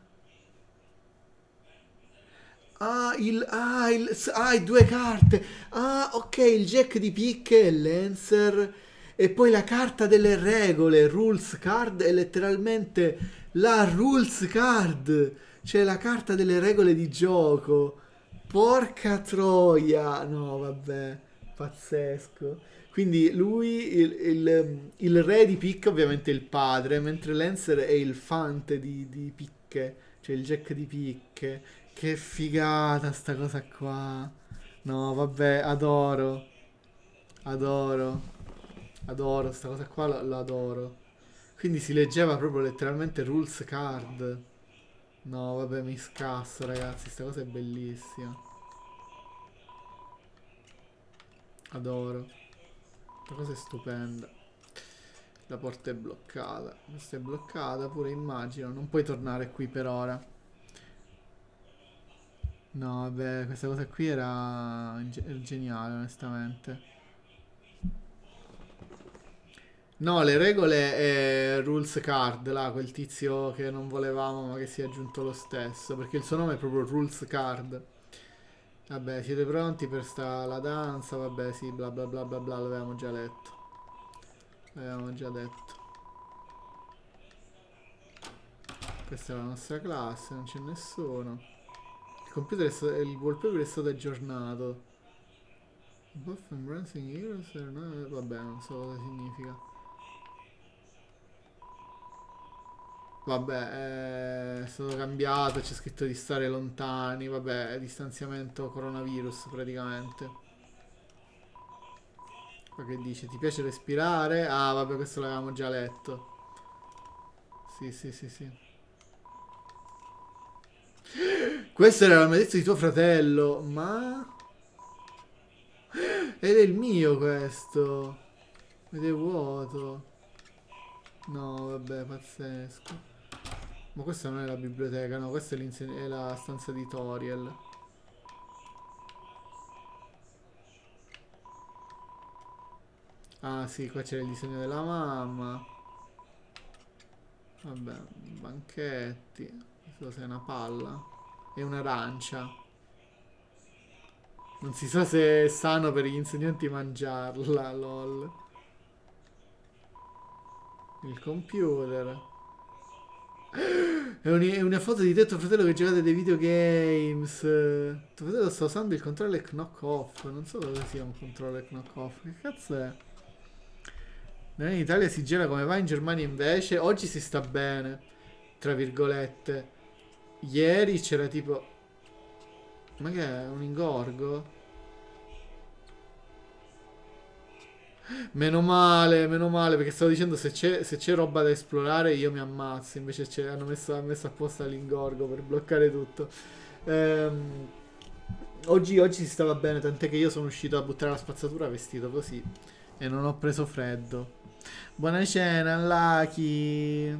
Ah, il, ah, il, ah, due carte. Ah, ok, il Jack di picche e Lancer. E poi la carta delle regole. Rules card è letteralmente la rules card. Cioè la carta delle regole di gioco. Porca troia. No, vabbè. Pazzesco. Quindi lui, il, il, il re di picche ovviamente è il padre, mentre Lancer è il fante di, di picche, cioè il Jack di picche. Che figata sta cosa qua. No, vabbè, adoro. Adoro. Adoro, sta cosa qua lo, lo adoro. Quindi si leggeva proprio letteralmente rules card. No, vabbè, mi scasso, ragazzi, sta cosa è bellissima. Adoro. Questa cosa è stupenda. La porta è bloccata. Questa è bloccata pure, immagino. Non puoi tornare qui per ora. No, vabbè, questa cosa qui era, era geniale, onestamente. No, le regole è Rules Card, là, quel tizio che non volevamo ma che si è aggiunto lo stesso. Perché il suo nome è proprio Rules Card. Vabbè, siete pronti per sta la danza? Vabbè, sì, bla bla bla bla bla, l'avevamo già letto. L'avevamo già detto. Questa è la nostra classe, non c'è nessuno. Il computer è stato, il wallpaper è stato aggiornato. Buff Embracing Heroes, no, vabbè, non so cosa significa. vabbè, è stato cambiato, c'è scritto di stare lontani, vabbè, distanziamento coronavirus praticamente. Qua che dice? Ti piace respirare? Ah, vabbè, questo l'avevamo già letto. Sì, sì, sì, sì. Questo era l'armadillo di tuo fratello, ma... Ed è il mio questo. Ed è vuoto. No, vabbè, pazzesco. Ma questa non è la biblioteca, no, questa è, è la stanza di Toriel. Ah sì, qua c'è il disegno della mamma. Vabbè, banchetti. Questo è una palla. E un'arancia. Non si sa se è sano per gli insegnanti mangiarla, lol. Il computer. È, un, è una foto di te e tuo fratello che giocate dei videogames. Tuo fratello sta usando il controller knock off. Non so cosa sia un controller knock off. Che cazzo è? In Italia si gira come va, in Germania invece. Oggi si sta bene, tra virgolette. Ieri c'era tipo... Ma che è? Un ingorgo? Meno male, meno male, perché stavo dicendo se c'è se c'è roba da esplorare io mi ammazzo. Invece hanno messo, hanno messo apposta l'ingorgo per bloccare tutto. Ehm, oggi, oggi si stava bene, tant'è che io sono uscito a buttare la spazzatura vestito così e non ho preso freddo. Buona cena, Lucky.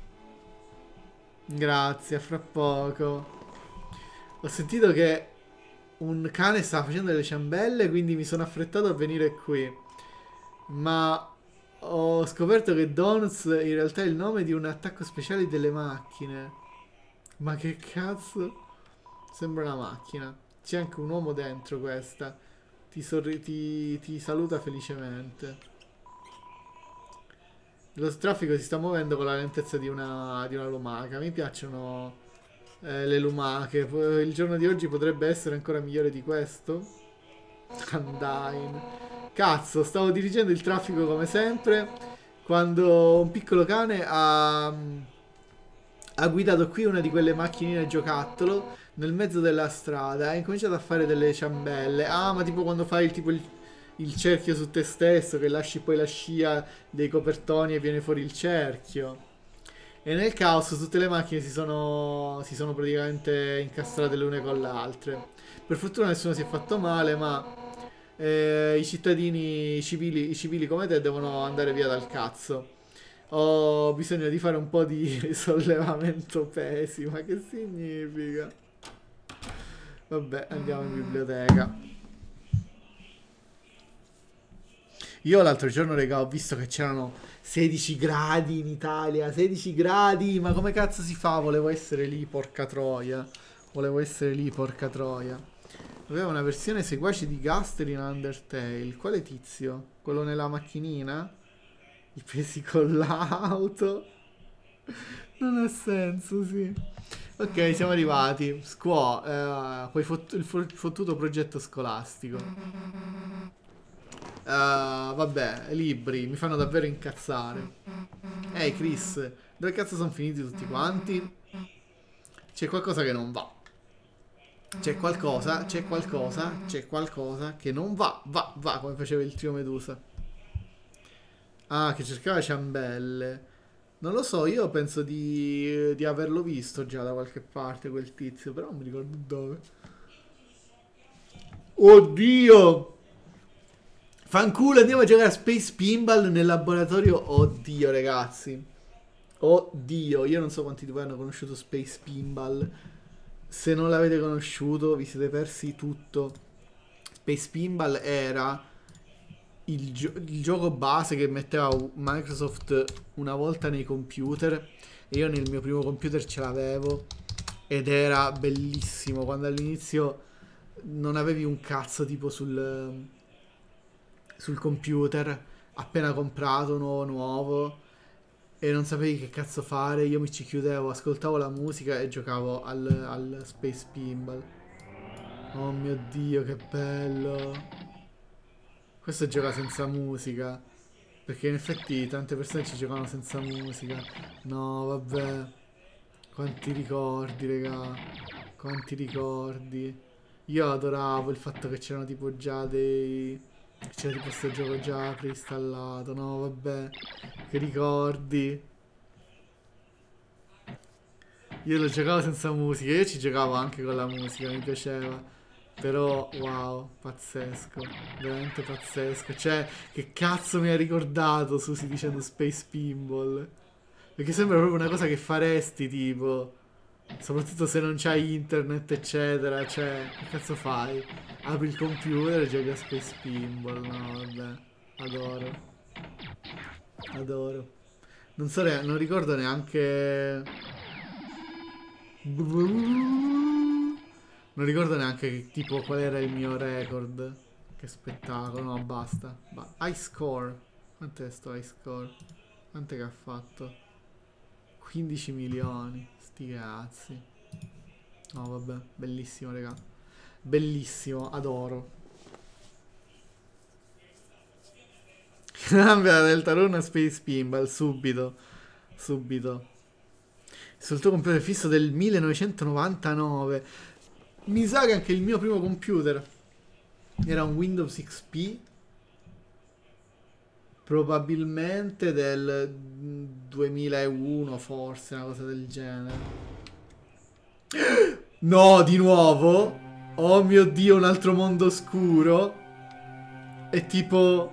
Grazie, a fra poco. Ho sentito che un cane stava facendo delle ciambelle, quindi mi sono affrettato a venire qui. Ma ho scoperto che Donuts in realtà è il nome di un attacco speciale delle macchine. Ma che cazzo? Sembra una macchina. C'è anche un uomo dentro questa. Ti, sorri ti, ti saluta felicemente. Lo traffico si sta muovendo con la lentezza di una, di una lumaca. Mi piacciono eh, le lumache. Il giorno di oggi potrebbe essere ancora migliore di questo. Undyne. Cazzo, stavo dirigendo il traffico come sempre quando un piccolo cane ha, ha guidato qui una di quelle macchinine giocattolo nel mezzo della strada. Ha incominciato a fare delle ciambelle. Ah, ma tipo quando fai il, tipo il, il cerchio su te stesso, che lasci poi la scia dei copertoni e viene fuori il cerchio. E nel caos tutte le macchine si sono, si sono praticamente incastrate le une con le altre. Per fortuna nessuno si è fatto male, ma eh, i cittadini i civili, i civili come te devono andare via dal cazzo. Ho bisogno di fare un po' di sollevamento pesi. Ma che significa? Vabbè, andiamo in biblioteca. Io l'altro giorno, raga, ho visto che c'erano sedici gradi in Italia. sedici gradi, ma come cazzo si fa? Volevo essere lì, porca troia. Volevo essere lì, porca troia. Aveva una versione seguace di Gaster in Undertale. Quale tizio? Quello nella macchinina? I pesi con l'auto? Non ha senso, sì. Ok, siamo arrivati. Squaw, eh, poi fot il fottuto progetto scolastico. Uh, vabbè, libri, mi fanno davvero incazzare. Ehi, hey, Chris, dove cazzo sono finiti tutti quanti? C'è qualcosa che non va. C'è qualcosa, c'è qualcosa, c'è qualcosa che non va. Va, va, come faceva il trio Medusa. Ah, che cercava ciambelle. Non lo so, io penso di, di averlo visto già da qualche parte quel tizio, però non mi ricordo dove. Oddio! Fanculo, andiamo a giocare a Space Pinball nel laboratorio. Oddio, ragazzi. Oddio, io non so quanti di voi hanno conosciuto Space Pinball. Se non l'avete conosciuto, vi siete persi tutto. Space Pinball era il, gio il gioco base che metteva Microsoft una volta nei computer. E io nel mio primo computer ce l'avevo. Ed era bellissimo. Quando all'inizio non avevi un cazzo tipo sul... sul computer, appena comprato, nuovo nuovo, e non sapevi che cazzo fare, io mi ci chiudevo, ascoltavo la musica e giocavo al, al Space Pinball. Oh mio Dio, che bello. Questo gioca senza musica. Perché in effetti tante persone ci giocavano senza musica. No, vabbè. Quanti ricordi, raga. Quanti ricordi. Io adoravo il fatto che c'erano tipo già dei... C'era tipo questo gioco già preinstallato. No, vabbè. Che ricordi. Io lo giocavo senza musica. Io ci giocavo anche con la musica, mi piaceva. Però, wow, pazzesco, veramente pazzesco. Cioè, che cazzo mi ha ricordato Susi dicendo Space Pinball? Perché sembra proprio una cosa che faresti, tipo, soprattutto se non c'hai internet, eccetera. Cioè, che cazzo fai? Apri il computer e giochi a Space Pinball. No, vabbè, adoro. Adoro. Non so, non ricordo neanche... Non ricordo neanche che, tipo qual era il mio record. Che spettacolo. No, basta. Ba high score. Quant'è sto high score? Quant'è che ha fatto? quindici milioni. Sti cazzi. No, vabbè. Bellissimo, raga. Bellissimo. Adoro. Cambia del Taruna Space Pinball. Subito. Subito. Sul tuo computer fisso del millenovecentonovantanove. Mi sa che anche il mio primo computer era un Windows X P, probabilmente del duemilauno, forse, una cosa del genere. No, di nuovo? Oh mio Dio, un altro mondo oscuro. È tipo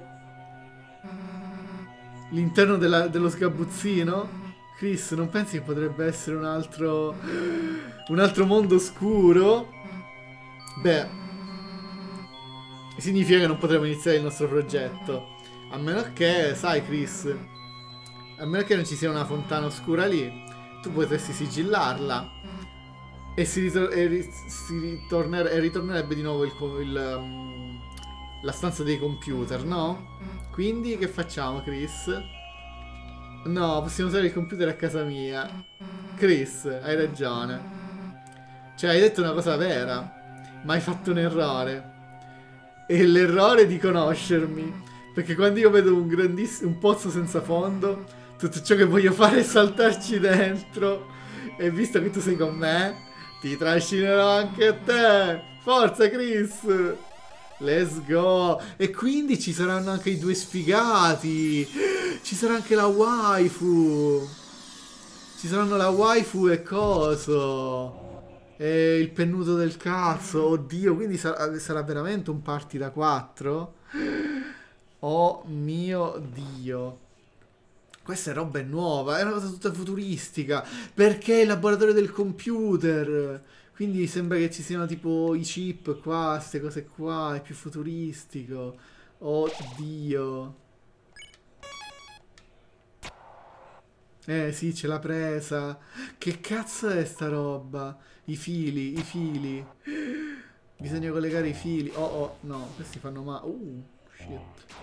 l'interno della- dello sgabuzzino. Chris, non pensi che potrebbe essere un altro un altro mondo oscuro? Beh, significa che non potremo iniziare il nostro progetto. A meno che, sai Chris, a meno che non ci sia una fontana oscura lì, tu potresti sigillarla e si, ritor e ri si ritorner e ritornerebbe di nuovo il, il, um, la stanza dei computer, no? Quindi che facciamo, Chris? No, possiamo usare il computer a casa mia. Chris, hai ragione. Cioè, hai detto una cosa vera, ma hai fatto un errore. E l'errore di conoscermi. Perché quando io vedo un grandissimo un pozzo senza fondo, tutto ciò che voglio fare è saltarci dentro. E visto che tu sei con me, ti trascinerò anche a te. Forza, Chris! Let's go! E quindi ci saranno anche i due sfigati. Ci sarà anche la waifu. Ci saranno la waifu e coso. E il pennuto del cazzo. Oddio, quindi sarà, sarà veramente un party da quattro? Oh mio Dio. Questa roba è nuova. È una cosa tutta futuristica. Perché è il laboratorio del computer. Quindi sembra che ci siano tipo i chip qua, queste cose qua. È più futuristico. Oddio. Eh sì, c'è la presa. Che cazzo è sta roba? I fili, i fili. Bisogna collegare i fili. Oh oh, no, questi fanno male. Uh, shit.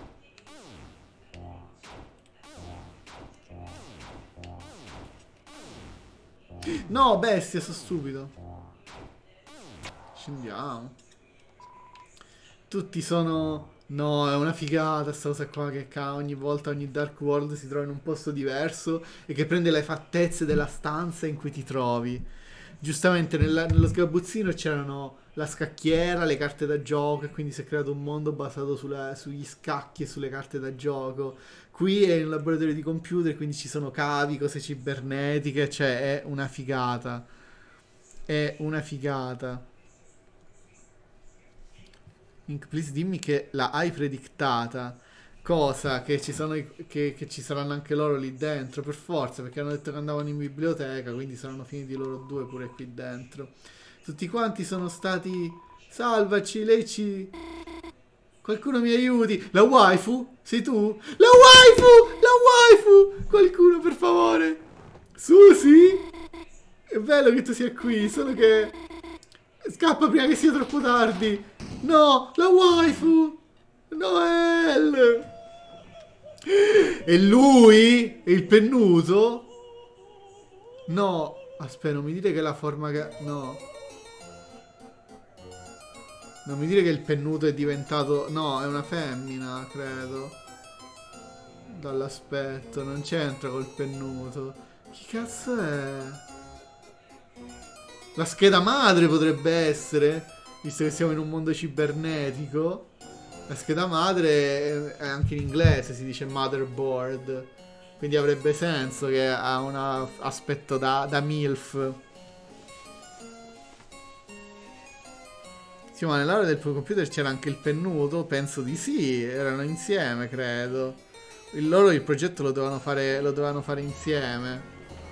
No, bestia, sono stupido. Scendiamo. Tutti sono... No, è una figata sta cosa qua che ogni volta, ogni Dark World si trova in un posto diverso e che prende le fattezze della stanza in cui ti trovi. Giustamente nella, nello sgabuzzino c'erano la scacchiera, le carte da gioco e quindi si è creato un mondo basato sulla, sugli scacchi e sulle carte da gioco. Qui è un laboratorio di computer, quindi ci sono cavi, cose cibernetiche, cioè è una figata. È una figata. Ink, please dimmi che la hai predictata. Cosa? Che ci, sono i, che, che ci saranno anche loro lì dentro, per forza, perché hanno detto che andavano in biblioteca, quindi saranno finiti loro due pure qui dentro. Tutti quanti sono stati... Salvaci, lei ci... Qualcuno mi aiuti. La waifu? Sei tu? La waifu! La waifu! Qualcuno, per favore. Susi? È bello che tu sia qui, solo che... Scappa prima che sia troppo tardi. No, la waifu. Noel. E lui? E il pennuto? No. Aspetta, non mi dire che la forma che... No. Non mi dire che il pennuto è diventato... No, è una femmina, credo. dall'aspetto. Non c'entra col pennuto. Chi cazzo è? La scheda madre potrebbe essere, visto che siamo in un mondo cibernetico. La scheda madre è anche in inglese, si dice motherboard. Quindi avrebbe senso che ha un aspetto da, da MILF. Sì, ma nell'area del tuo computer c'era anche il pennuto? Penso di sì, erano insieme, credo. Il loro il progetto lo dovevano fare, lo dovevano fare insieme.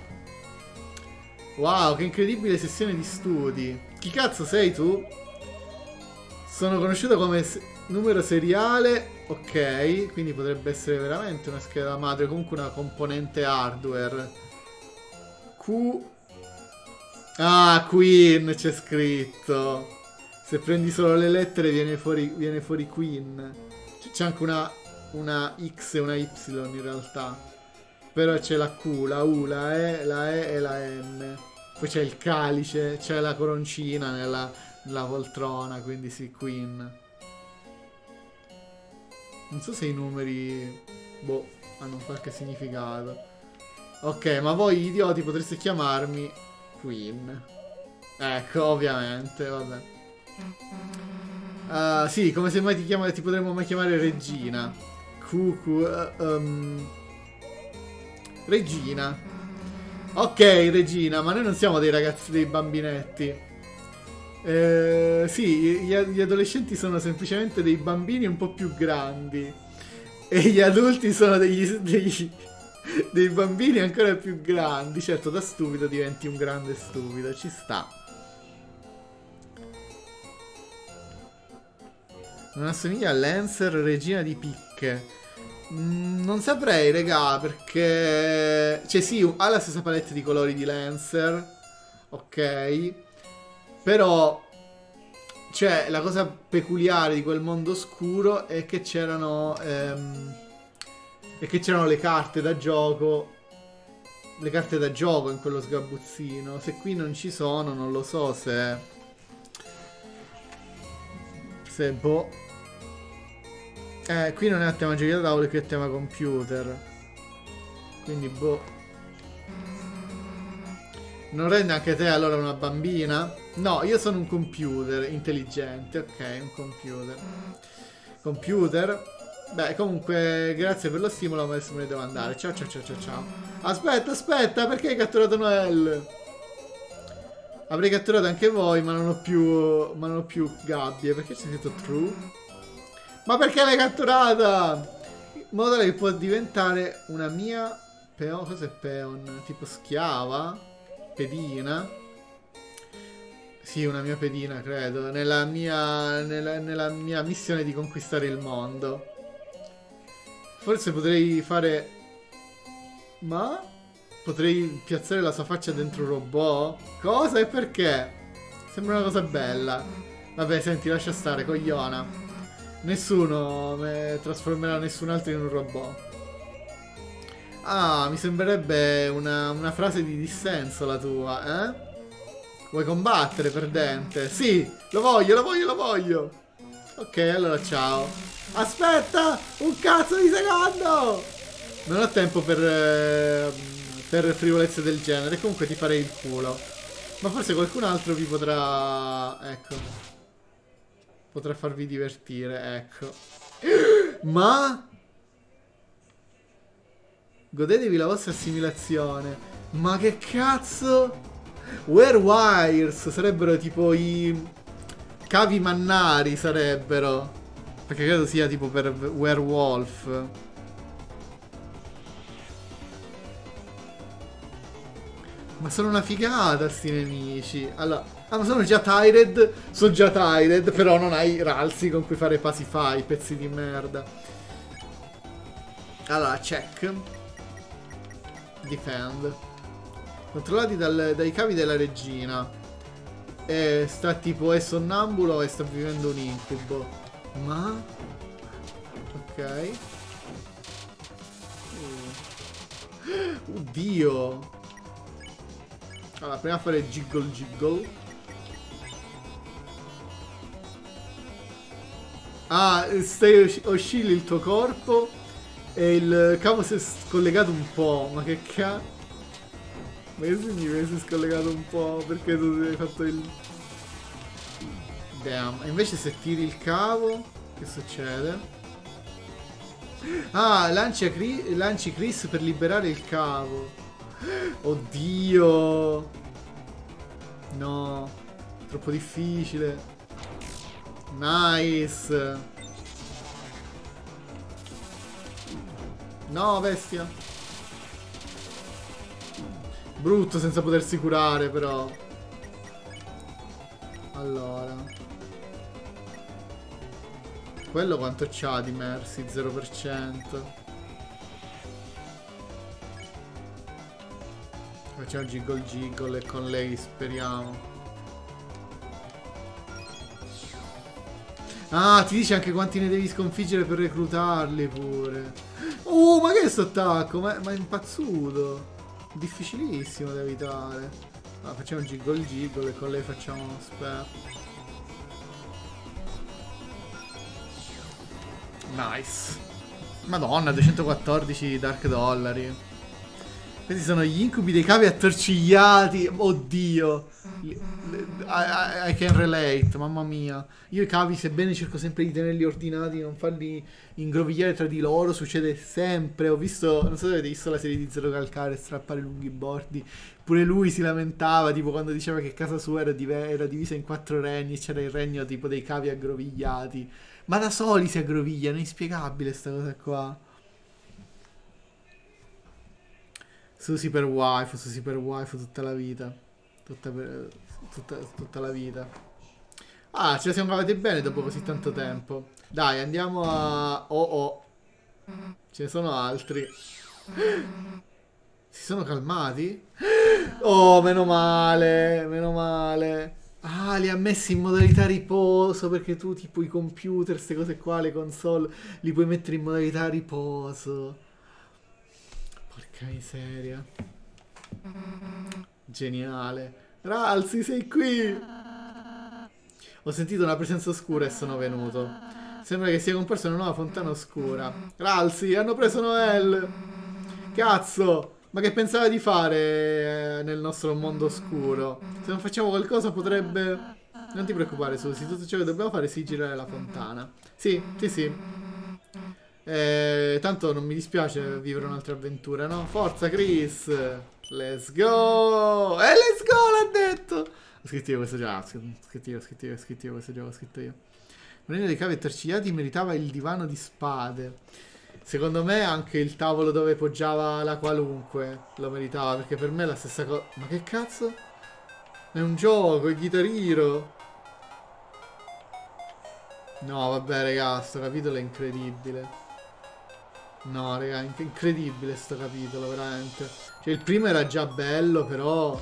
Wow, che incredibile sessione di studi. Chi cazzo sei tu? Sono conosciuto come se numero seriale. Ok, quindi potrebbe essere veramente una scheda madre, comunque una componente hardware. Q. Ah, Queen c'è scritto. Se prendi solo le lettere viene fuori, viene fuori Queen. C'è anche una, una X e una Y in realtà. Però c'è la Q, la U, la E, la E e la N. Poi c'è il calice, c'è la coroncina nella, nella poltrona, quindi sì, Queen. Non so se i numeri, boh, hanno qualche significato. Ok, ma voi idioti potreste chiamarmi Queen. Ecco, ovviamente, vabbè. Uh, sì, come se mai ti, chiama, ti potremmo mai chiamare Regina. Cucu. Uh, um. Regina. Ok, Regina, ma noi non siamo dei ragazzi, dei bambinetti. Eh, sì, gli, gli adolescenti sono semplicemente dei bambini un po' più grandi. E gli adulti sono degli, degli, dei bambini ancora più grandi. Certo, da stupido diventi un grande stupido, ci sta. Non assomiglia a Lancer, regina di picche. Mm, non saprei, regà, perché... Cioè sì, ha la stessa palette di colori di Lancer. Ok. Però... Cioè, la cosa peculiare di quel mondo oscuro è che c'erano... Ehm, è che c'erano le carte da gioco. Le carte da gioco in quello sgabuzzino. Se qui non ci sono, non lo so se... Se boh... Eh, qui non è a tema giochi da tavolo, qui è a tema computer. Quindi boh. Non rende anche te allora una bambina? No, io sono un computer intelligente. Ok, un computer. Computer. Beh, comunque, grazie per lo stimolo, ma adesso me ne devo andare. Ciao, ciao, ciao, ciao, ciao. Aspetta, aspetta, perché hai catturato Noelle? Avrei catturato anche voi, ma non ho più... Ma non ho più gabbie. Perché c'è scritto true? Ma perché l'hai catturata? In modo tale che può diventare una mia peon. Cos'è peon? Tipo schiava? Pedina? Sì, una mia pedina, credo. Nella mia, nella, nella mia missione di conquistare il mondo. Forse potrei fare... Ma? Potrei piazzare la sua faccia dentro un robot? Cosa e perché? Sembra una cosa bella. Vabbè, senti, lascia stare, cogliona. Nessuno trasformerà nessun altro in un robot. Ah, mi sembrerebbe una, una frase di dissenso la tua, eh? Vuoi combattere, perdente? Sì, lo voglio, lo voglio, lo voglio. Ok, allora ciao. Aspetta, un cazzo di secondo! Non ho tempo per, eh, per frivolezze del genere. Comunque ti farei il culo. Ma forse qualcun altro vi potrà... Ecco. Potrà farvi divertire, ecco. Ma... Godetevi la vostra assimilazione. Ma che cazzo? Werewires sarebbero tipo i... Cavi mannari sarebbero. Perché credo sia tipo per werewolf. Ma sono una figata sti nemici. Allora... Ah, ma sono già tired? Sono già tired, però non hai ralzi con cui fare pacify, pezzi di merda. Allora, check. Defend. Controllati dal, dai cavi della regina. E sta tipo, è sonnambulo e sta vivendo un incubo. Ma? Ok. Uh. Oddio. Allora, prima fare jiggle jiggle. Ah, stai oscilli il tuo corpo E il cavo si è scollegato un po'. Ma che cazzo? Ma che significa che si è scollegato un po'? Perché tu hai fatto il... Damn. E invece se tiri il cavo, che succede? Ah, lanci, Chris, lanci Chris per liberare il cavo. Oddio. No. Troppo difficile. Nice. No, bestia. Brutto senza potersi curare, però. Allora. Quello quanto c'ha di Mercy? zero per cento. Facciamo Giggle Giggle e con lei speriamo. Ah, ti dice anche quanti ne devi sconfiggere per reclutarli pure. Oh, ma che è sto attacco? Ma, ma è impazzuto. Difficilissimo da evitare. Ah, facciamo Giggle Giggle e con lei facciamo uno spell. Nice. Madonna, duecentoquattordici Dark Dollari. Questi sono gli incubi dei cavi attorcigliati. Oddio. I, I, I can relate, mamma mia. Io i cavi, sebbene cerco sempre di tenerli ordinati, non farli ingrovigliare tra di loro, succede sempre. Ho visto, non so se avete visto la serie di Zero Calcare, strappare lunghi bordi. Pure lui si lamentava, tipo quando diceva che casa sua era, div era divisa in quattro regni e c'era il regno tipo dei cavi aggrovigliati. Ma da soli si aggrovigliano, è inspiegabile sta cosa qua. Susi per waifu, Susi per waifu tutta la vita. Tutta, per, tutta, tutta la vita. Ah, ce la siamo cavati bene dopo così tanto tempo. Dai, andiamo a... Oh oh. Ce ne sono altri. Si sono calmati? Oh, meno male, meno male. Ah, li ha messi in modalità riposo, perché tu tipo i computer, queste cose qua, le console, li puoi mettere in modalità riposo. Porca miseria. Geniale. Ralsi, sei qui. Ho sentito una presenza oscura e sono venuto. Sembra che sia comparsa una nuova fontana oscura. Ralsi, hanno preso Noel. Cazzo. Ma che pensava di fare eh, nel nostro mondo oscuro? Se non facciamo qualcosa potrebbe... Non ti preoccupare, Susi, tutto ciò che dobbiamo fare è sì girare la fontana. Sì, sì, sì. Eh, tanto non mi dispiace vivere un'altra avventura, no? Forza, Chris! Let's go! E eh, let's go, l'ha detto! Ho scritto io questo gioco, ho scritto io, ho scritto io, ho scritto io questo gioco, ho scritto io. Marina dei cavi attorcigliati meritava il divano di spade. Secondo me anche il tavolo dove poggiava la qualunque lo meritava, perché per me è la stessa cosa. Ma che cazzo? È un gioco, è Guitar Hero. No, vabbè, raga, sto capitolo è incredibile. No, raga, inc incredibile sto capitolo, veramente. Cioè, il primo era già bello, però...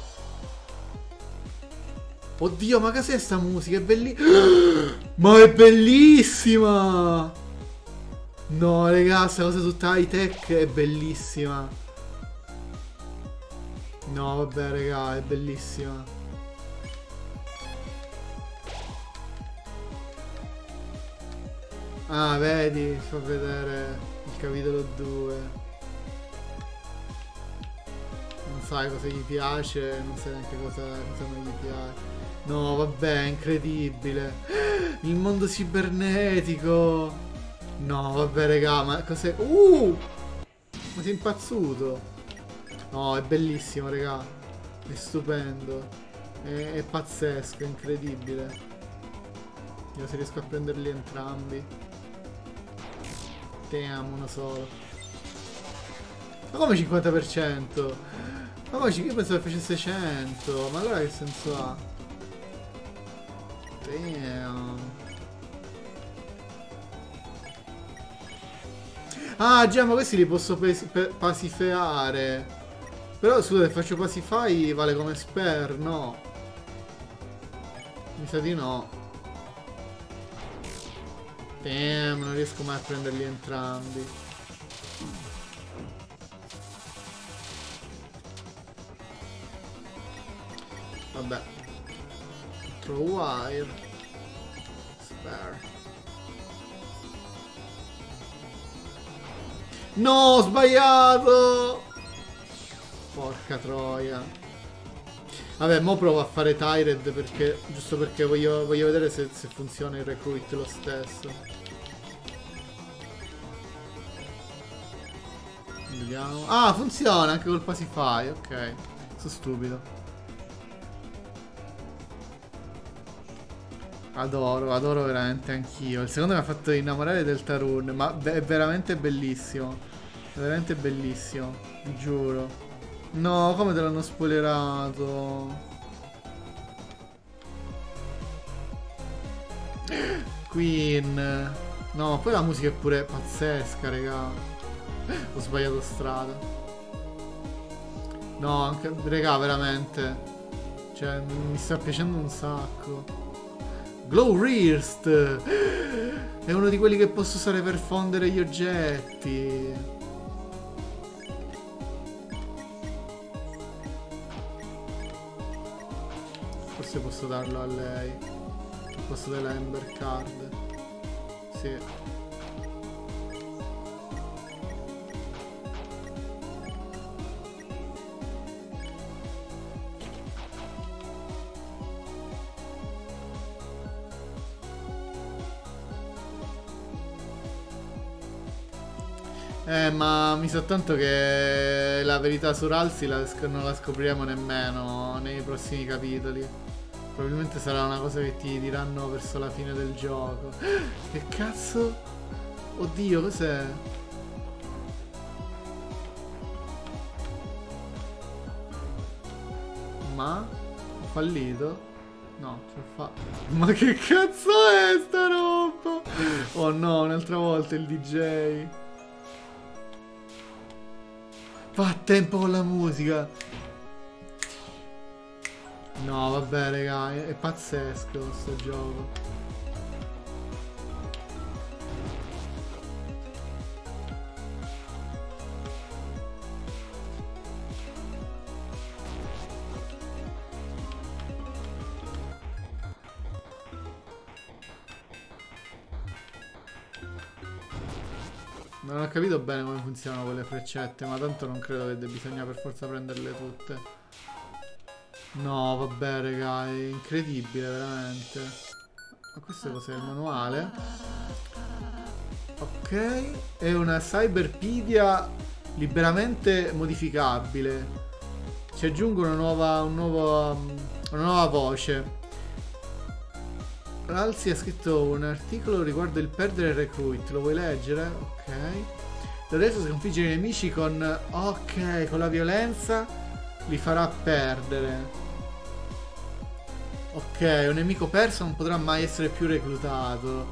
Oddio, ma cos'è sta musica? È bellissima! Ma è bellissima! No, raga, sta cosa tutta high tech è bellissima. No, vabbè, raga, è bellissima. Ah, vedi, fa vedere il capitolo due. Non sai cosa gli piace, non sai neanche cosa, cosa non gli piace. No, vabbè, è incredibile. Il mondo cibernetico. No, vabbè, raga, ma cos'è? Uh! Ma sei impazzuto? No, è bellissimo, raga. È stupendo. È, è pazzesco, è incredibile. Io se riesco a prenderli entrambi. Damn, uno solo. Ma come cinquanta per cento? Ma come io pensavo che facesse cento. Ma allora che senso ha? Damn. Ah già, ma questi li posso pasifeare. Però scusa, se faccio pacify vale come spare, no? Mi sa di no. Damn, non riesco mai a prenderli entrambi. Vabbè. Throw wire. Spare. No, ho sbagliato! Porca troia. Vabbè, mo provo a fare Tyred perché... Giusto perché voglio, voglio vedere se, se funziona il recruit lo stesso. Vediamo. Ah, funziona anche col Pacify, ok. Sono stupido. Adoro, adoro veramente anch'io. Il secondo mi ha fatto innamorare del Tarun, ma è veramente bellissimo. È veramente bellissimo, vi giuro. No, come te l'hanno spoilerato? Queen. No, ma poi la musica è pure pazzesca, raga. Ho sbagliato strada. No, anche... Raga, veramente. Cioè, mi sta piacendo un sacco. Glowrearst! È uno di quelli che posso usare per fondere gli oggetti. Forse posso darlo a lei. Posso dare l'Ember Card. Sì. Eh, ma mi sa tanto che la verità su Ralsei la sc- non la scopriremo nemmeno nei prossimi capitoli. Probabilmente sarà una cosa che ti diranno verso la fine del gioco. Che cazzo? Oddio, cos'è? Ma? Ho fallito? No, ce l'ho fatta. Ma che cazzo è sta roba? Oh no, un'altra volta il D J. Fa a tempo con la musica. No, vabbè, raga, è, è pazzesco sto gioco. Non ho capito bene come funzionano quelle freccette, ma tanto non credo che bisogna per forza prenderle tutte. No, vabbè, raga, è incredibile, veramente. Ma questo cos'è? Il manuale? Ok. È una Cyberpedia liberamente modificabile. Ci aggiungo una nuova, un nuovo, una nuova voce. Ralsei ha scritto un articolo riguardo il perdere il recruit. Lo vuoi leggere? Ok. Da adesso sconfiggere i nemici con... Ok, con la violenza li farà perdere. Ok, un nemico perso non potrà mai essere più reclutato.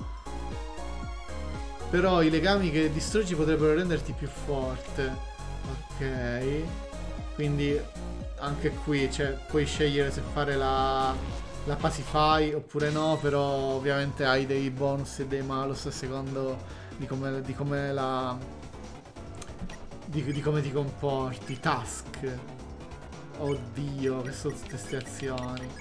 Però i legami che distruggi potrebbero renderti più forte. Ok. Quindi anche qui, cioè, puoi scegliere se fare la... la Pacify oppure no, però ovviamente hai dei bonus e dei malus a secondo di come, di come la di, di come ti comporti. Task. Oddio, che sono tutte queste azioni.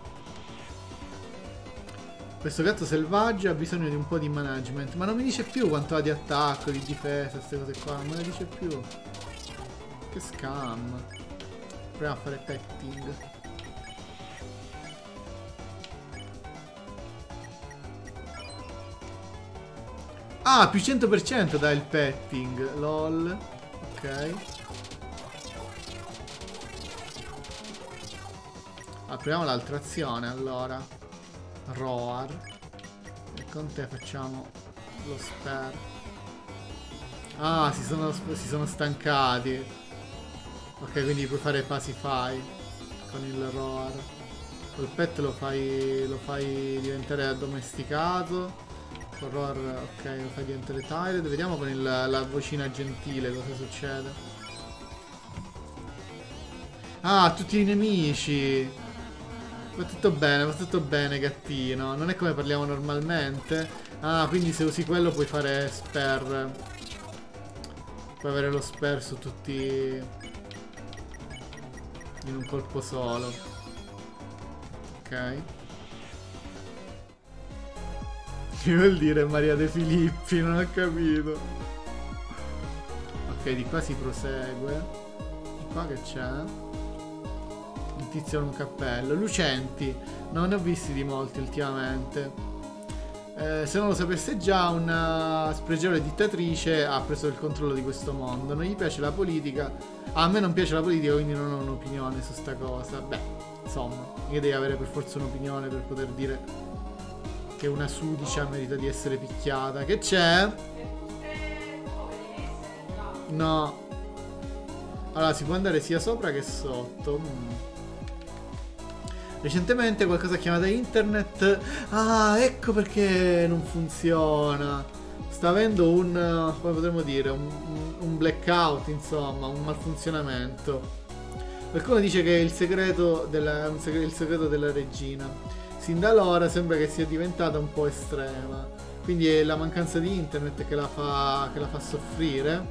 Questo gatto selvaggio ha bisogno di un po' di management, ma non mi dice più quanto ha di attacco, di difesa, queste cose qua, non me ne dice più. Che scam. Proviamo a fare petting. Ah, più cento per cento dà il petting. Lol. Ok. Apriamo l'altra azione allora. Roar. E con te facciamo lo spare. Ah, si sono, si sono stancati. Ok, quindi puoi fare Pacify con il Roar. Col pet lo fai, lo fai diventare addomesticato. Con Roar, ok, lo fai diventare Tyred. Vediamo con il, la vocina gentile cosa succede. Ah, tutti i nemici. Va tutto bene, va tutto bene, gattino. Non è come parliamo normalmente. Ah, quindi se usi quello puoi fare spare. Puoi avere lo spare su tutti in un colpo solo. Ok. Che vuol dire Maria De Filippi? Non ho capito. Ok, di qua si prosegue. Di qua che c'è? Un tizio con un cappello. Lucenti. Non ne ho visti di molti ultimamente. Eh, se non lo sapesse già, una spregevole dittatrice ha preso il controllo di questo mondo. Non gli piace la politica. Ah, a me non piace la politica, quindi non ho un'opinione su sta cosa. Beh, insomma, io devi avere per forza un'opinione per poter dire che una sudicia merita di essere picchiata. Che c'è? No. Allora, si può andare sia sopra che sotto. Mm. Recentemente qualcosa chiamata internet. Ah, ecco perché non funziona. Sta avendo un, come potremmo dire, un, un blackout, insomma, un malfunzionamento. Qualcuno dice che è il segreto della, un segreto, il segreto della regina. Sin da allora sembra che sia diventata un po' estrema. Quindi è la mancanza di internet che la fa, che la fa soffrire.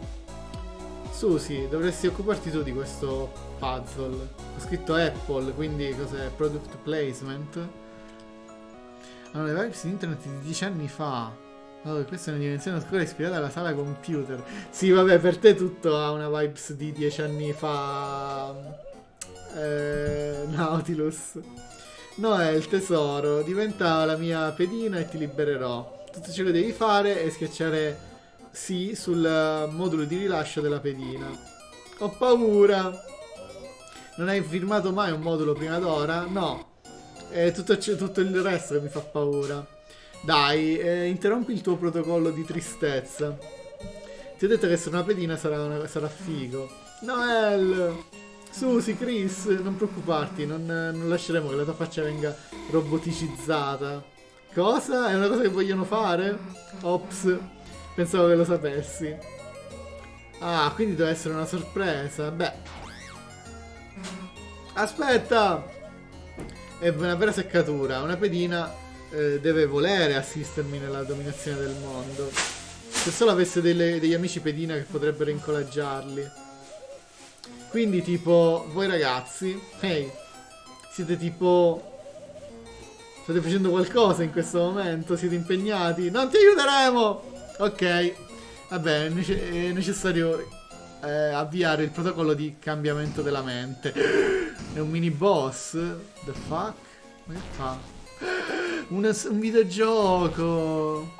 Susi, dovresti occuparti tu di questo puzzle. Ho scritto Apple, quindi cos'è? Product placement. Allora, le vibes di internet di dieci anni fa. Allora, questa è una dimensione oscura ispirata alla sala computer. Sì, vabbè, per te tutto ha una vibes di dieci anni fa. Eh, Nautilus. No, è il tesoro. Diventa la mia pedina e ti libererò. Tutto ciò che devi fare è schiacciare sì sul modulo di rilascio della pedina. Ho paura. Non hai firmato mai un modulo prima d'ora? No. È tutto, tutto il resto che mi fa paura. Dai, eh, interrompi il tuo protocollo di tristezza. Ti ho detto che se una pedina sarà, una, sarà figo. Noel! Susi, Chris, non preoccuparti, non, non lasceremo che la tua faccia venga roboticizzata. Cosa? È una cosa che vogliono fare? Ops, pensavo che lo sapessi. Ah, quindi deve essere una sorpresa. Beh. Aspetta! È una vera seccatura. Una pedina eh, deve volere assistermi nella dominazione del mondo. Se solo avesse delle, degli amici pedina che potrebbero incoraggiarli. Quindi tipo, voi ragazzi, hey, siete tipo... State facendo qualcosa in questo momento? Siete impegnati? Non ti aiuteremo! Ok, vabbè, è, nece è necessario eh, avviare il protocollo di cambiamento della mente. È un mini boss? The fuck? Ma che fa? Una, un videogioco!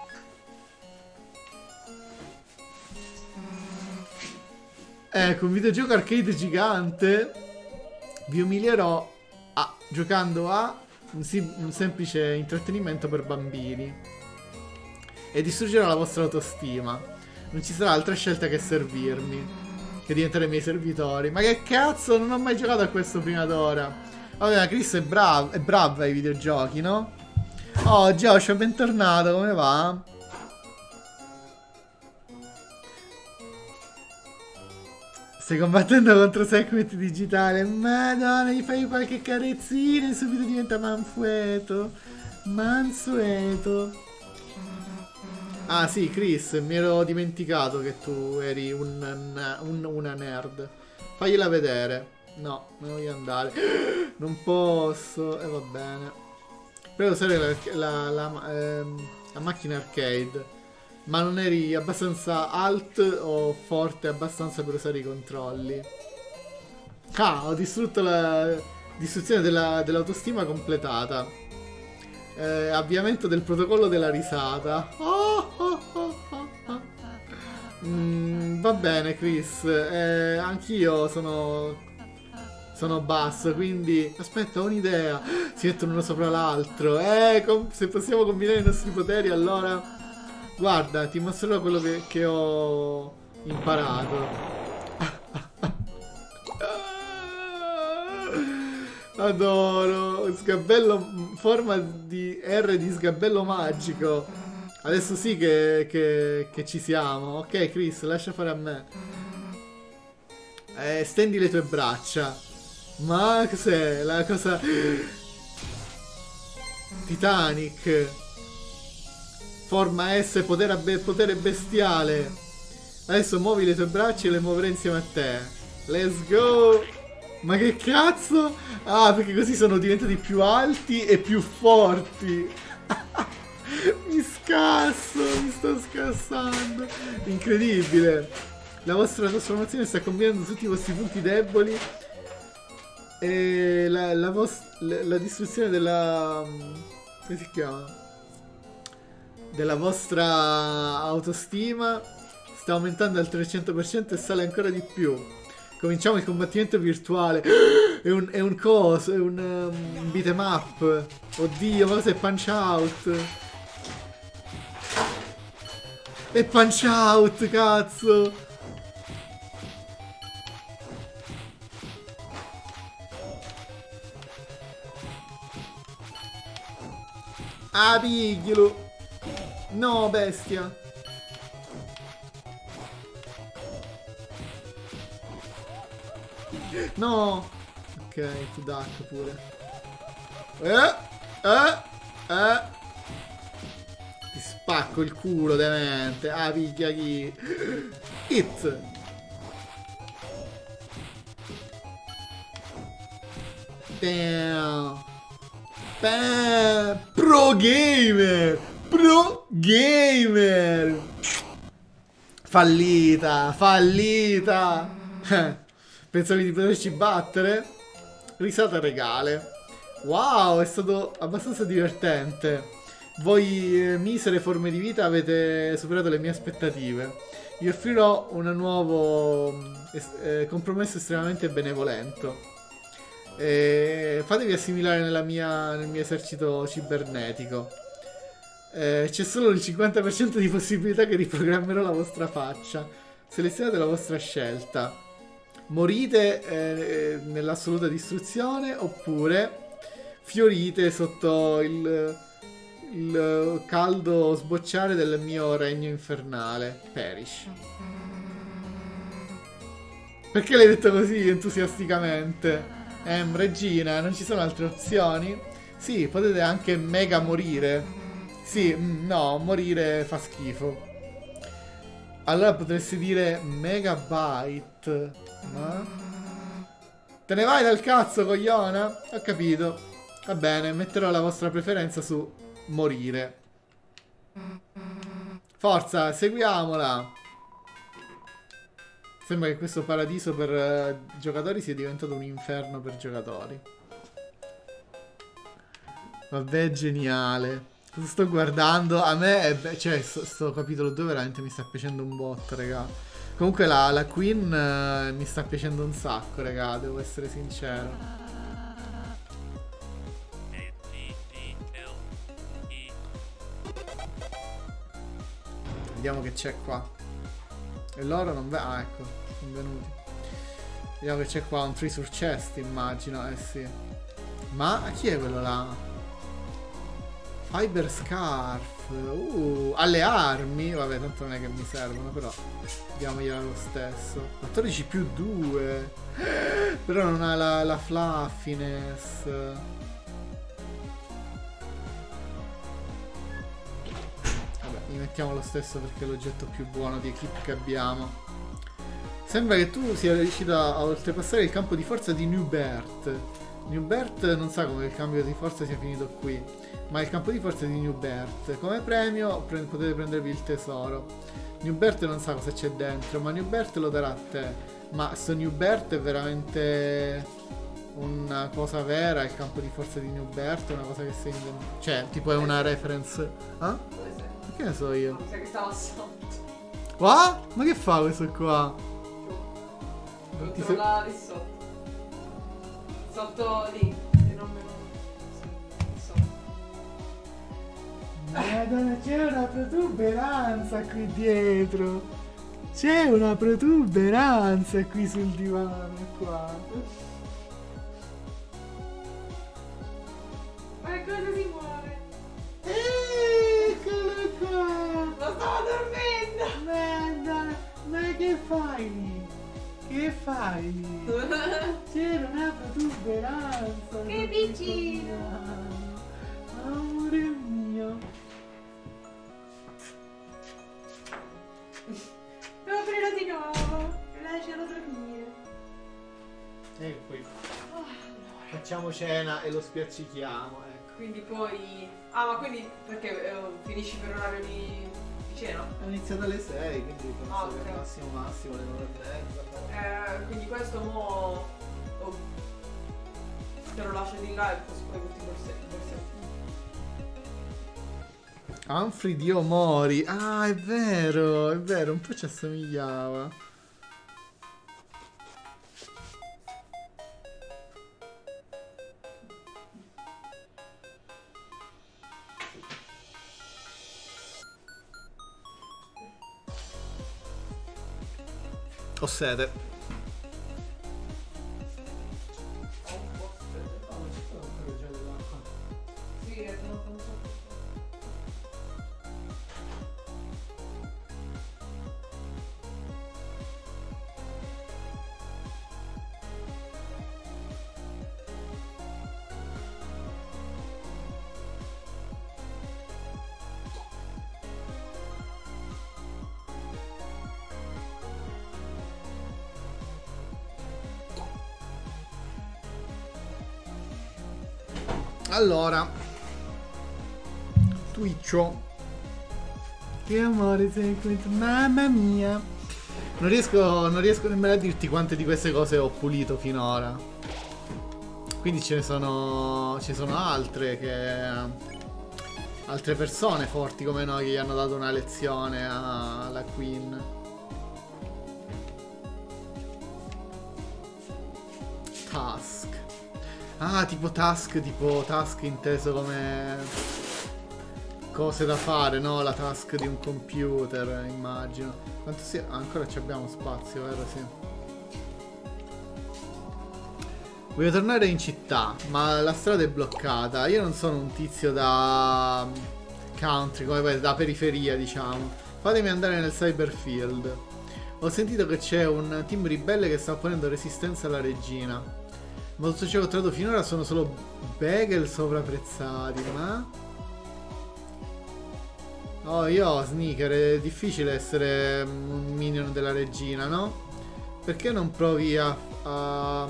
Ecco, un videogioco arcade gigante. Vi umilierò a, giocando a un, sim un semplice intrattenimento per bambini. E distruggerò la vostra autostima. Non ci sarà altra scelta che servirmi, che diventare i miei servitori. Ma che cazzo, non ho mai giocato a questo prima d'ora. Vabbè, Chris è bravo, è brava ai videogiochi, no? Oh, Josh, bentornato, come va? Stai combattendo contro Segment digitale. Madonna, gli fai qualche carezzina e subito diventa mansueto. Mansueto. Ah sì, Chris, mi ero dimenticato che tu eri un, un, una nerd. Fagliela vedere. No, non voglio andare. Non posso. E eh, va bene. Prego usare la, la, la, ehm, la macchina arcade. Ma non eri abbastanza alt o forte abbastanza per usare i controlli. Ah, ho distrutto la distruzione dell'autostima dell completata. Eh, avviamento del protocollo della risata. Oh, oh, oh, oh, oh. Mm, va bene, Chris. Eh, anch'io sono... Sono basso, quindi... Aspetta, ho un'idea. Si mettono uno sopra l'altro. Eh, se possiamo combinare i nostri poteri, allora... Guarda, ti mostrerò quello che, che ho imparato. Adoro. Sgabello, forma di R di sgabello magico. Adesso sì che, che, che ci siamo. Ok, Chris, lascia fare a me. Eh, stendi le tue braccia. Ma cos'è? La cosa... Titanic. Forma S, potere, potere bestiale. Adesso muovi le tue braccia e le muoverò insieme a te. Let's go. Ma che cazzo? Ah, perché così sono diventati più alti e più forti. Mi scasso, mi sto scassando. Incredibile. La vostra trasformazione sta combinando tutti i vostri punti deboli. E la, la, vos- la, la distruzione della... come si chiama? Della vostra autostima sta aumentando al trecento per cento e sale ancora di più. Cominciamo il combattimento virtuale. È un, è un coso, è un, um, un beat 'em up. Oddio, ma cos'è Punch Out? È Punch Out, cazzo! Ah, piglialo! No, bestia! No! Ok, to duck pure. Eh! Eh! Eh! Ti spacco il culo, demente! Ah, piglia chi! Hit! Damn! Bam! Pro gamer! Pro gamer! Fallita! Fallita! Pensavi di poterci battere? Risata regale. Wow, è stato abbastanza divertente. Voi eh, misere forme di vita avete superato le mie aspettative. Vi offrirò un nuovo eh, compromesso estremamente benevolento. E fatevi assimilare nella mia, nel mio esercito cibernetico. Eh, c'è solo il cinquanta per cento di possibilità che riprogrammerò la vostra faccia. Selezionate la vostra scelta. Morite eh, nell'assoluta distruzione oppure fiorite sotto il, il caldo sbocciare del mio regno infernale. Perish. Perché l'hai detto così entusiasticamente? Ehm, regina, non ci sono altre opzioni? Sì, potete anche mega morire. Sì, mm, no, morire fa schifo. Allora potresti dire megabyte. Ma? Te ne vai dal cazzo, cogliona? Ho capito. Va bene, metterò la vostra preferenza su morire. Forza, seguiamola. Sembra che questo paradiso per uh, giocatori sia diventato un inferno per giocatori. Vabbè, geniale. Cosa sto guardando? A me è be- cioè, sto, sto capitolo due veramente mi sta piacendo un botto, raga. Comunque la, la Queen uh, mi sta piacendo un sacco, raga, devo essere sincero. Vediamo che c'è qua. E loro non ve... Ah, ecco, sono venuti. Vediamo che c'è qua un treasure chest, immagino. Eh sì. Ma chi è quello là? Fiber scarf. Uh, alle armi. Vabbè, tanto non è che mi servono, però diamogliela lo stesso. quattordici più due. Però non ha la, la fluffiness. Gli mettiamo lo stesso perché è l'oggetto più buono di equip che abbiamo. Sembra che tu sia riuscito a oltrepassare il campo di forza di Newbert. Newbert non sa come il cambio di forza sia finito qui, ma il campo di forza di Newbert. Come premio pre potete prendervi il tesoro. Newbert non sa cosa c'è dentro, ma Newbert lo darà a te. Ma sto Newbert è veramente una cosa vera, il campo di forza di Newbert è una cosa che si inventa. Cioè, tipo è una reference. Ah? Che ne so io? Mi sa che stava sotto. Qua? Ma che fa questo qua? Devo Ti trovare lì sotto. Sotto lì. E non me lo... Sotto. Madonna, c'è una protuberanza qui dietro. C'è una protuberanza qui sul divano qua. Ma cosa si muove? Eccolo qua. Ma stavo dormendo! Merda, ma che fai? Che fai? C'era una protuberanza. Che piccino. Amore mio. Devo aprirlo di nuovo. Lascialo dormire. Ecco qui. Facciamo cena e lo spiaccichiamo, ecco. Quindi poi... Ah, ma quindi perché eh, finisci per orario di, di cena? Ho iniziato alle sei, quindi penso Ah, che ok. al massimo massimo alle nove e mezza. Eh, quindi questo mo... Oh, te lo lascio di là e poi poi tutti i borsetti. Humphrey Dio Mori. Ah, è vero, è vero, un po' ci assomigliava. Ho sete. Sì, è venuto un sacco. Allora, Twitcho. Che amore sei qui, mamma mia. Non riesco, non riesco nemmeno a dirti quante di queste cose ho pulito finora. Quindi ce ne sono, ci sono altre che... Altre persone forti come noi che gli hanno dato una lezione alla Queen. Task. Ah, tipo task, tipo task inteso come cose da fare, no? La task di un computer, immagino. Quanto sia... ah, ancora ci abbiamo spazio, vero? Sì. Voglio tornare in città, ma la strada è bloccata. Io non sono un tizio da country, come vedete, da periferia, diciamo. Fatemi andare nel Cyberfield. Ho sentito che c'è un team ribelle che sta opponendo resistenza alla regina. Ma tutto ciò che ho trovato finora sono solo bagel sovrapprezzati, ma... Oh, io, Sneaker, è difficile essere un minion della regina, no? Perché non provi a... a,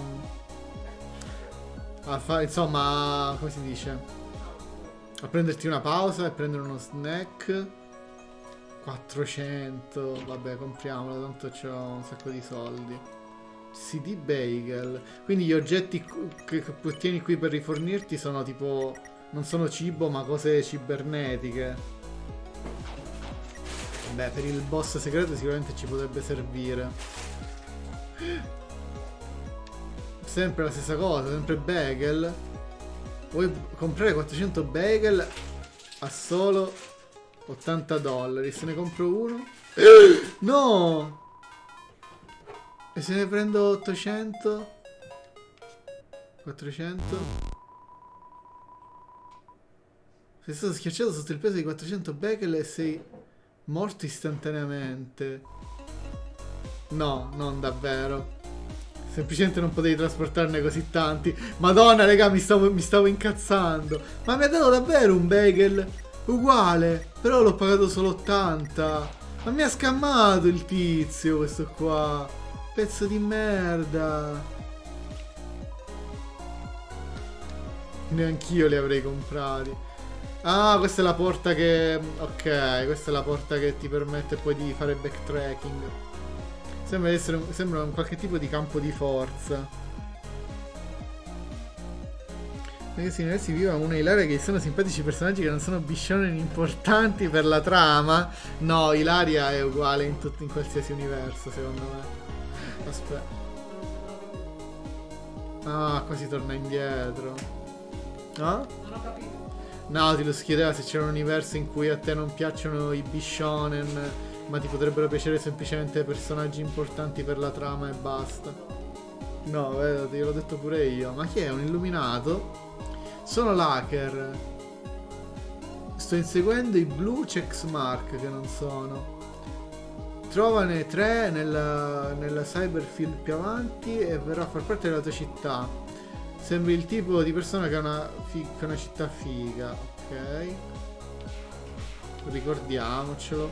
a fare, insomma, come si dice? A prenderti una pausa e prendere uno snack. quattrocento, vabbè, compriamolo, tanto c'ho un sacco di soldi. C D Bagel. Quindi gli oggetti che ottieni qui per rifornirti sono tipo... non sono cibo ma cose cibernetiche. Beh, per il boss segreto sicuramente ci potrebbe servire. Sempre la stessa cosa, sempre bagel. Vuoi comprare quattrocento bagel a solo ottanta dollari? Se ne compro uno? No! E se ne prendo ottocento? quattrocento? Sei stato schiacciato sotto il peso di quattrocento bagel e sei morto istantaneamente. No, non davvero. Semplicemente non potevi trasportarne così tanti. Madonna, raga, mi stavo, mi stavo incazzando. Ma mi ha dato davvero un bagel uguale. Però l'ho pagato solo ottanta. Ma mi ha scammato il tizio questo qua. Pezzo di merda. Neanch'io li avrei comprati. Ah, questa è la porta che... ok, questa è la porta che ti permette poi di fare backtracking. Sembra essere un... sembra un qualche tipo di campo di forza. Ragazzi, ragazzi, viva una Ilaria che sono simpatici personaggi che non sono biscione importanti per la trama. No, Ilaria è uguale in, tutto, in qualsiasi universo, secondo me. Aspetta. Ah, qua si torna indietro. No? Non ho capito. Nautilus chiedeva se c'era un universo in cui a te non piacciono i bishonen, ma ti potrebbero piacere semplicemente personaggi importanti per la trama e basta. No, vedete, gliel'ho detto pure io. Ma chi è? Un illuminato? Sono l'hacker. Sto inseguendo i blue checksmark che non sono. Trovane tre nella, nella Cyberfield più avanti e verrà a far parte della tua città. Sembri il tipo di persona che ha una, fi- che ha una città figa. Ok. Ricordiamocelo.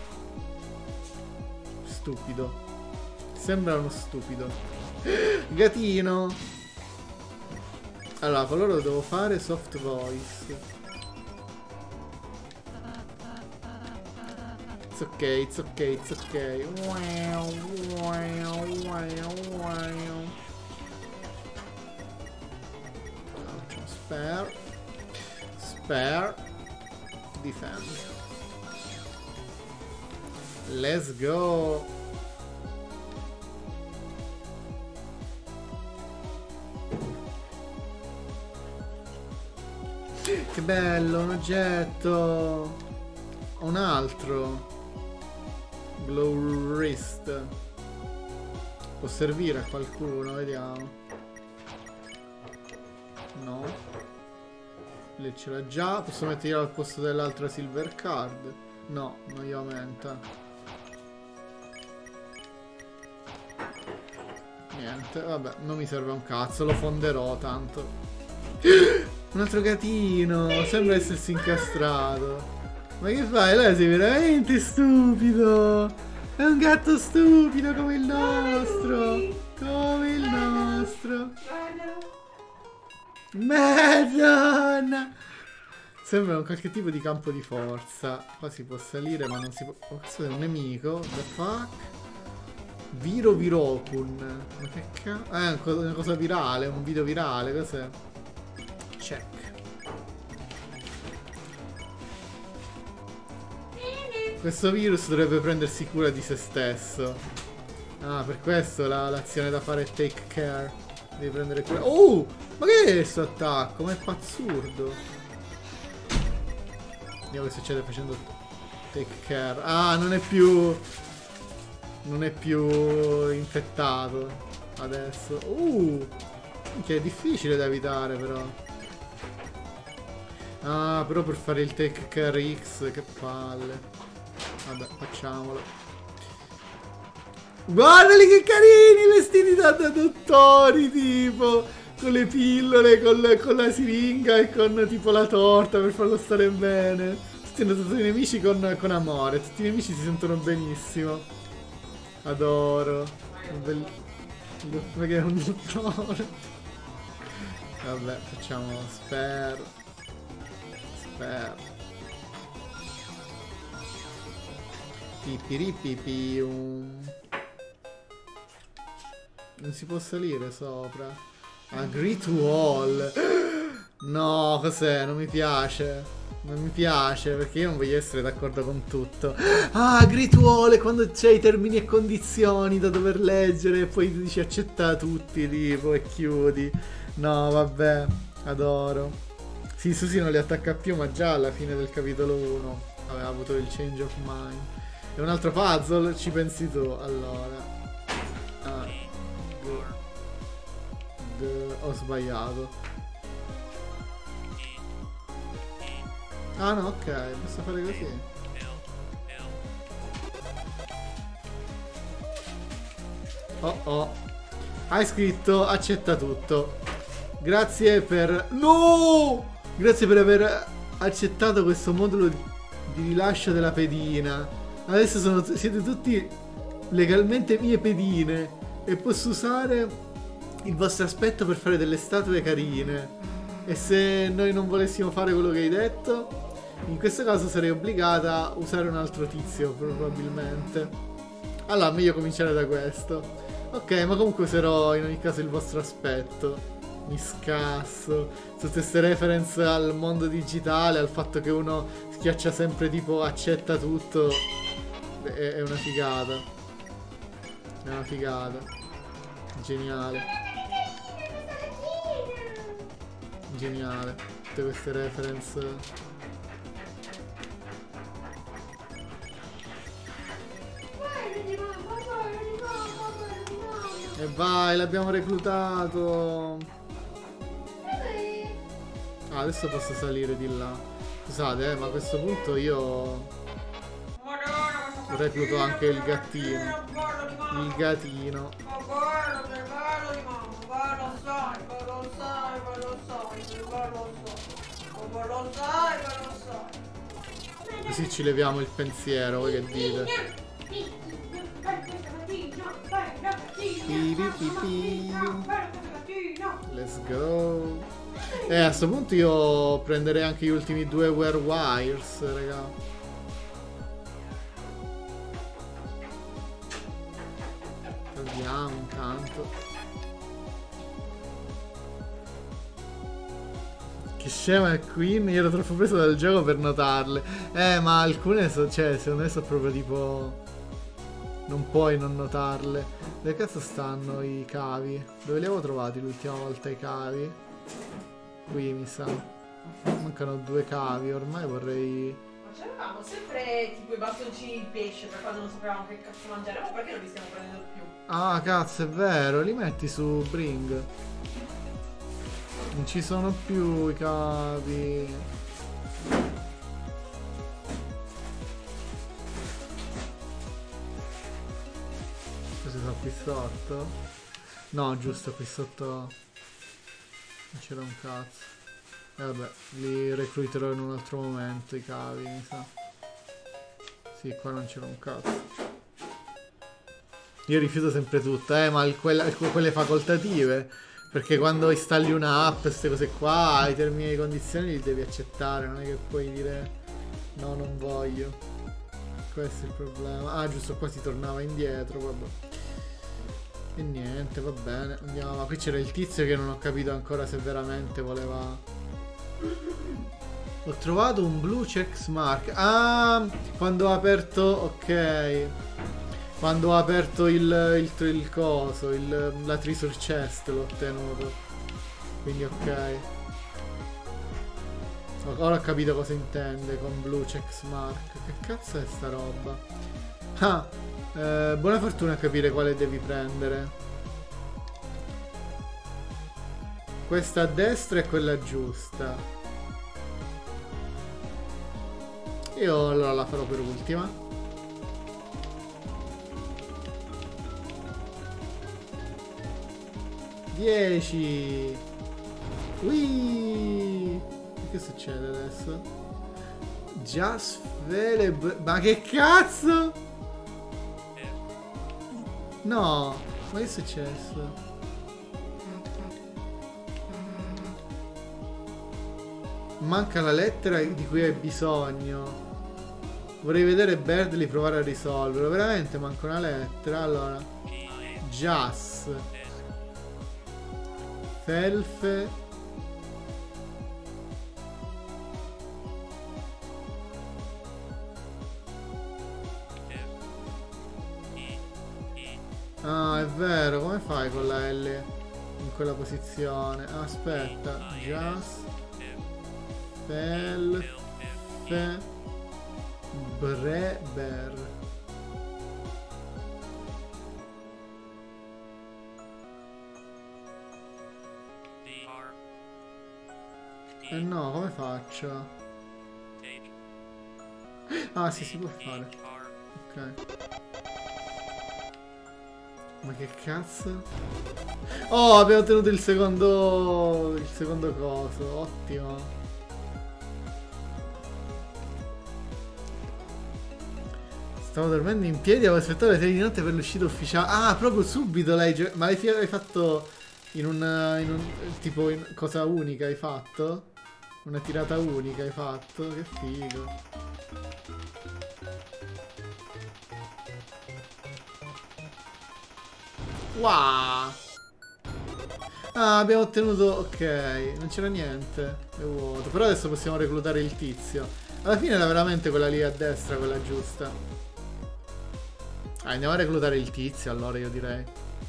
Stupido. Sembra uno stupido. Gatino. Allora, con loro devo fare soft voice. it's ok, it's ok, it's ok. Wow, wow, wow, wow. Facciamo spare. Spare. Defend. Let's go. Che bello, un oggetto. Un altro. Glow wrist. Può servire a qualcuno, vediamo. No. Lì ce l'ha già. Posso metterlo al posto dell'altra silver card? No, non gli aumenta. Niente, vabbè, non mi serve un cazzo, lo fonderò tanto. Un altro gatino, sembra essersi incastrato. Ma che fai? Lei sei veramente stupido. È un gatto stupido come il nostro. Come il nostro. Madonna. Sembra un qualche tipo di campo di forza. Qua si può salire ma non si può... Oh, questo è un nemico. The fuck? Viro Virokun. Ma che cazzo? Eh, è una cosa virale, un video virale, cos'è? Check. Questo virus dovrebbe prendersi cura di se stesso. Ah, per questo l'azione da fare è take care. Devi prendere cura. Oh! Ma che è questo attacco? Ma è pazzurdo. Vediamo che succede facendo take care. Ah, non è più... Non è più infettato adesso. Uh! Che è difficile da evitare però. Ah, però per fare il take care X, che palle. Vabbè, facciamolo. Guardali che carini, vestiti da, da dottori, tipo, con le pillole, con, con la siringa e con tipo la torta per farlo stare bene. Tutti hanno trattato i nemici con, con amore, tutti i nemici si sentono benissimo. Adoro. Bell... Ma che è un dottore. Vabbè, facciamo spare. Spare. Pipiripipium. Non si può salire sopra. Agree to all. No, cos'è? Non mi piace. Non mi piace perché io non voglio essere d'accordo con tutto. Ah, agree to all è quando c'è i termini e condizioni da dover leggere e poi ti dici accetta tutti tipo e chiudi. No, vabbè, adoro. Sì, Susi non li attacca più, ma già alla fine del capitolo uno aveva avuto il change of mind. E un altro puzzle, ci pensi tu, allora. Ah, d, d, ho sbagliato. Ah no, ok, posso fare così. Oh oh. Hai scritto accetta tutto. Grazie per... No! Grazie per aver accettato questo modulo di rilascio della pedina. Adesso sono, siete tutti legalmente mie pedine. E posso usare il vostro aspetto per fare delle statue carine. E se noi non volessimo fare quello che hai detto, in questo caso sarei obbligata a usare un altro tizio probabilmente. Allora meglio cominciare da questo. Ok, ma comunque userò in ogni caso il vostro aspetto. Mi scasso. Tutte queste reference al mondo digitale, al fatto che uno schiaccia sempre tipo accetta tutto. È, è una figata. È una figata. Geniale. Geniale. Tutte queste reference. E vai, l'abbiamo reclutato. Ah, adesso posso salire di là. Scusate, eh, ma a questo punto io recluto anche il gattino. Il gatino. Così ci leviamo il pensiero, voi che dite? Let's go. Eh, a sto punto io prenderei anche gli ultimi due Werewires, raga. vediamo intanto. Che scema è Queen, io ero troppo preso dal gioco per notarle. Eh, ma alcune so, cioè, secondo me sono proprio tipo... Non puoi non notarle. Dove cazzo stanno i cavi? Dove li avevo trovati l'ultima volta i cavi? Qui mi sa. Mancano due cavi, ormai vorrei... Ma c'avevamo sempre tipo i bastoncini di pesce per quando non sapevamo che cazzo mangiare, ma perché non li stiamo prendendo più? Ah, cazzo, è vero, li metti su Bring. Non ci sono più i cavi. Questi sono qui sotto? No, giusto, qui sotto non c'era un cazzo. E vabbè, li recluterò in un altro momento i cavi, mi sa. Sì, qua non c'era un cazzo. Io rifiuto sempre tutto, eh, ma il, quella, quelle facoltative. Perché quando installi un'app, queste cose qua, i termini e le condizioni li devi accettare, non è che puoi dire no, non voglio. Questo è il problema. Ah, giusto, qua si tornava indietro, vabbè. E niente, va bene, andiamo. Ma qui c'era il tizio che non ho capito ancora se veramente voleva... Ho trovato un blue check mark. Ah, quando ho aperto... Ok. Quando ho aperto il, il, il coso, il, la treasure chest l'ho ottenuto. Quindi ok. Ora ho capito cosa intende con blue check mark. Che cazzo è sta roba? Ah, eh, buona fortuna a capire quale devi prendere. Questa a destra è quella giusta. Io allora la farò per ultima. dieci. Ui. Che succede adesso? Just Veleb... Ma che cazzo? No. Ma che è successo? Manca la lettera di cui hai bisogno. Vorrei vedere Berdly provare a risolverlo. Veramente manca una lettera. Allora. Just. Felfe. Ah, è vero, come fai con la L in quella posizione? Ah, aspetta, just Felfe Breber. Eh no, come faccio? Ah, sì, si può fare. Ok. Ma che cazzo? Oh, abbiamo ottenuto il secondo... Il secondo coso. Ottimo. Stavo dormendo in piedi, avevo aspettato le tre di notte per l'uscita ufficiale. Ah, proprio subito l'hai... Ma l'hai fatto in un... In un tipo in cosa unica hai fatto? Una tirata unica hai fatto? Che figo. Wow. Ah, abbiamo ottenuto... Ok, non c'era niente. È vuoto. Però adesso possiamo reclutare il tizio. Alla fine era veramente quella lì a destra, quella giusta. Ah, andiamo a reclutare il tizio allora, io direi.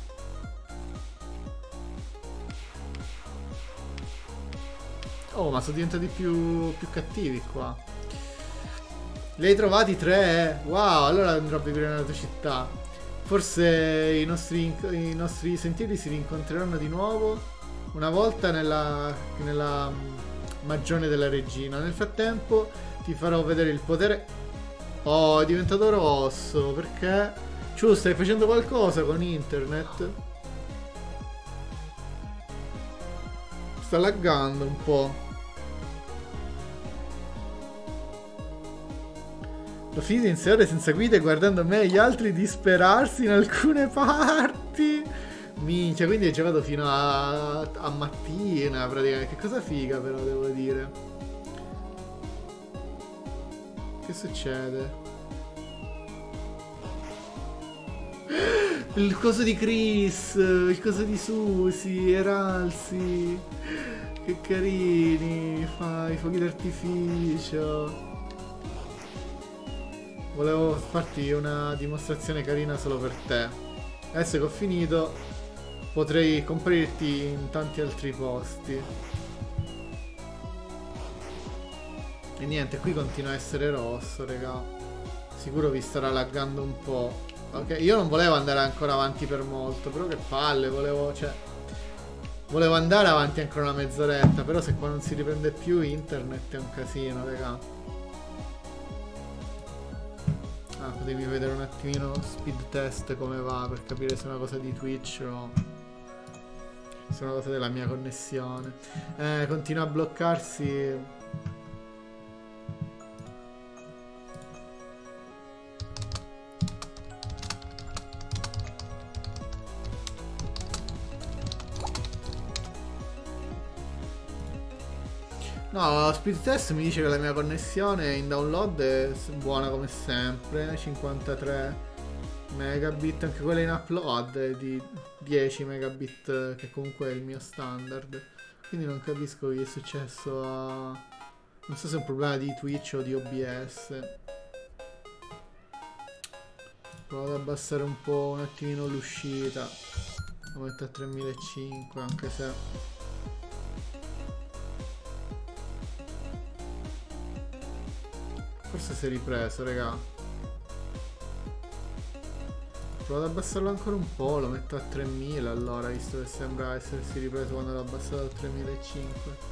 Oh, ma sono diventati più, più cattivi qua. Li hai trovati tre? Wow, allora andrò a vivere nella tua città. Forse i nostri, i nostri sentieri si rincontreranno di nuovo una volta nella, nella magione della regina. Nel frattempo ti farò vedere il potere. Oh, è diventato rosso. Perché? Ciu, stai facendo qualcosa con internet? Sta laggando un po'. Lo finite di insegnare senza guida e guardando me e gli altri disperarsi in alcune parti. Minchia, quindi hai giocato fino a, a mattina praticamente. Che cosa figa però, devo dire. Che succede? Il coso di Chris, il coso di Susie, Eralsi. Che carini, fai i fuochi d'artificio. Volevo farti una dimostrazione carina solo per te. Adesso che ho finito potrei comparirti in tanti altri posti. E niente, qui continua a essere rosso, raga. Sicuro vi starà laggando un po'. Ok, io non volevo andare ancora avanti per molto, però che palle, volevo, cioè... Volevo andare avanti ancora una mezz'oretta, però se qua non si riprende più internet è un casino, raga. Ah, potevi vedere un attimino speed test come va, per capire se è una cosa di Twitch o se è una cosa della mia connessione. Eh, continua a bloccarsi... No, speed test mi dice che la mia connessione in download è buona come sempre, cinquantatré megabit, anche quella in upload è di dieci megabit, che comunque è il mio standard. Quindi non capisco che è successo a... non so se è un problema di Twitch o di O B S. Provo ad abbassare un po' un attimino l'uscita, lo metto a tremilacinquecento, anche se... Forse si è ripreso, raga. Provo ad abbassarlo ancora un po', lo metto a tremila allora, visto che sembra essersi ripreso quando l'ho abbassato a tremilacinquecento.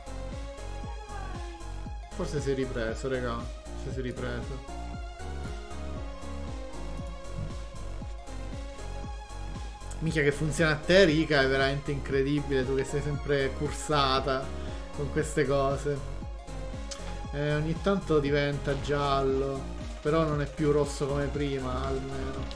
Forse si è ripreso, raga. Forse si è ripreso. Mica che funziona a te, Rica, è veramente incredibile, tu che sei sempre cursata con queste cose. Eh, ogni tanto diventa giallo, però non è più rosso come prima, almeno.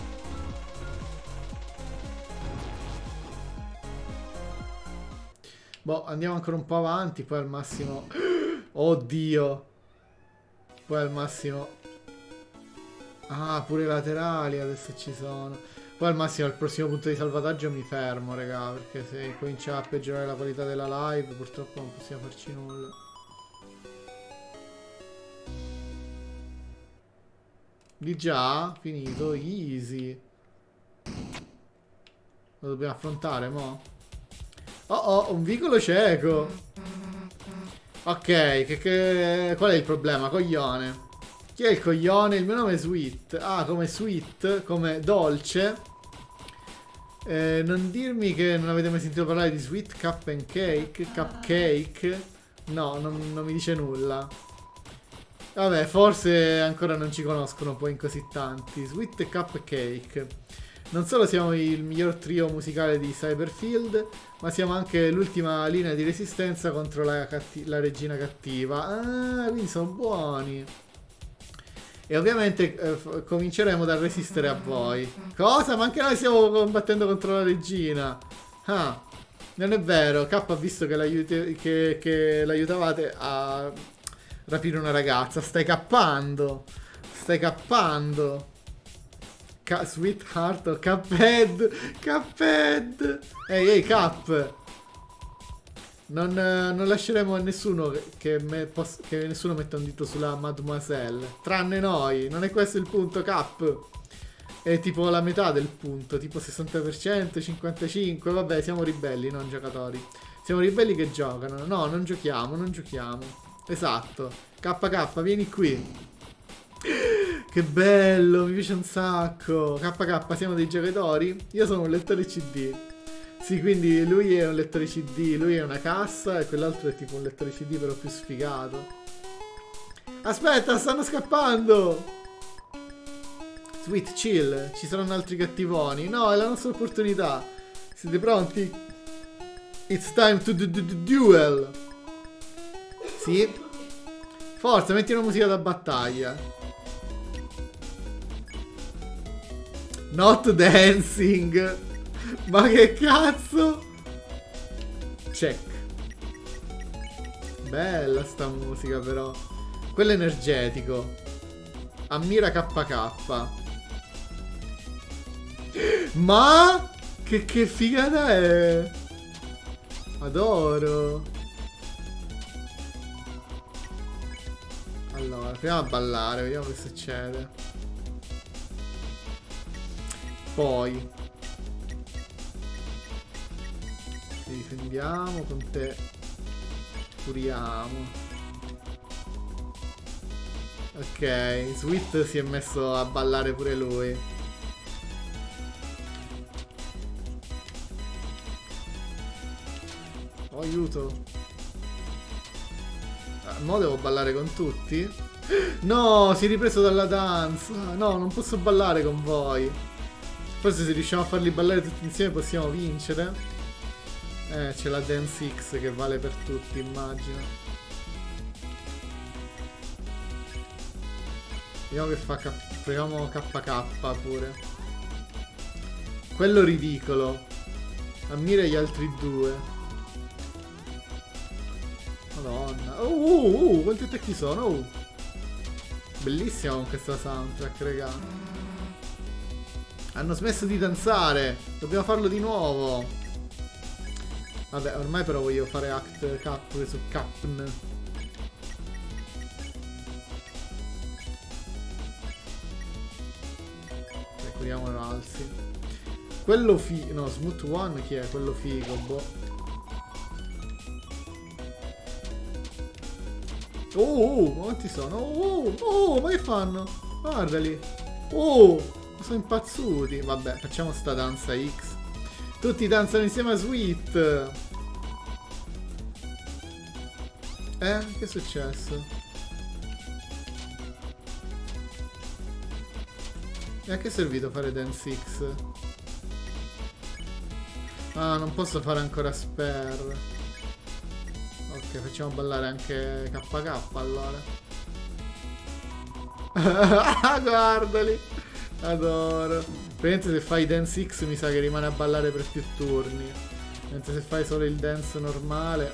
Boh, andiamo ancora un po' avanti, poi al massimo... Oddio! Poi al massimo... Ah, pure i laterali adesso ci sono. Poi al massimo al prossimo punto di salvataggio mi fermo, raga, perché se comincia a peggiorare la qualità della live purtroppo non possiamo farci nulla. Di già? Finito? Easy. Lo dobbiamo affrontare, mo? Oh oh, un vicolo cieco. Ok, che, che... qual è il problema? Coglione. Chi è il coglione? Il mio nome è Sweet. Ah, come Sweet, come dolce. Eh, non dirmi che non avete mai sentito parlare di Sweet Cup and Cake. Cupcake. No, non, non mi dice nulla. Vabbè, forse ancora non ci conoscono poi in così tanti. Sweet Cupcake. Non solo siamo il miglior trio musicale di Cyberfield, ma siamo anche l'ultima linea di resistenza contro la, la regina cattiva. Ah, quindi sono buoni. E ovviamente eh, cominceremo dal resistere a voi. Cosa? Ma anche noi stiamo combattendo contro la regina. Ah, non è vero. K ha visto che, che, che l'aiutavate a... rapire una ragazza. Stai cappando. Stai cappando. Ca Sweetheart o Cuphead. Cuphead. Ehi ehi Cap. Non, non lasceremo a nessuno che, che, me che nessuno metta un dito sulla Mademoiselle. Tranne noi. Non è questo il punto, Cap. È tipo la metà del punto. Tipo sessanta per cento, cinquantacinque per cento. Vabbè, siamo ribelli, non giocatori. Siamo ribelli che giocano. No, non giochiamo, non giochiamo. Esatto. K K, vieni qui. Che bello, mi piace un sacco. K K, siamo dei giocatori? Io sono un lettore C D. Sì, quindi lui è un lettore C D, lui è una cassa e quell'altro è tipo un lettore C D però più sfigato. Aspetta, stanno scappando! Sweet, chill, ci saranno altri cattivoni. No, è la nostra opportunità. Siete pronti? It's time to do the duel. Sì. Forza, metti una musica da battaglia. Not dancing. Ma che cazzo? Check. Bella sta musica però. Quello energetico. Ammira K K. Ma che, che figata è? Adoro. Allora, proviamo a ballare, vediamo che succede. Poi ci difendiamo, con te curiamo. Ok, Sweet si è messo a ballare pure lui. Oh, aiuto. Ah, mo devo ballare con tutti? No, si è ripreso dalla danza. No, non posso ballare con voi. Forse se riusciamo a farli ballare tutti insieme possiamo vincere. Eh, c'è la Dance X che vale per tutti, immagino. Vediamo che fa K. Proviamo K K pure. Quello ridicolo. Ammira gli altri due. Madonna. Uh, uh, uh, quanti attacchi sono? Uh. Bellissima con questa soundtrack, raga. Hanno smesso di danzare. Dobbiamo farlo di nuovo. Vabbè, ormai però voglio fare Act Cap su Capn. Curiamo l'alzi. Quello figo. No, Smooth One chi è? Quello figo, boh. Oh, oh, quanti sono? Oh, oh, ma che fanno? Guardali. Oh, sono impazzuti. Vabbè, facciamo sta danza X. Tutti danzano insieme a Sweet. Eh, che è successo? E a che è servito fare Dance X? Ah, non posso fare ancora Spare. Ok, facciamo ballare anche K K allora. Guardali. Adoro. Praticamente se fai Dance X mi sa che rimane a ballare per più turni. Mentre se fai solo il dance normale.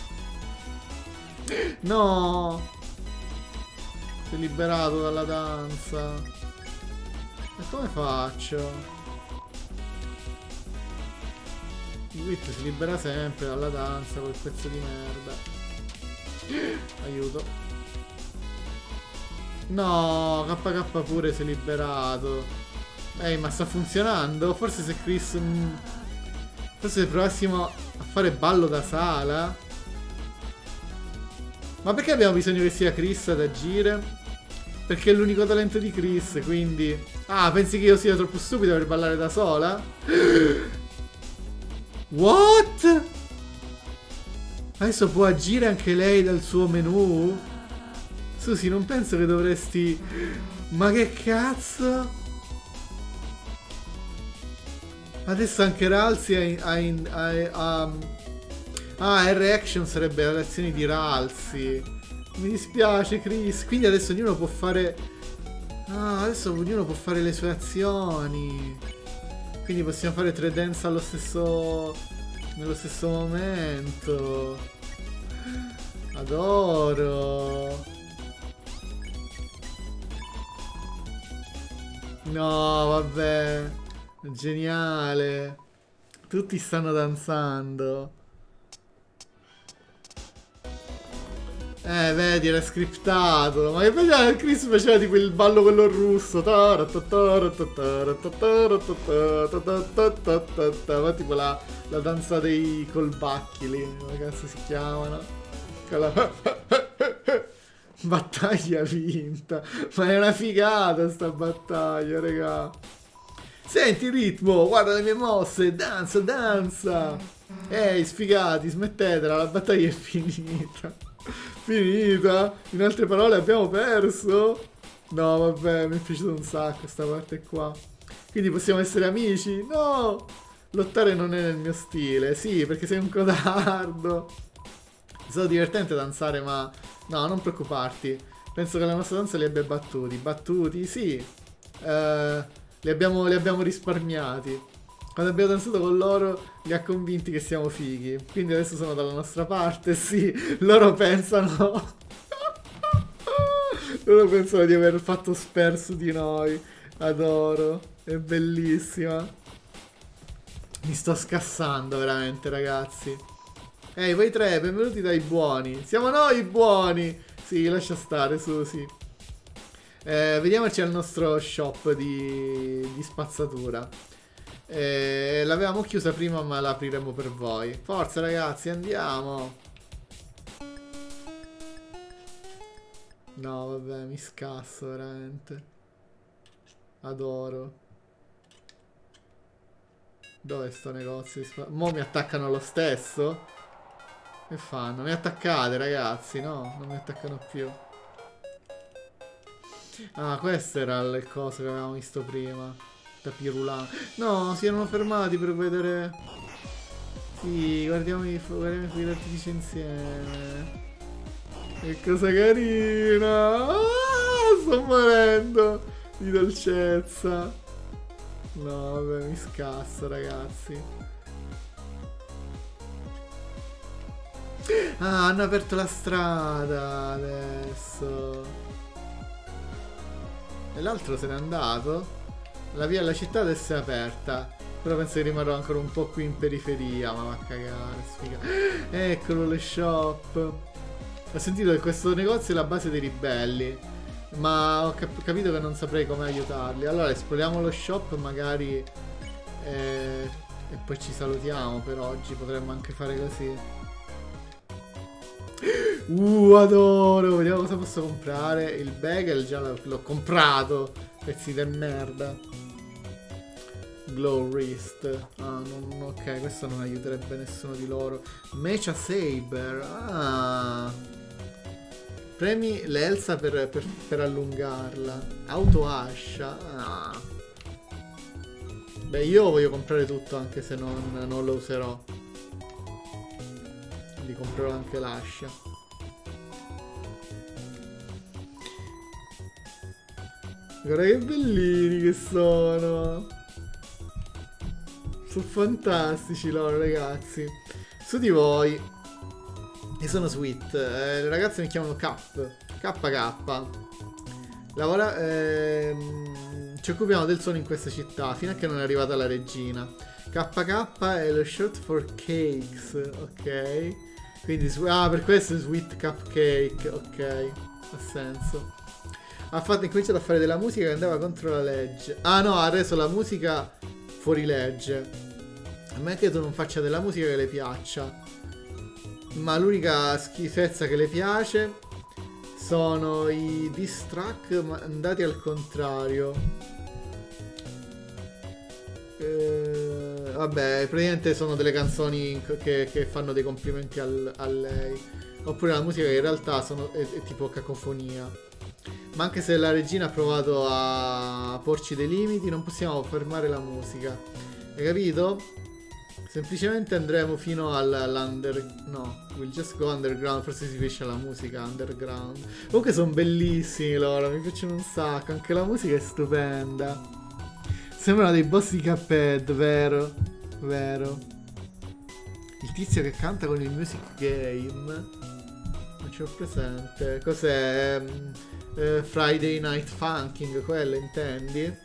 No! Si è liberato dalla danza. E come faccio? Sweet si libera sempre dalla danza, quel pezzo di merda. Aiuto. No, K K pure si è liberato. Ehi, ma sta funzionando? Forse se Chris... Mm, forse se provassimo a fare ballo da sala. Ma perché abbiamo bisogno che sia Chris ad agire? Perché è l'unico talento di Chris, quindi... Ah, pensi che io sia troppo stupido per ballare da sola? What? Adesso può agire anche lei dal suo menu? Susi, non penso che dovresti... Ma che cazzo? Adesso anche Ralsei ha... In, ha, ha ah, R-Action sarebbe la reazione di Ralsei. Mi dispiace, Chris. Quindi adesso ognuno può fare... Ah, adesso ognuno può fare le sue azioni. Quindi possiamo fare tre dance allo stesso... nello stesso momento. Adoro. No, vabbè. Geniale. Tutti stanno danzando. Eh, vedi, era scriptato. Ma che bello, Chris faceva tipo il ballo quello russo. Ma tipo la, la danza dei colbacchi lì. Come cazzo si chiamano? La... Battaglia vinta. Ma è una figata sta battaglia, raga. Senti il ritmo, guarda le mie mosse. Danza, danza. Ehi, sfigati, smettetela, la battaglia è finita. Finita? In altre parole abbiamo perso? No, vabbè, mi è piaciuto un sacco questa parte qua. Quindi possiamo essere amici? No! Lottare non è nel mio stile. Sì, perché sei un codardo. È stato divertente danzare, ma... No, non preoccuparti. Penso che la nostra danza li abbia battuti. Battuti? Sì. Eh, li, abbiamo, li abbiamo risparmiati. Quando abbiamo danzato con loro li ha convinti che siamo fighi. Quindi adesso sono dalla nostra parte, sì. Loro pensano... loro pensano di aver fatto spare su di noi. Adoro. È bellissima. Mi sto scassando veramente, ragazzi. Ehi, voi tre, benvenuti dai buoni. Siamo noi i buoni. Sì, lascia stare, su, sì. Eh, vediamoci al nostro shop di, di spazzatura. Eh, l'avevamo chiusa prima, ma la apriremo per voi. Forza, ragazzi, andiamo. No, vabbè, mi scasso veramente. Adoro. Dove sto negozio? Mo' mi attaccano lo stesso? Che fanno? Mi attaccate, ragazzi? No, non mi attaccano più. Ah, questo era il coso che avevamo visto prima. Tapirulano. No, si erano fermati per vedere... Sì, guardiamo i fuochi d'artificio insieme. Che cosa carina. Ah, sto morendo di dolcezza. No, vabbè, mi scasso, ragazzi. Ah, hanno aperto la strada adesso. E l'altro se n'è andato. La via alla città adesso è aperta. Però penso che rimarrò ancora un po' qui in periferia. Ma va a cagare, sfiga. Eccolo le shop. Ho sentito che questo negozio è la base dei ribelli. Ma ho cap capito che non saprei come aiutarli. Allora esploriamo lo shop magari. E, e poi ci salutiamo per oggi. Potremmo anche fare così. Uh, adoro. Vediamo cosa posso comprare. Il bagel già l'ho comprato. Pezzi di merda. Glow wrist. Ah, non, ok, questo non aiuterebbe nessuno di loro. Mecha Saber. Ah. Premi l'Elsa per, per, per allungarla. Auto ascia. Ah. Beh, io voglio comprare tutto anche se non, non lo userò. Quindi comprerò anche l'ascia. Guarda che bellini che sono. Sono fantastici loro, ragazzi. Su di voi. E sono sweet. Eh, le ragazze mi chiamano K. K K. Lavora, ehm, ci occupiamo del suono in questa città fino a che non è arrivata la regina. K K è lo short for cakes. Ok. Quindi, ah, per questo è sweet cupcake. Ok. Ha senso. Ha fatto, incominciato a fare della musica che andava contro la legge. Ah no, ha reso la musica fuori legge. A me che tu non faccia della musica che le piaccia. Ma l'unica schifezza che le piace sono i diss track andati al contrario. Eh, vabbè, praticamente sono delle canzoni che, che fanno dei complimenti al, a lei. Oppure la musica che in realtà sono, è, è tipo cacofonia. Ma anche se la regina ha provato a porci dei limiti, non possiamo fermare la musica. Hai capito? Semplicemente andremo fino all'under... No, we'll just go underground. Forse si finisce la musica underground. Comunque sono bellissimi loro, mi piacciono un sacco. Anche la musica è stupenda. Sembrano dei boss di Cuphead, vero? Vero. Il tizio che canta con il music game. Non ce l'ho presente. Cos'è? Uh, Friday Night Funking, quello intendi?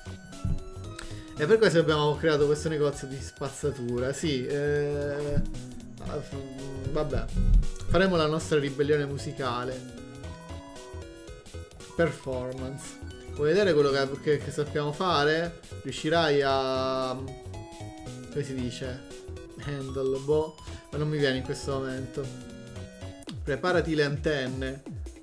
E per questo abbiamo creato questo negozio di spazzatura. Sì, eh, vabbè, faremo la nostra ribellione musicale. Performance. Vuoi vedere quello che, che, che sappiamo fare? Riuscirai a... come si dice? Handle, boh. Ma non mi viene in questo momento. Preparati le antenne.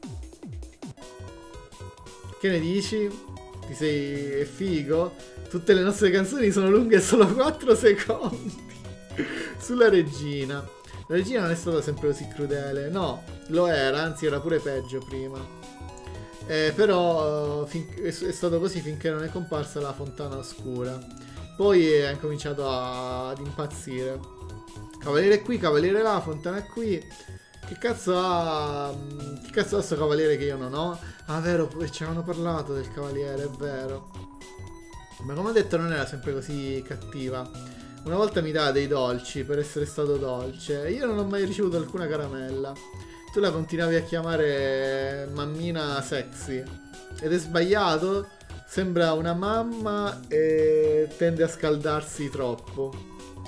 Che ne dici? Ti sei... è figo? Tutte le nostre canzoni sono lunghe solo quattro secondi. Sulla regina. La regina non è stata sempre così crudele. No, lo era, anzi era pure peggio prima. Eh, però fin- è stato così finché non è comparsa la fontana oscura. Poi ha incominciato a- ad impazzire. Cavaliere qui, cavaliere là, fontana qui. Che cazzo ha... Che cazzo ha sto cavaliere che io non ho? Ah, vero, ci avevano parlato del cavaliere, è vero. Ma come ho detto non era sempre così cattiva. Una volta mi dà dei dolci per essere stato dolce. Io non ho mai ricevuto alcuna caramella. Tu la continuavi a chiamare mammina sexy. Ed è sbagliato. Sembra una mamma e tende a scaldarsi troppo.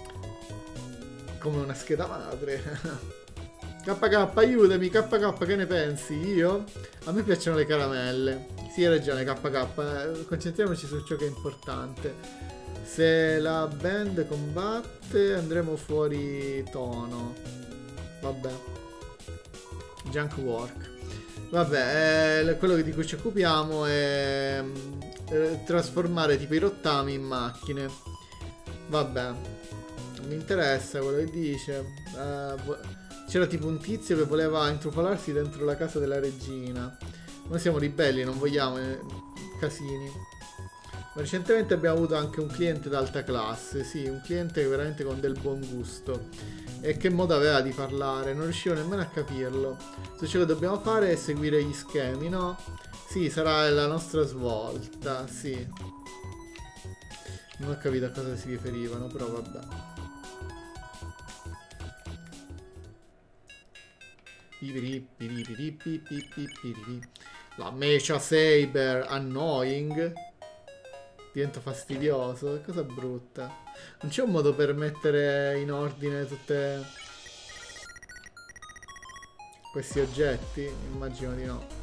come una scheda madre. K K, aiutami, K K, che ne pensi? Io? A me piacciono le caramelle. Sì, hai ragione, K K. Concentriamoci su ciò che è importante. Se la band combatte andremo fuori tono. Vabbè. Junk work. Vabbè, eh, quello di cui ci occupiamo è eh, trasformare tipo i rottami in macchine. Vabbè. Non mi interessa quello che dice. Eh, C'era tipo un tizio che voleva intrufolarsi dentro la casa della regina. Noi siamo ribelli, non vogliamo eh, casini. Ma recentemente abbiamo avuto anche un cliente d'alta classe. Sì, un cliente veramente con del buon gusto. E che modo aveva di parlare? Non riuscivo nemmeno a capirlo. Se ciò che dobbiamo fare è seguire gli schemi, no? Sì, sarà la nostra svolta, sì. Non ho capito a cosa si riferivano, però vabbè. La Mecha Saber annoying. Diventa fastidioso. Cosa brutta. Non c'è un modo per mettere in ordine tutte questi oggetti? Immagino di no.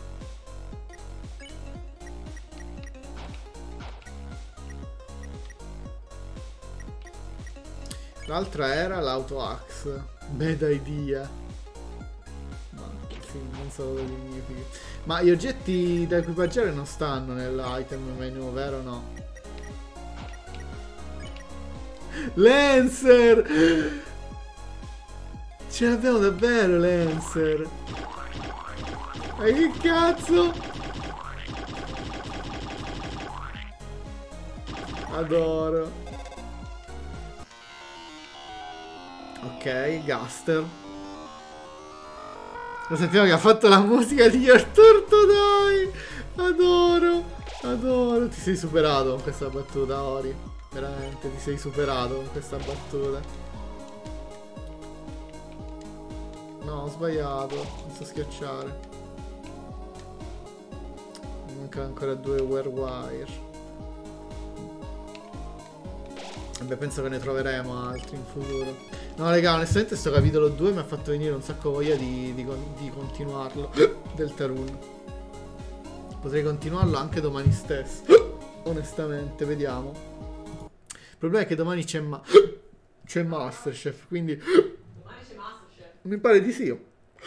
L'altra era l'auto axe. Bad idea. Sì, non so cosa significhi. Ma gli oggetti da equipaggiare non stanno nell'item menu, vero o no? Lancer! Ce l'abbiamo davvero, Lancer! Ma che cazzo? Adoro. Ok, Gaster. Lo sappiamo che ha fatto la musica di Your Torto, dai! Adoro, adoro. Ti sei superato con questa battuta, Ori. Veramente, ti sei superato con questa battuta. No, ho sbagliato. Non so schiacciare. Mancano ancora due Werewire. Vabbè, penso che ne troveremo altri in futuro. No, raga, onestamente sto capitolo due mi ha fatto venire un sacco voglia di, di, di continuarlo. Del Tarun. Potrei continuarlo anche domani stesso. Onestamente, vediamo. Il problema è che domani c'è ma c'è Masterchef, quindi Domani c'è Masterchef. mi pare di sì.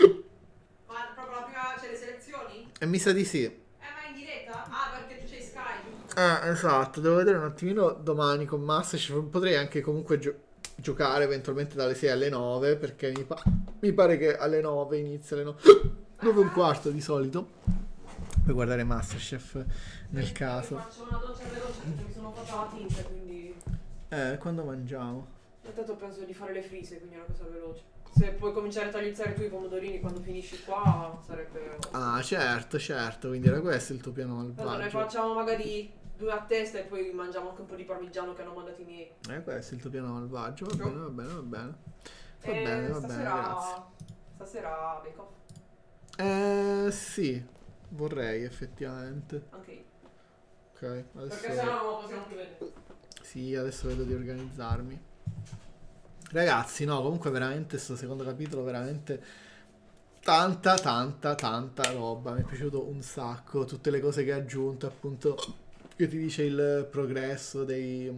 Ma proprio la prima c'è le selezioni? E mi sa di sì. Eh, ma in diretta? Ah, perché tu c'hai Sky. Ah, esatto, devo vedere un attimino domani con Masterchef. Potrei anche comunque giocare giocare eventualmente dalle sei alle nove, perché mi, pa mi pare che alle nove inizia alle nove e un quarto di solito per guardare Masterchef nel Sì, caso. Faccio una doccia veloce perché mi sono fatta la tinta, quindi Eh, quando mangiamo? intanto penso di fare le frise, quindi è una cosa veloce. Se puoi cominciare a tagliare tu i pomodorini quando finisci qua sarebbe... Ah, certo, certo, quindi era questo il tuo piano Allora, ne malvagio. facciamo magari due a testa e poi mangiamo anche un po' di parmigiano che hanno mandato i miei. Eh, questo è il tuo piano malvagio, va bene, va bene, va bene. Va E bene, va bene, stasera... grazie. Stasera bake off. Eh, sì, vorrei effettivamente. Anche io. Ok, adesso... Perché sennò non lo possiamo più vedere. Sì, adesso vedo di organizzarmi. Ragazzi, no, comunque veramente sto secondo capitolo veramente tanta, tanta, tanta roba. Mi è piaciuto un sacco. Tutte le cose che ha aggiunto, appunto, che ti dice il progresso dei,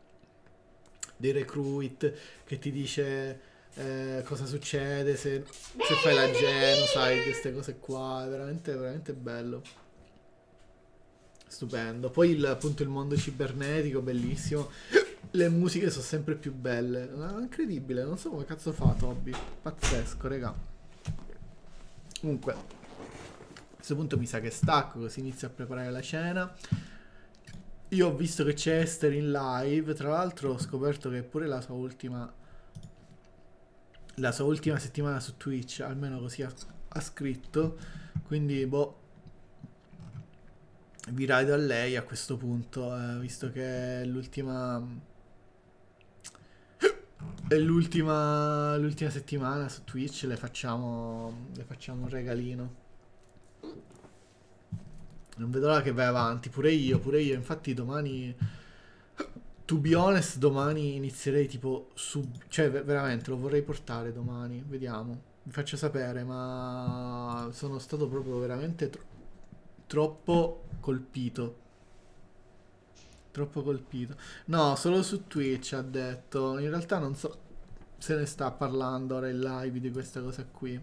dei recruit, che ti dice eh, cosa succede se, se fai la genocide, queste cose qua. È veramente, veramente bello. Stupendo. Poi il, appunto il mondo cibernetico, bellissimo. Le musiche sono sempre più belle. Ah, incredibile, non so come cazzo fa Toby. Pazzesco, raga. Comunque, a questo punto mi sa che stacco, così inizio a preparare la cena. Io ho visto che c'è Esther in live. Tra l'altro ho scoperto che pure la sua ultima La sua ultima settimana su Twitch, almeno così ha, ha scritto. Quindi, boh, vi raido a lei a questo punto, eh, visto che è l'ultima è l'ultima l'ultima settimana su Twitch, le facciamo le facciamo un regalino. Non vedo l'ora che vai avanti, pure io, pure io. Infatti domani To be honest, domani inizierei tipo sub... Cioè, ve- veramente, lo vorrei portare domani. Vediamo. Vi faccio sapere, ma sono stato proprio veramente tro- troppo colpito. Troppo colpito. No, solo su Twitch ha detto. In realtà non so se ne sta parlando ora in live di questa cosa qui.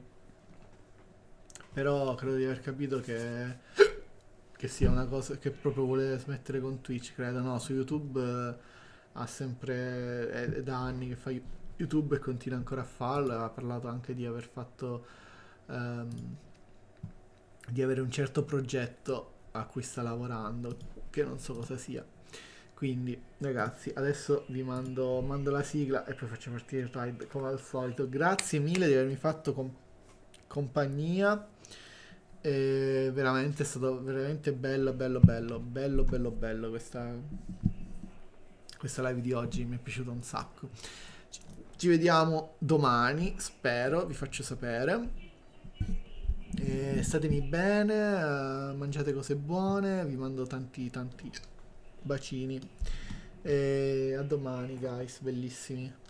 Però credo di aver capito che, che sia una cosa che proprio vuole smettere con Twitch, credo. No, su YouTube eh, ha sempre... È, è da anni che fa YouTube e continua ancora a farlo. Ha parlato anche di aver fatto... ehm, di avere un certo progetto a cui sta lavorando, che non so cosa sia. Quindi, ragazzi, adesso vi mando, mando la sigla e poi faccio partire il ride come al solito. Grazie mille di avermi fatto com- compagnia. E veramente è stato veramente bello, bello, bello, bello, bello, bello questa, questa live di oggi. Mi è piaciuto un sacco. Ci, ci vediamo domani, spero, vi faccio sapere. E statemi bene, eh, mangiate cose buone, vi mando tanti, tanti bacini. E a domani, guys, bellissimi.